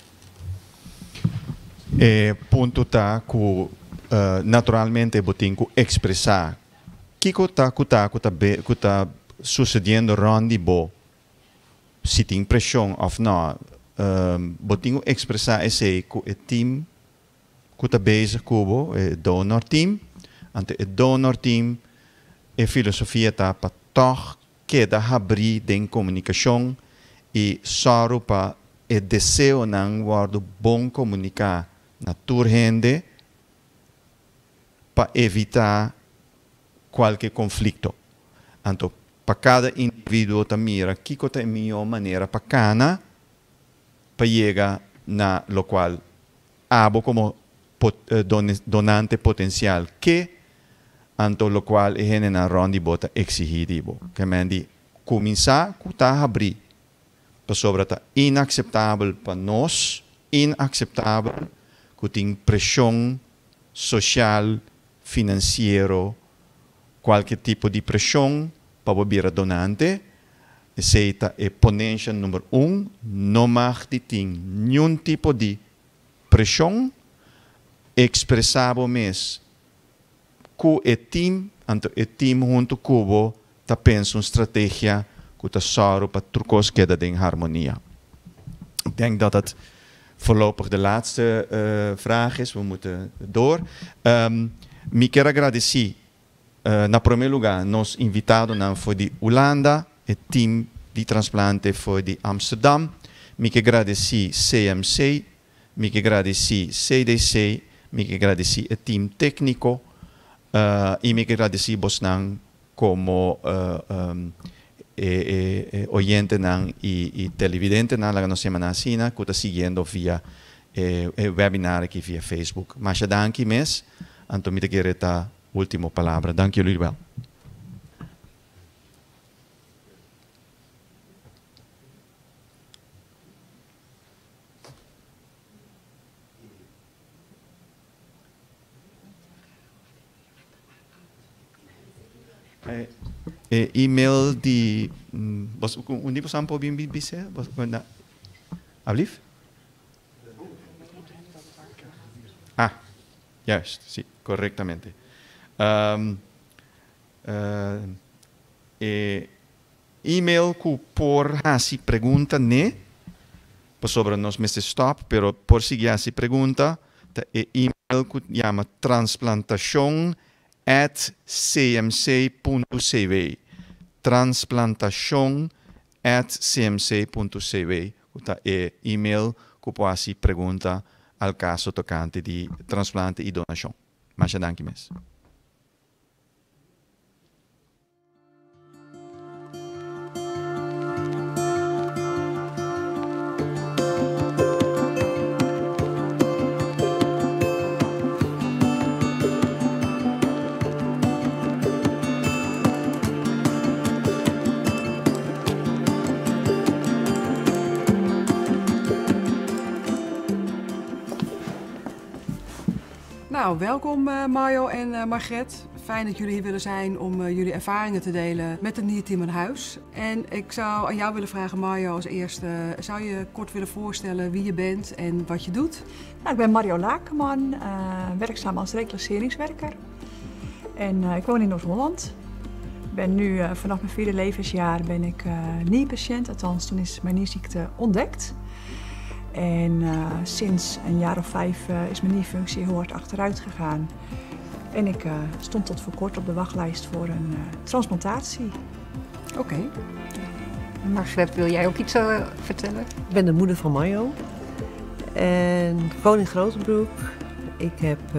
Punto tá ku naturalmente botinho expressar. Kiko tá sucedendo rondi bo sitting pressão of no botinho expressar esse ku het team ku tá bezig kubo donor team ante het donor team filosofia tá pa toch queda abrir den comunicação e só pa deseo nang wardo bom comunicar na turgente para evitar qualquer conflito. Então, para cada indivíduo mira que é a melhor maneira para cana para chegar na lo qual abo como donante potencial que anto lo qual é na rondi bota exigido. Que mendi começar com tá abrir para sobre tá inaceitável para nós, inaceitável que tem pressão social, financeiro, qualquer tipo de pressão para o donante. Essa é a ponência número 1. Não mag de ter nenhum tipo de pressão. Expressava mesmo que o team, o team junto com o tá pensa uma estratégia que tá só para trucos queda em harmonia. Ik denk dat het voorlopig de laatste vraag is. We moeten door. Me quero agradecer, na primeiro lugar, nos invitado voor de Holanda, het team de transplante voor de Amsterdam. Me quero agradecer CMC, me quero agradecer CDC, me quero agradecer het team técnico e me quero agradecer Bosnan como oyente y televidente na la semana sina que está siguiendo via webinar aqui via Facebook. Mas danke mes, anto me quero a última palavra. Dank jullie wel. E-mail die was niet pas aan proberen bise was na alsjeblieft. Juist, sí, correctamente. E-mail que por hasi pergunta ne sobre nos meses stop, pero por si hasi pergunta, e-mail que chama transplantação@cmc.cw. Transplantação@cmc.cw. Esta é e-mail que pode pergunta al caso tocante di trasplante e donação. Mas danke mes. Nou, welkom Mario en Margret. Fijn dat jullie hier willen zijn om jullie ervaringen te delen met het Nierteam aan Huis. En ik zou aan jou willen vragen, Mario, als eerste. Zou je kort willen voorstellen wie je bent en wat je doet? Nou, ik ben Mario Lakenman, werkzaam als reclasseringswerker. En ik woon in Noord-Holland. Ik ben nu vanaf mijn 4e levensjaar ben ik nierpatiënt. Althans, toen is mijn nierziekte ontdekt. En sinds een jaar of 5 is mijn nierfunctie heel hard achteruit gegaan. En ik stond tot voor kort op de wachtlijst voor een transplantatie. Oké. Margret, wil jij ook iets vertellen? Ik ben de moeder van Mario. En ik woon in Grotebroek. Ik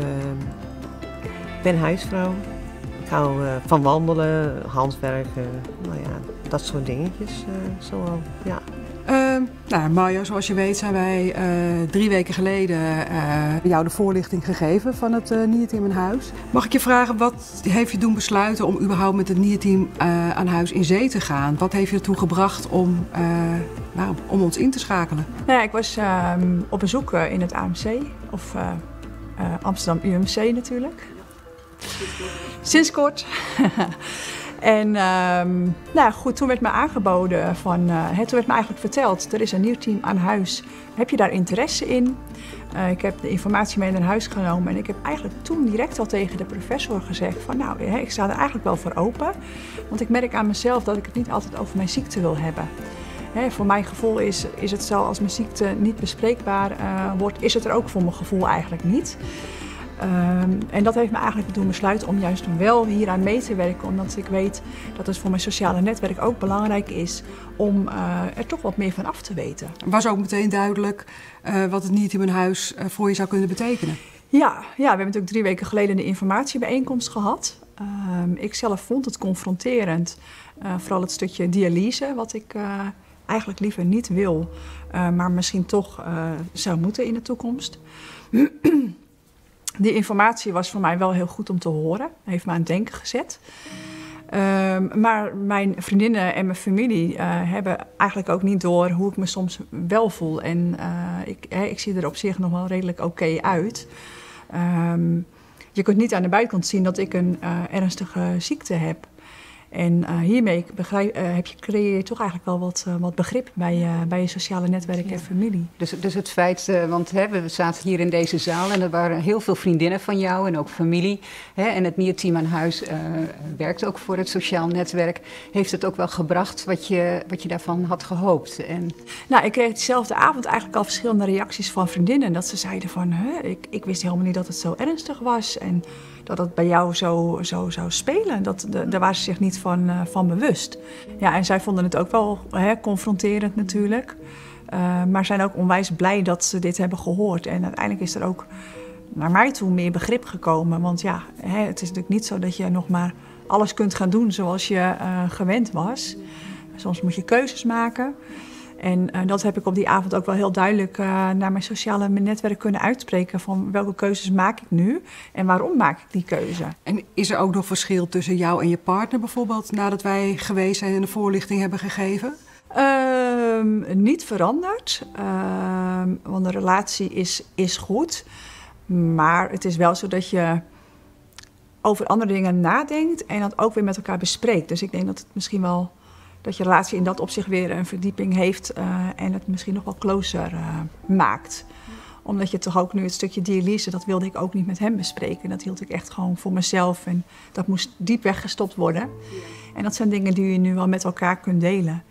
ben huisvrouw. Ik hou van wandelen, handwerken, nou ja, dat soort dingetjes. Zoal, ja. Nou, Mario, zoals je weet zijn wij 3 weken geleden jou de voorlichting gegeven van het Nierteam aan Huis. Mag ik je vragen, wat heeft je doen besluiten om überhaupt met het Nierteam aan Huis in zee te gaan? Wat heeft je ertoe gebracht om ons in te schakelen? Nou ja, ik was op bezoek in het AMC, of Amsterdam UMC natuurlijk. Sinds kort. En nou goed, toen werd me aangeboden toen werd me eigenlijk verteld, er is een Nierteam aan Huis. Heb je daar interesse in? Ik heb de informatie mee naar huis genomen en ik heb eigenlijk toen direct al tegen de professor gezegd van nou, ik sta er eigenlijk wel voor open. Want ik merk aan mezelf dat ik het niet altijd over mijn ziekte wil hebben. Voor mijn gevoel is het zo, als mijn ziekte niet bespreekbaar wordt, is het er ook voor mijn gevoel eigenlijk niet. En dat heeft me eigenlijk doen besluiten om juist wel hieraan mee te werken. Omdat ik weet dat het voor mijn sociale netwerk ook belangrijk is om er toch wat meer van af te weten. Was ook meteen duidelijk wat het Nierteam aan Huis voor je zou kunnen betekenen? Ja, we hebben natuurlijk 3 weken geleden een informatiebijeenkomst gehad. Ik zelf vond het confronterend. Vooral het stukje dialyse, wat ik eigenlijk liever niet wil. Maar misschien toch zou moeten in de toekomst. Die informatie was voor mij wel heel goed om te horen. Heeft me aan het denken gezet. Maar mijn vriendinnen en mijn familie hebben eigenlijk ook niet door hoe ik me soms wel voel. En ik zie er op zich nog wel redelijk oké uit. Je kunt niet aan de buitenkant zien dat ik een ernstige ziekte heb. En hiermee creëer je toch eigenlijk wel wat begrip bij je sociale netwerk en familie. Dus het feit, want we zaten hier in deze zaal en er waren heel veel vriendinnen van jou en ook familie. En het Nierteam aan Huis werkt ook voor het sociaal netwerk. Heeft het ook wel gebracht wat je daarvan had gehoopt? Nou, ik kreeg diezelfde avond eigenlijk al verschillende reacties van vriendinnen. Dat ze zeiden van, ik wist helemaal niet dat het zo ernstig was. En dat het bij jou zo zou spelen. Daar waren ze zich niet van bewust. Ja, en zij vonden het ook wel confronterend natuurlijk. Maar zijn ook onwijs blij dat ze dit hebben gehoord. En uiteindelijk is er ook naar mij toe meer begrip gekomen. Want ja, het is natuurlijk niet zo dat je nog maar alles kunt gaan doen zoals je gewend was. Soms moet je keuzes maken. En dat heb ik op die avond ook wel heel duidelijk naar mijn sociale netwerk kunnen uitspreken. Van welke keuzes maak ik nu en waarom maak ik die keuze. En is er ook nog verschil tussen jou en je partner bijvoorbeeld nadat wij geweest zijn en de voorlichting hebben gegeven? Niet veranderd, want de relatie is goed. Maar het is wel zo dat je over andere dingen nadenkt en dat ook weer met elkaar bespreekt. Dus ik denk dat het misschien wel dat je relatie in dat opzicht weer een verdieping heeft en het misschien nog wel closer maakt. Omdat je toch ook nu het stukje dialyse, dat wilde ik ook niet met hem bespreken. Dat hield ik echt gewoon voor mezelf en dat moest diep weggestopt worden. En dat zijn dingen die je nu wel met elkaar kunt delen.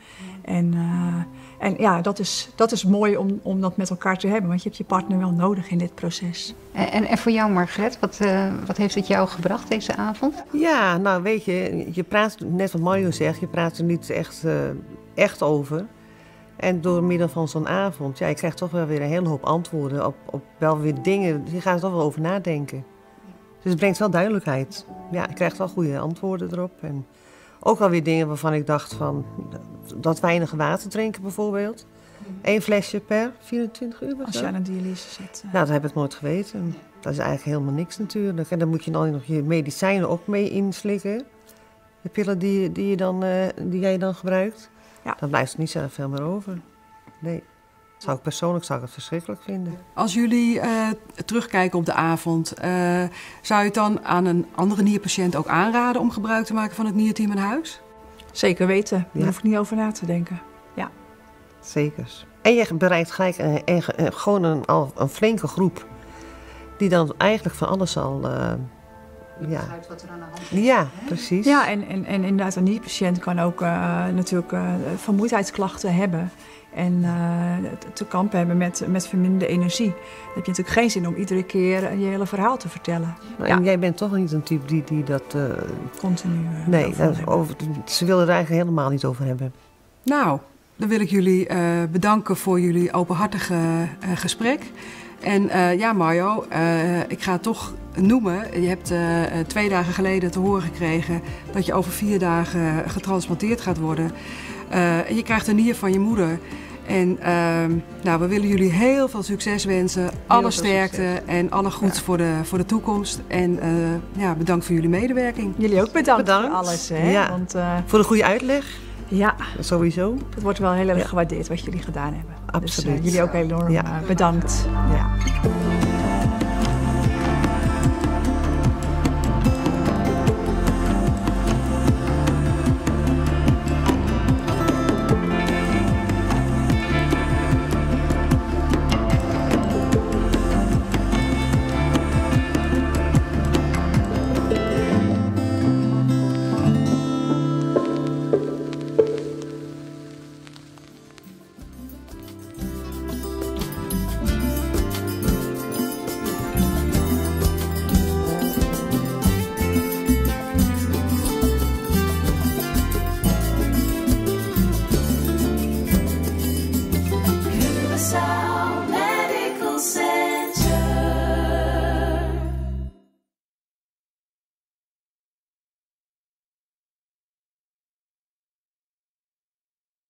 En ja, dat is mooi om dat met elkaar te hebben, want je hebt je partner wel nodig in dit proces. En voor jou, Margret, wat heeft het jou gebracht deze avond? Ja, nou weet je praat, net wat Mario zegt, je praat er niet echt over. En door middel van zo'n avond, ja, ik krijg toch wel weer een hele hoop antwoorden op wel weer dingen, je gaat er toch wel over nadenken. Dus het brengt wel duidelijkheid. Ja, ik krijg wel goede antwoorden erop. En ook wel weer dingen waarvan ik dacht van, dat weinig water drinken bijvoorbeeld. 1 flesje per 24 uur. Als je aan een dialyse zit. Nou, dat heb ik nooit geweten. Dat is eigenlijk helemaal niks natuurlijk. En dan moet je dan nog je medicijnen ook mee inslikken. De pillen die jij dan gebruikt. Ja. Dan blijft er niet zo veel meer over. Nee. Persoonlijk zou ik het verschrikkelijk vinden. Als jullie terugkijken op de avond, zou je het dan aan een andere nierpatiënt ook aanraden om gebruik te maken van het nierteam in huis? Zeker weten. Daar hoef ik niet over na te denken. Ja. Zeker. En je bereikt gelijk gewoon een flinke groep. Die dan eigenlijk van alles al... Begrijpt wat er aan de hand is. Ja, precies. Ja, en inderdaad, een nierpatiënt kan ook natuurlijk vermoeidheidsklachten hebben. En te kampen hebben met verminderde energie. Dan heb je natuurlijk geen zin om iedere keer je hele verhaal te vertellen. En jij bent toch niet een type die dat... continu nee, ze willen er eigenlijk helemaal niet over hebben. Nou, dan wil ik jullie bedanken voor jullie openhartige gesprek. En ja, Mario, ik ga het toch noemen. Je hebt 2 dagen geleden te horen gekregen dat je over 4 dagen getransplanteerd gaat worden. En je krijgt een nier van je moeder. En nou, we willen jullie heel veel succes wensen. Alle sterkte en alle goeds voor de toekomst. En ja, bedankt voor jullie medewerking. Jullie ook bedankt voor alles. Hè? Ja. Want, voor de goede uitleg. Ja. Sowieso. Het wordt wel heel erg gewaardeerd wat jullie gedaan hebben. Absoluut. Dus jullie ook enorm bedankt. Ja.